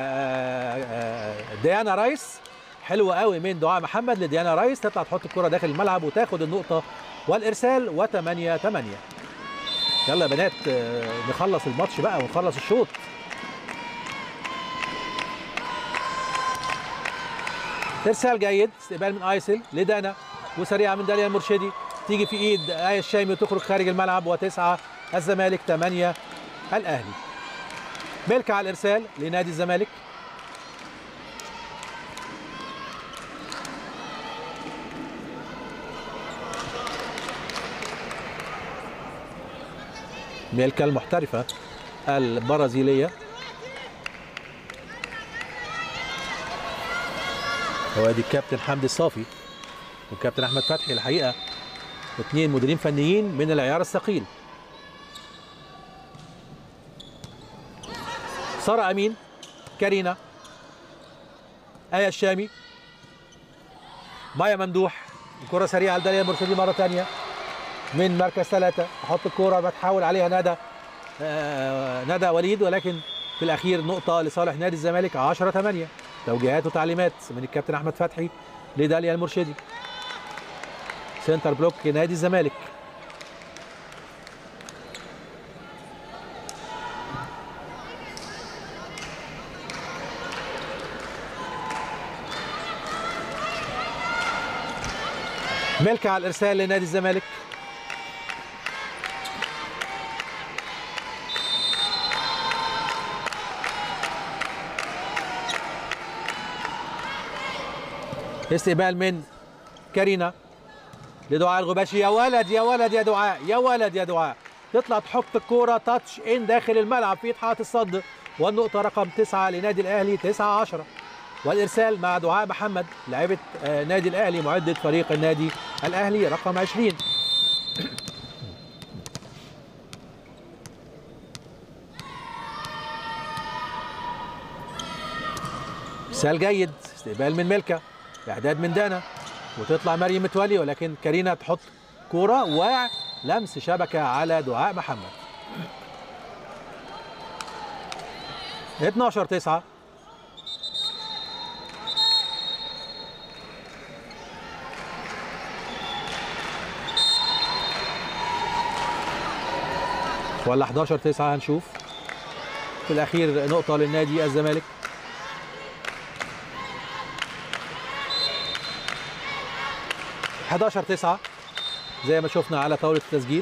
ديانا رايس، حلوه قوي من دعاء محمد لديانا رايس، تطلع تحط الكره داخل الملعب وتاخد النقطه والارسال. و8-8. يلا يا بنات نخلص الماتش بقى ونخلص الشوط. ارسال جيد، استقبال من ايسل لدانا، وسريعه من داليا المرشدي، تيجي في ايد آية الشامي وتخرج خارج الملعب. و9 الزمالك، 8 الاهلي. ملكة على الارسال لنادي الزمالك. ملكة المحترفة البرازيلية، هو دي الكابتن حمدي الصافي والكابتن احمد فتحي، الحقيقه اثنين مديرين فنيين من العيار الثقيل. ساره امين، كارينا، آية الشامي، مايا ممدوح، الكره سريعه لداليا المرشدي مره ثانيه من مركز 3، تحط الكره بتحاول عليها ندى وليد، ولكن في الاخير نقطه لصالح نادي الزمالك. 10-8. توجيهات وتعليمات من الكابتن احمد فتحي لداليا المرشدي. سنتر بلوك نادي الزمالك. ملكة على الارسال لنادي الزمالك. استقبال من كارينا لدعاء الغباشي، يا ولد يا ولد يا دعاء، يا ولد يا دعاء، تطلع تحط الكوره تاتش ان داخل الملعب في حائط الصد، والنقطه رقم 9 لنادي الاهلي. 9-10. والارسال مع دعاء محمد لاعبة نادي الاهلي، معدة فريق النادي الاهلي رقم 20. ارسال جيد، استقبال من ملكة، اعداد من دانا، وتطلع مريم متولي، ولكن كارينا تحط كوره ولمس شبكه على دعاء محمد. 12-9. ولا 11-9 هنشوف. في الاخير نقطه للنادي الزمالك. – 11-9 زي ما شفنا على طاوله التسجيل.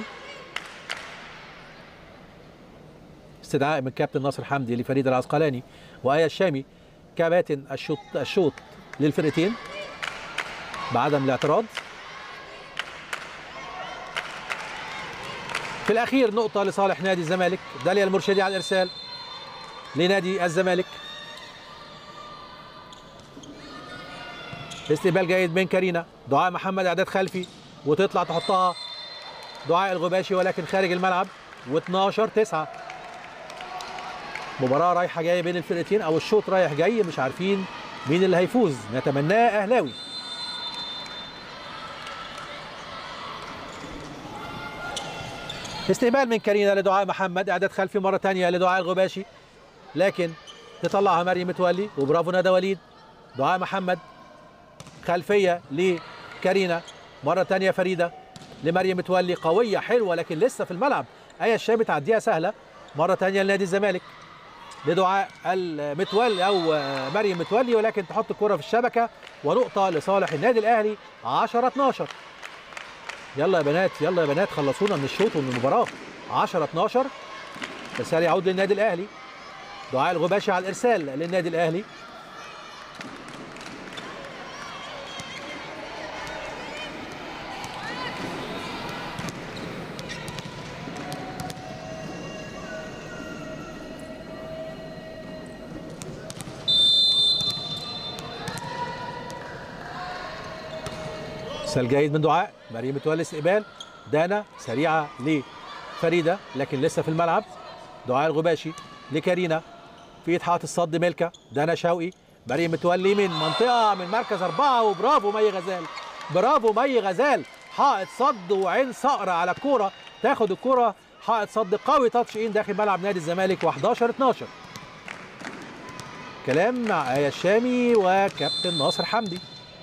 استدعاء من كابتن ناصر حمدي لفريد العسقلاني وآية الشامي كباتن الشوط للفرقتين بعدم الاعتراض. في الأخير نقطة لصالح نادي الزمالك. داليا المرشدي على الإرسال لنادي الزمالك. استقبال جيد من كارينا. دعاء محمد إعداد خلفي وتطلع تحطها دعاء الغباشي ولكن خارج الملعب. و12-9 مباراة رايحة جاية بين الفرقتين أو الشوط رايح جاي، مش عارفين مين اللي هيفوز، نتمناه أهلاوي. استقبال من كارينا لدعاء محمد، إعداد خلفي مرة تانية لدعاء الغباشي لكن تطلعها مريم متولي وبرافو ندى وليد. دعاء محمد خلفية لكارينا مرة تانية، فريدة لمريم متولي قوية حلوة لكن لسه في الملعب. آية الشامي تعديها سهلة مرة تانية لنادي الزمالك لدعاء المتولي أو مريم متولي ولكن تحط الكرة في الشبكة ونقطة لصالح النادي الأهلي. 10-12. يلا يا بنات يلا يا بنات خلصونا من الشوط ومن المباراة. 10-12 رسالة يعود للنادي الأهلي. دعاء الغباشي على الإرسال للنادي الأهلي. ارسال جيد من دعاء. مريم متولي استقبال. دانا سريعه لفريده لكن لسه في الملعب. دعاء الغباشي لكارينا في ايد حائط الصد ملكه. دانا شوقي. مريم متولي من منطقه من مركز 4 وبرافو مي غزال. برافو مي غزال. حائط صد وعين صقر على الكوره، تاخد الكوره حائط صد قوي تاتش ان داخل ملعب نادي الزمالك. و11-12 كلام مع آية الشامي وكابتن ناصر حمدي.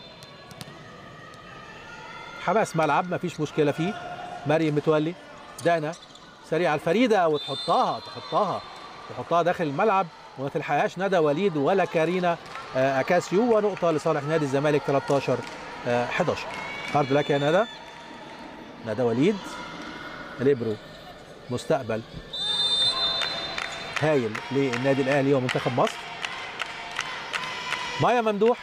حماس ملعب مفيش مشكله فيه. مريم متولي. دانا سريعه الفريده وتحطها داخل الملعب وما تلحقهاش ندى وليد ولا كارينا اكاسيو. ونقطه لصالح نادي الزمالك. 13-11. هارد لك يا ندى وليد. ليبرو مستقبل هايل للنادي الاهلي ومنتخب مصر. مايا ممدوح.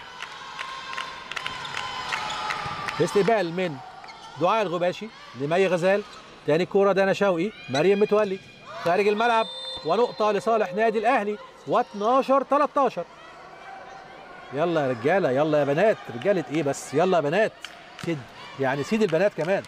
استقبال من دعاء الغباشي لمي غزال. تاني كوره دانا شوقي. مريم متولي خارج الملعب ونقطه لصالح نادي الاهلي. و12-13. يلا يا رجاله يلا يا بنات. رجاله ايه بس، يلا يا بنات سيد يعني سيد البنات كمان.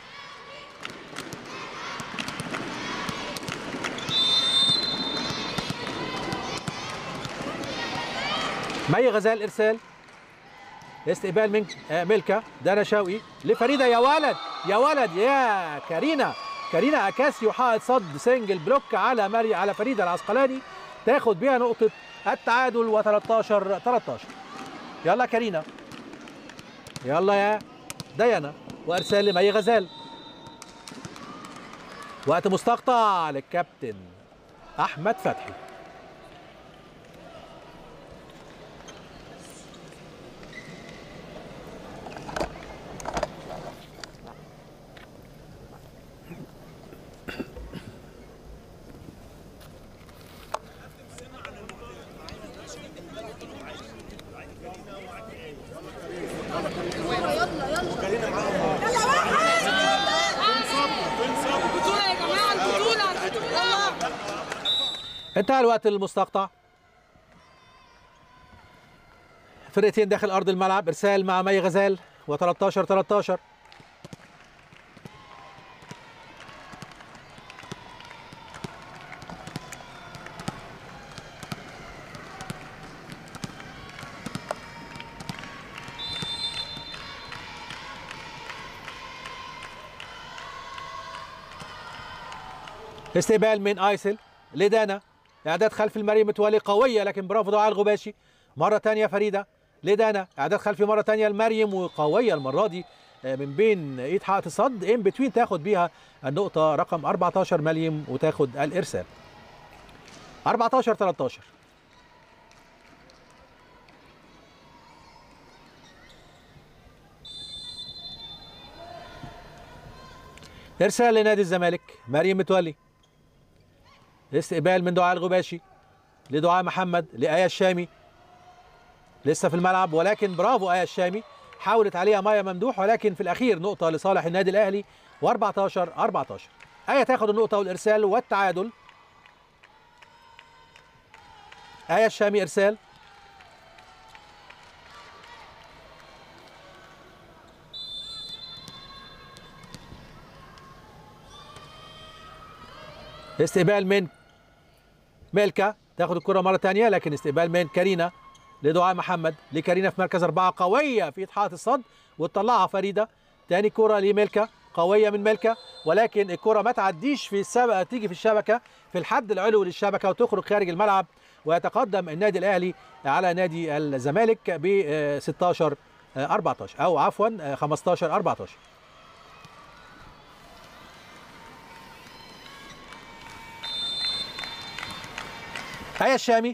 مي غزال ارسال. استقبال من ملكه. دانا شوقي لفريده. يا ولد يا ولد يا كارينا اكاسيو. حائط صد سنجل بلوك على فريده العسقلاني تاخد بيها نقطه التعادل. و13-13. يلا كارينا يلا يا ديانا. وارسال لمي غزال. وقت مستقطع للكابتن احمد فتحي. انتهى الوقت المستقطع. فرقتين داخل ارض الملعب. ارسال مع مي غزال. و13-13. استقبال من ايسل لدانا. اعداد خلفي المريم متولي قويه لكن برافو دعاء الغباشي. مره ثانيه فريده لدانا. اعداد خلفي مره ثانيه المريم وقويه المره دي من بين ايد حائط الصد ان بتوين تاخد بيها النقطه رقم 14 مريم وتاخد الارسال. 14-13. ارسال لنادي الزمالك، مريم متولي. استقبال من دعاء الغباشي لدعاء محمد لآية الشامي. لسه في الملعب ولكن برافو آية الشامي، حاولت عليها مايا ممدوح ولكن في الأخير نقطة لصالح النادي الأهلي، و14-14. آية تاخد النقطة والإرسال والتعادل. آية الشامي إرسال. استقبال من ميلكا، تاخد الكرة مرة تانية لكن استقبال من كارينا لدعاء محمد لكارينا في مركز 4 قوية في إتحاد الصد وتطلعها فريدة. تاني كرة لميلكا قوية من ميلكا ولكن الكرة ما تعديش في السبقة، تيجي في الشبكة في الحد العلوي للشبكة وتخرج خارج الملعب، ويتقدم النادي الأهلي على نادي الزمالك ب 16-14 أو عفوا 15-14. آية الشامي.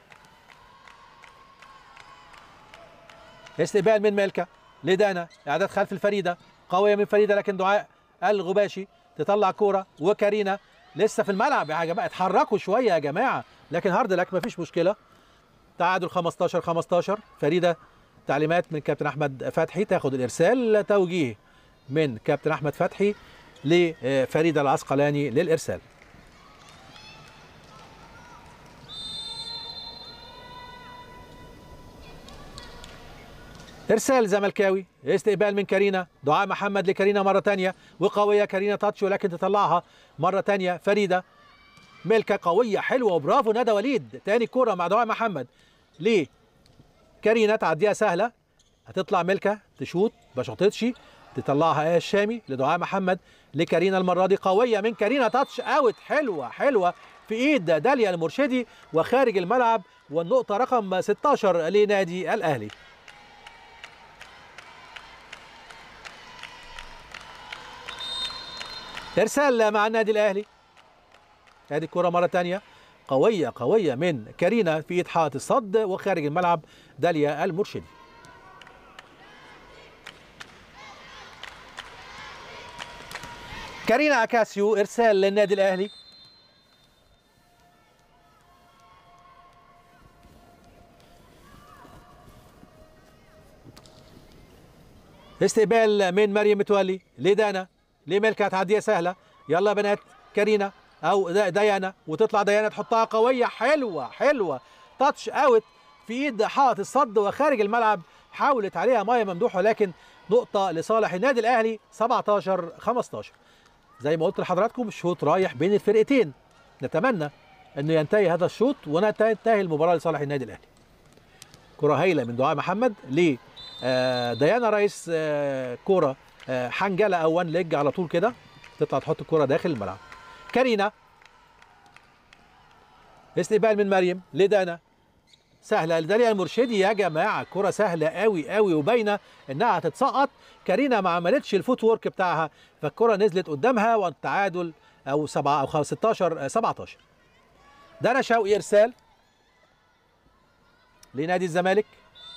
استقبال من ميلكا لدانا، اعداد خلف الفريده قويه من فريده لكن دعاء الغباشي تطلع كوره وكارينا لسه في الملعب. يا جماعه اتحركوا شويه يا جماعه، لكن هارد لك مفيش مشكله. تعادل 15-15. فريده تعليمات من كابتن احمد فتحي، تاخد الارسال، توجيه من كابتن احمد فتحي لفريده العسقلاني للارسال. ارسال زملكاوي. استقبال من كارينا، دعاء محمد لكارينا مره ثانيه وقويه كارينا تاتش ولكن تطلعها مره ثانيه فريده. ميلكا قويه حلوه وبرافو ندى وليد. ثاني كوره مع دعاء محمد لكارينا تعديها سهله، هتطلع ميلكا تشوط ما شاطتش، تطلعها آية الشامي لدعاء محمد لكارينا المره دي قويه من كارينا تاتش اوت حلوه حلوه في ايد داليا المرشدي وخارج الملعب، والنقطه رقم 16 لنادي الاهلي. ارسال مع النادي الاهلي. ادي الكره مره ثانيه قويه قويه من كارينا في اتحاد الصد وخارج الملعب داليا المرشدي. كارينا اكاسيو ارسال للنادي الاهلي. استقبال من مريم متولي لدانا لميلكا، تعديها سهله، يلا يا بنات كارينا او ديانا وتطلع ديانا تحطها قويه حلوه حلوه تاتش اوت في ايد حائط الصد وخارج الملعب، حاولت عليها مايا ممدوح ولكن نقطه لصالح النادي الاهلي 17-15. زي ما قلت لحضراتكم الشوط رايح بين الفرقتين، نتمنى انه ينتهي هذا الشوط وننتهي المباراه لصالح النادي الاهلي. كره هايله من دعاء محمد ل ديانا رئيس، كره حنجله او وان ليج على طول كده، تطلع تحط الكره داخل الملعب. كارينا استقبال من مريم لدانا سهله لداليا المرشدي. يا جماعه كره سهله قوي قوي وباينه انها هتتسقط، كارينا ما عملتش الفوت وورك بتاعها فالكره نزلت قدامها والتعادل او 16-17. دانا شوقي ارسال لنادي الزمالك.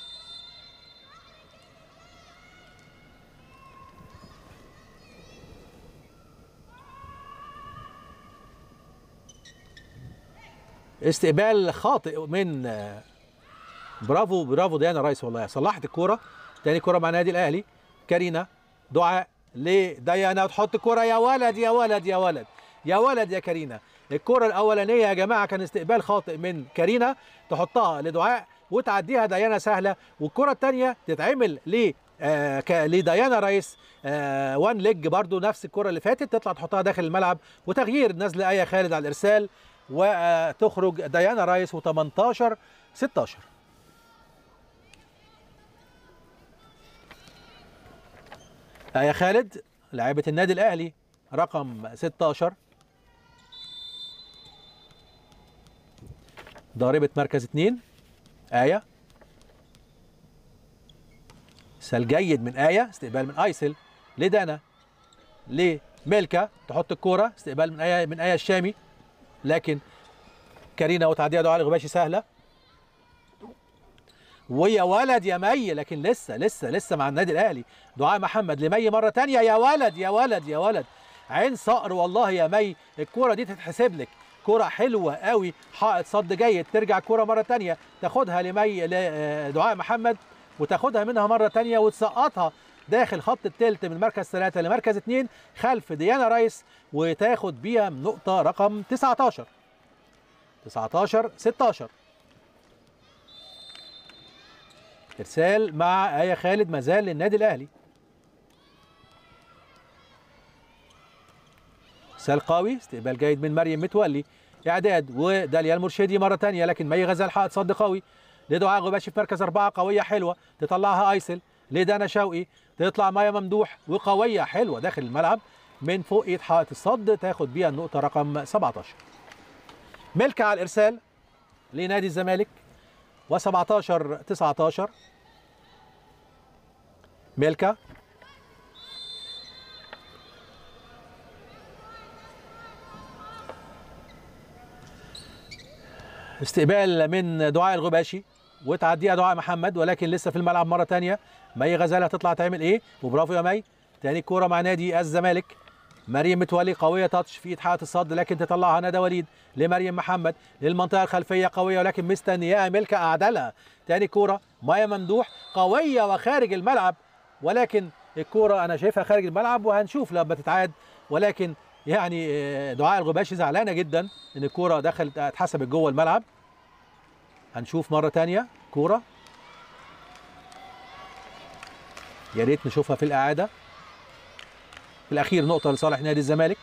استقبال خاطئ من برافو برافو ديانا رايس، والله صلحت الكوره. تاني كوره مع النادي الاهلي. كارينا دعاء لديانا وتحط الكوره، يا ولد يا ولد يا ولد يا ولد يا كارينا. الكوره الاولانيه يا جماعه كان استقبال خاطئ من كارينا، تحطها لدعاء وتعديها ديانا سهله، والكوره الثانيه تتعمل لديانا رايس وان ليج برضو نفس الكوره اللي فاتت، تطلع تحطها داخل الملعب وتغيير نزل آية خالد على الارسال وتخرج ديانا رايس و18-16. آية خالد لاعبة النادي الأهلي رقم 16 ضاربة مركز 2. آية سال جيد من آية، استقبال من ايسل لدانا لميلكا تحط الكورة، استقبال من آية الشامي لكن كارينا وتعديها دعاء الغباشي سهله، ويا ولد يا مي، لكن لسه مع النادي الاهلي. دعاء محمد لمي مره ثانيه، يا ولد يا ولد يا ولد، عين صقر والله يا مي، الكوره دي تتحسب لك، كوره حلوه قوي، حائط صد جيد، ترجع الكوره مره ثانيه تاخدها لمي لدعاء محمد وتاخدها منها مره ثانيه وتسقطها داخل خط الثلث من مركز 3 لمركز 2 خلف ديانا ريس، وتاخد بيها نقطه رقم 19 16. ارسال مع آية خالد مازال للنادي الاهلي. ارسال قوي، استقبال جيد من مريم متولي، اعداد وداليا المرشدي مره ثانيه، لكن مي غزال حائط صد قوي لدعاء غباشي في مركز 4، قويه حلوه تطلعها ايسل لدانا شوقي، تطلع مايا ممدوح وقويه حلوه داخل الملعب من فوق ايد حائط الصد، تاخد بيها النقطه رقم 17. ملكه على الارسال لنادي الزمالك و17 19. ملكه استقبال من دعاء الغباشي وتعديها دعاء محمد، ولكن لسه في الملعب مره ثانيه. مي غزال هتطلع تعمل ايه؟ وبرافو يا مي. تاني كوره مع نادي الزمالك، مريم متولي قويه تاتش في ايد حائط الصد، لكن تطلعها ندى وليد لمريم محمد للمنطقه الخلفيه، قويه ولكن مستنياها ملكه اعدلها. تاني كوره مايا ممدوح قويه وخارج الملعب، ولكن الكوره انا شايفها خارج الملعب وهنشوف لما تتعاد، ولكن يعني دعاء الغباشي زعلانه جدا ان الكوره دخلت اتحسبت جوه الملعب. هنشوف مره ثانيه كوره، يا ريت نشوفها في الاعاده. في الاخير نقطه لصالح نادي الزمالك.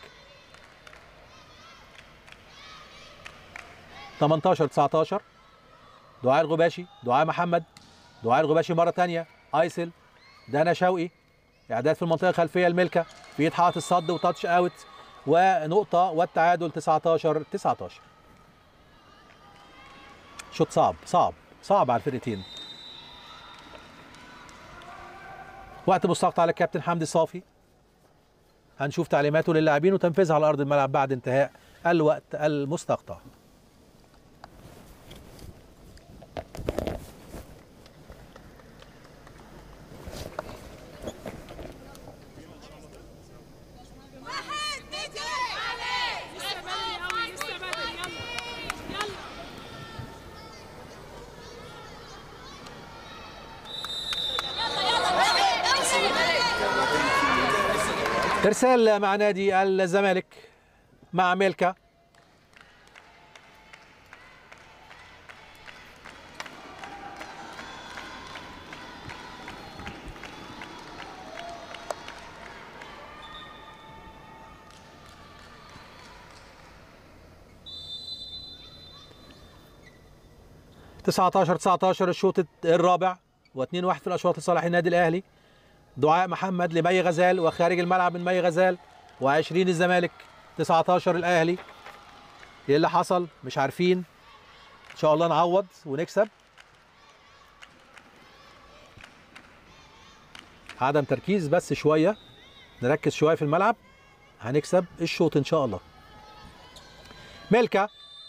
18 19. دعاء الغباشي، دعاء محمد، دعاء الغباشي مره ثانيه، ايسل دانا شوقي، اعداد في المنطقه الخلفيه الملكه في ايد حائط الصد وتاتش اوت ونقطه والتعادل 19 19. شوط صعب على الفرقتين. وقت مستقطع على الكابتن حمدي صافي، هنشوف تعليماته للاعبين وتنفيذها على ارض الملعب بعد انتهاء الوقت المستقطع. ارسال مع نادي الزمالك مع ميلكا، تسعتاشر 19 الشوط الرابع و2-1 في الاشواط لصالح النادي الاهلي. دعاء محمد لمي غزال وخارج الملعب من مي غزال، و20 الزمالك 19 الاهلي. ايه اللي حصل؟ مش عارفين، ان شاء الله نعوض ونكسب. عدم تركيز بس شويه، نركز شويه في الملعب، هنكسب الشوط ان شاء الله. ملكه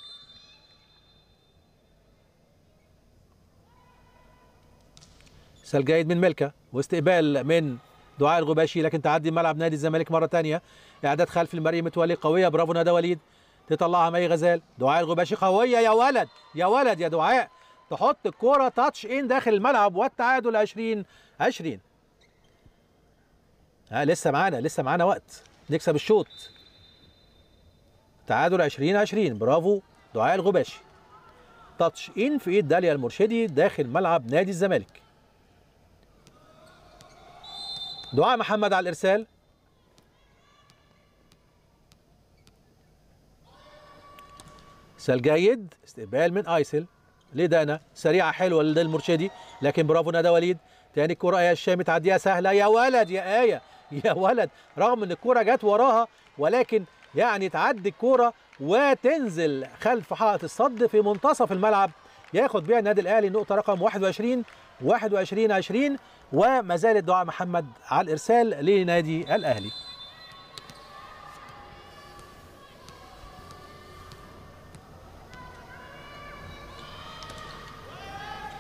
سال جيد من ملكه واستقبال من دعاء الغباشي، لكن تعدي ملعب نادي الزمالك مره ثانيه، اعداد خلف المريم متولي قويه، برافو ندى وليد، تطلعها مي غزال. دعاء الغباشي قويه، يا ولد يا ولد يا دعاء، تحط الكوره تاتش ان داخل الملعب والتعادل 20-20. لسه معانا وقت نكسب الشوط. تعادل 20-20، برافو دعاء الغباشي. تاتش ان في ايد داليا المرشدي داخل ملعب نادي الزمالك. دعاء محمد على الارسال، ارسال جيد، استقبال من ايسل لدانا، سريعه حلوه للمرشدي، لكن برافو ندى وليد. تاني كرة ايه الشامي تعديها سهله، يا ولد يا ايه يا ولد، رغم ان الكرة جت وراها ولكن يعني تعدي الكرة وتنزل خلف حائط الصد في منتصف الملعب، ياخد بيها النادي الاهلي نقطه رقم 21-20. وما زالت دعاء محمد على الارسال لنادي الاهلي.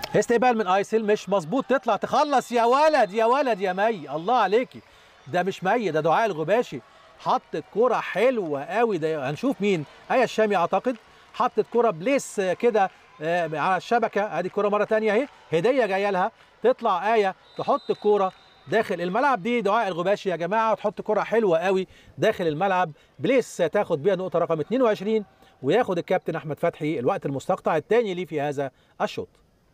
استقبال من ايسل مش مظبوط، تطلع تخلص يا ولد يا ولد يا مي، الله عليكي. ده مش مي، ده دعاء الغباشي. حطت كرة حلوة قوي، ده هنشوف مين، آية الشامي اعتقد. حطت كرة بليس كده على الشبكة، ادي كرة مرة تانية اهي، هدية جاية لها، تطلع آية تحط الكرة داخل الملعب. دي دعاء الغباشي يا جماعة، وتحط كرة حلوة قوي داخل الملعب. بليس تاخد بيها نقطة رقم 22، وياخد الكابتن احمد فتحي الوقت المستقطع الثاني ليه في هذا الشوط.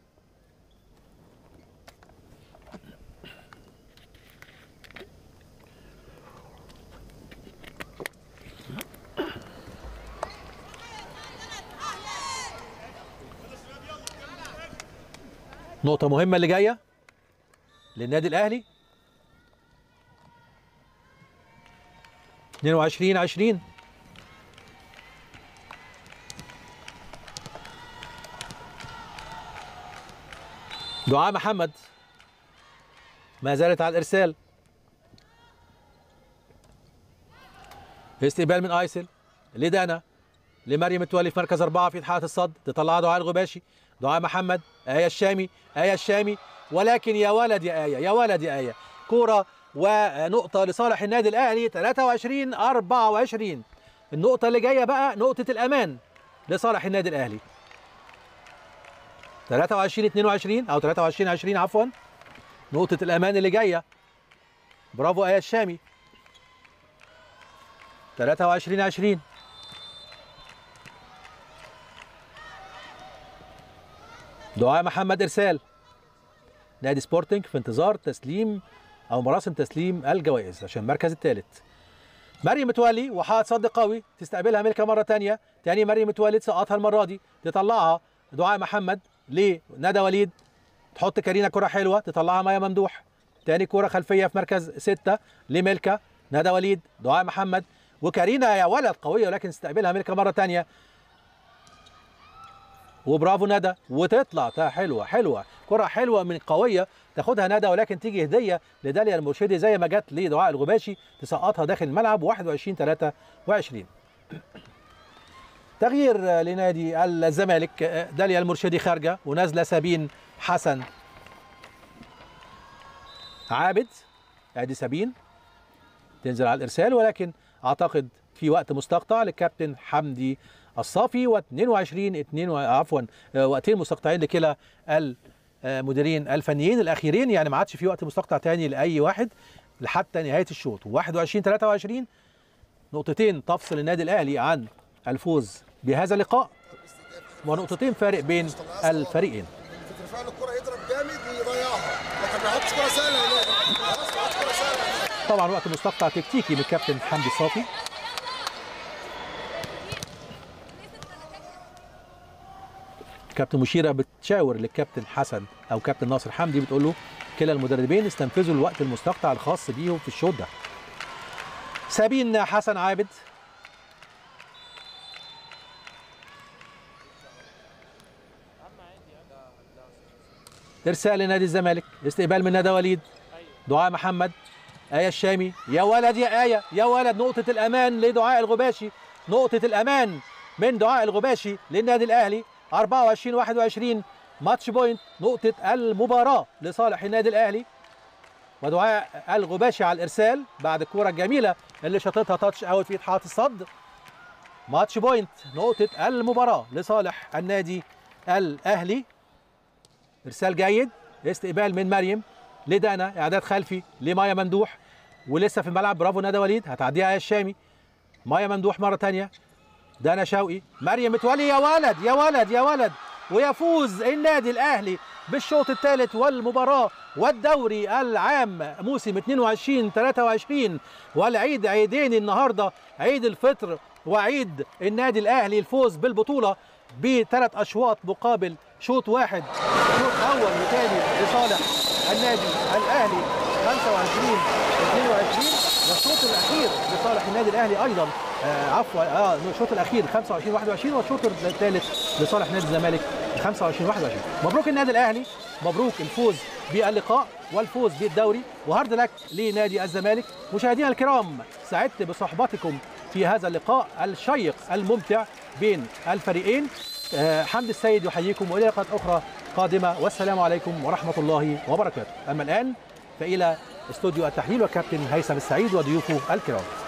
نقطة مهمة اللي جاية للنادي الأهلي. 22-20. دعاء محمد ما زالت على الإرسال. استقبال من ايسل لدانا لمريم متولي في مركز 4 في إتحاد الصد، تطلعها دعاء الغباشي. دعاء محمد، آية الشامي، آية الشامي، ولكن يا ولد يا آية، يا ولد يا آية. كورة ونقطة لصالح النادي الأهلي. 23-24. النقطة اللي جاية بقى نقطة الأمان لصالح النادي الأهلي. 23-22 أو 23-20 عفوا. نقطة الأمان اللي جاية. برافو آية الشامي. 23-20. دعاء محمد إرسال. نادي سبورتنج في انتظار تسليم أو مراسم تسليم الجوائز عشان المركز الثالث. مريم متولي وحائط صد قوي، تستقبلها ملكة مرة تانية. تاني مريم متولي تسقطها المرة دي، تطلعها دعاء محمد لندى وليد. تحط كارينا كرة حلوة، تطلعها مايا ممدوح. تاني كرة خلفية في مركز 6 لملكة. ندى وليد، دعاء محمد، وكارينا يا ولد قوية، ولكن تستقبلها ملكة مرة تانية. وبرافو ندى، وتطلع حلوه حلوه، كره حلوه من قويه تاخدها ندى، ولكن تيجي هديه لداليا المرشدي زي ما جت لدعاء الغباشي، تسقطها داخل الملعب. 21-23. تغيير لنادي الزمالك، داليا المرشدي خارجه ونازله سابين حسن عابد. ادي سابين تنزل على الارسال، ولكن اعتقد في وقت مستقطع للكابتن حمدي الصافي، وقتين مستقطعين لكلا المديرين الفنيين الاخيرين، يعني ما عادش في وقت مستقطع تاني لاي واحد لحتى نهايه الشوط. 21-23. نقطتين تفصل النادي الاهلي عن الفوز بهذا اللقاء، ونقطتين فارق بين الفريقين. تترفع له الكره يضرب جامد ويضيعها، لكن ما يحطش كره سهله هناك. طبعا وقت مستقطع تكتيكي من الكابتن حمدي الصافي. كابتن مشيرة بتشاور للكابتن حسن او كابتن ناصر حمدي، بتقول له كلا المدربين استنفذوا الوقت المستقطع الخاص بيهم في الشوط ده. سابين حسن عابد. ارسال لنادي الزمالك، استقبال من ندى وليد. دعاء محمد، آية الشامي، يا ولد يا آية يا ولد. نقطة الأمان لدعاء الغباشي، نقطة الأمان من دعاء الغباشي للنادي الأهلي. 24-21. ماتش بوينت، نقطة المباراة لصالح النادي الأهلي. ودعاء الغباشي على الإرسال بعد الكرة الجميلة اللي شاطتها تاتش أوت في إتحاد الصد. ماتش بوينت، نقطة المباراة لصالح النادي الأهلي. إرسال جيد، استقبال من مريم لدانا، إعداد خلفي لمايا ممدوح، ولسه في الملعب. برافو ندى وليد، هتعديها يا الشامي. مايا ممدوح مرة تانية. دانا شوقي، مريم متولي، يا ولد يا ولد يا ولد. ويفوز النادي الأهلي بالشوط الثالث والمباراة والدوري العام موسم 22-23. والعيد عيدين النهارده، عيد الفطر وعيد النادي الأهلي. الفوز بالبطولة ب3 أشواط مقابل شوط واحد، شوط أول وثاني لصالح النادي الأهلي 25-22، والشوط الأخير لصالح النادي الأهلي أيضا الشوط الأخير 25-21، والشوط الثالث لصالح نادي الزمالك 25-21. مبروك النادي الأهلي، مبروك الفوز باللقاء والفوز بالدوري، وهارد لك لنادي الزمالك. مشاهدينا الكرام، سعدت بصحبتكم في هذا اللقاء الشيق الممتع بين الفريقين. حمد السيد يحييكم، والى لقاءات اخرى قادمة، والسلام عليكم ورحمة الله وبركاته. أما الآن فإلى استوديو التحليل وكابتن هيثم السعيد وضيوفه الكرام.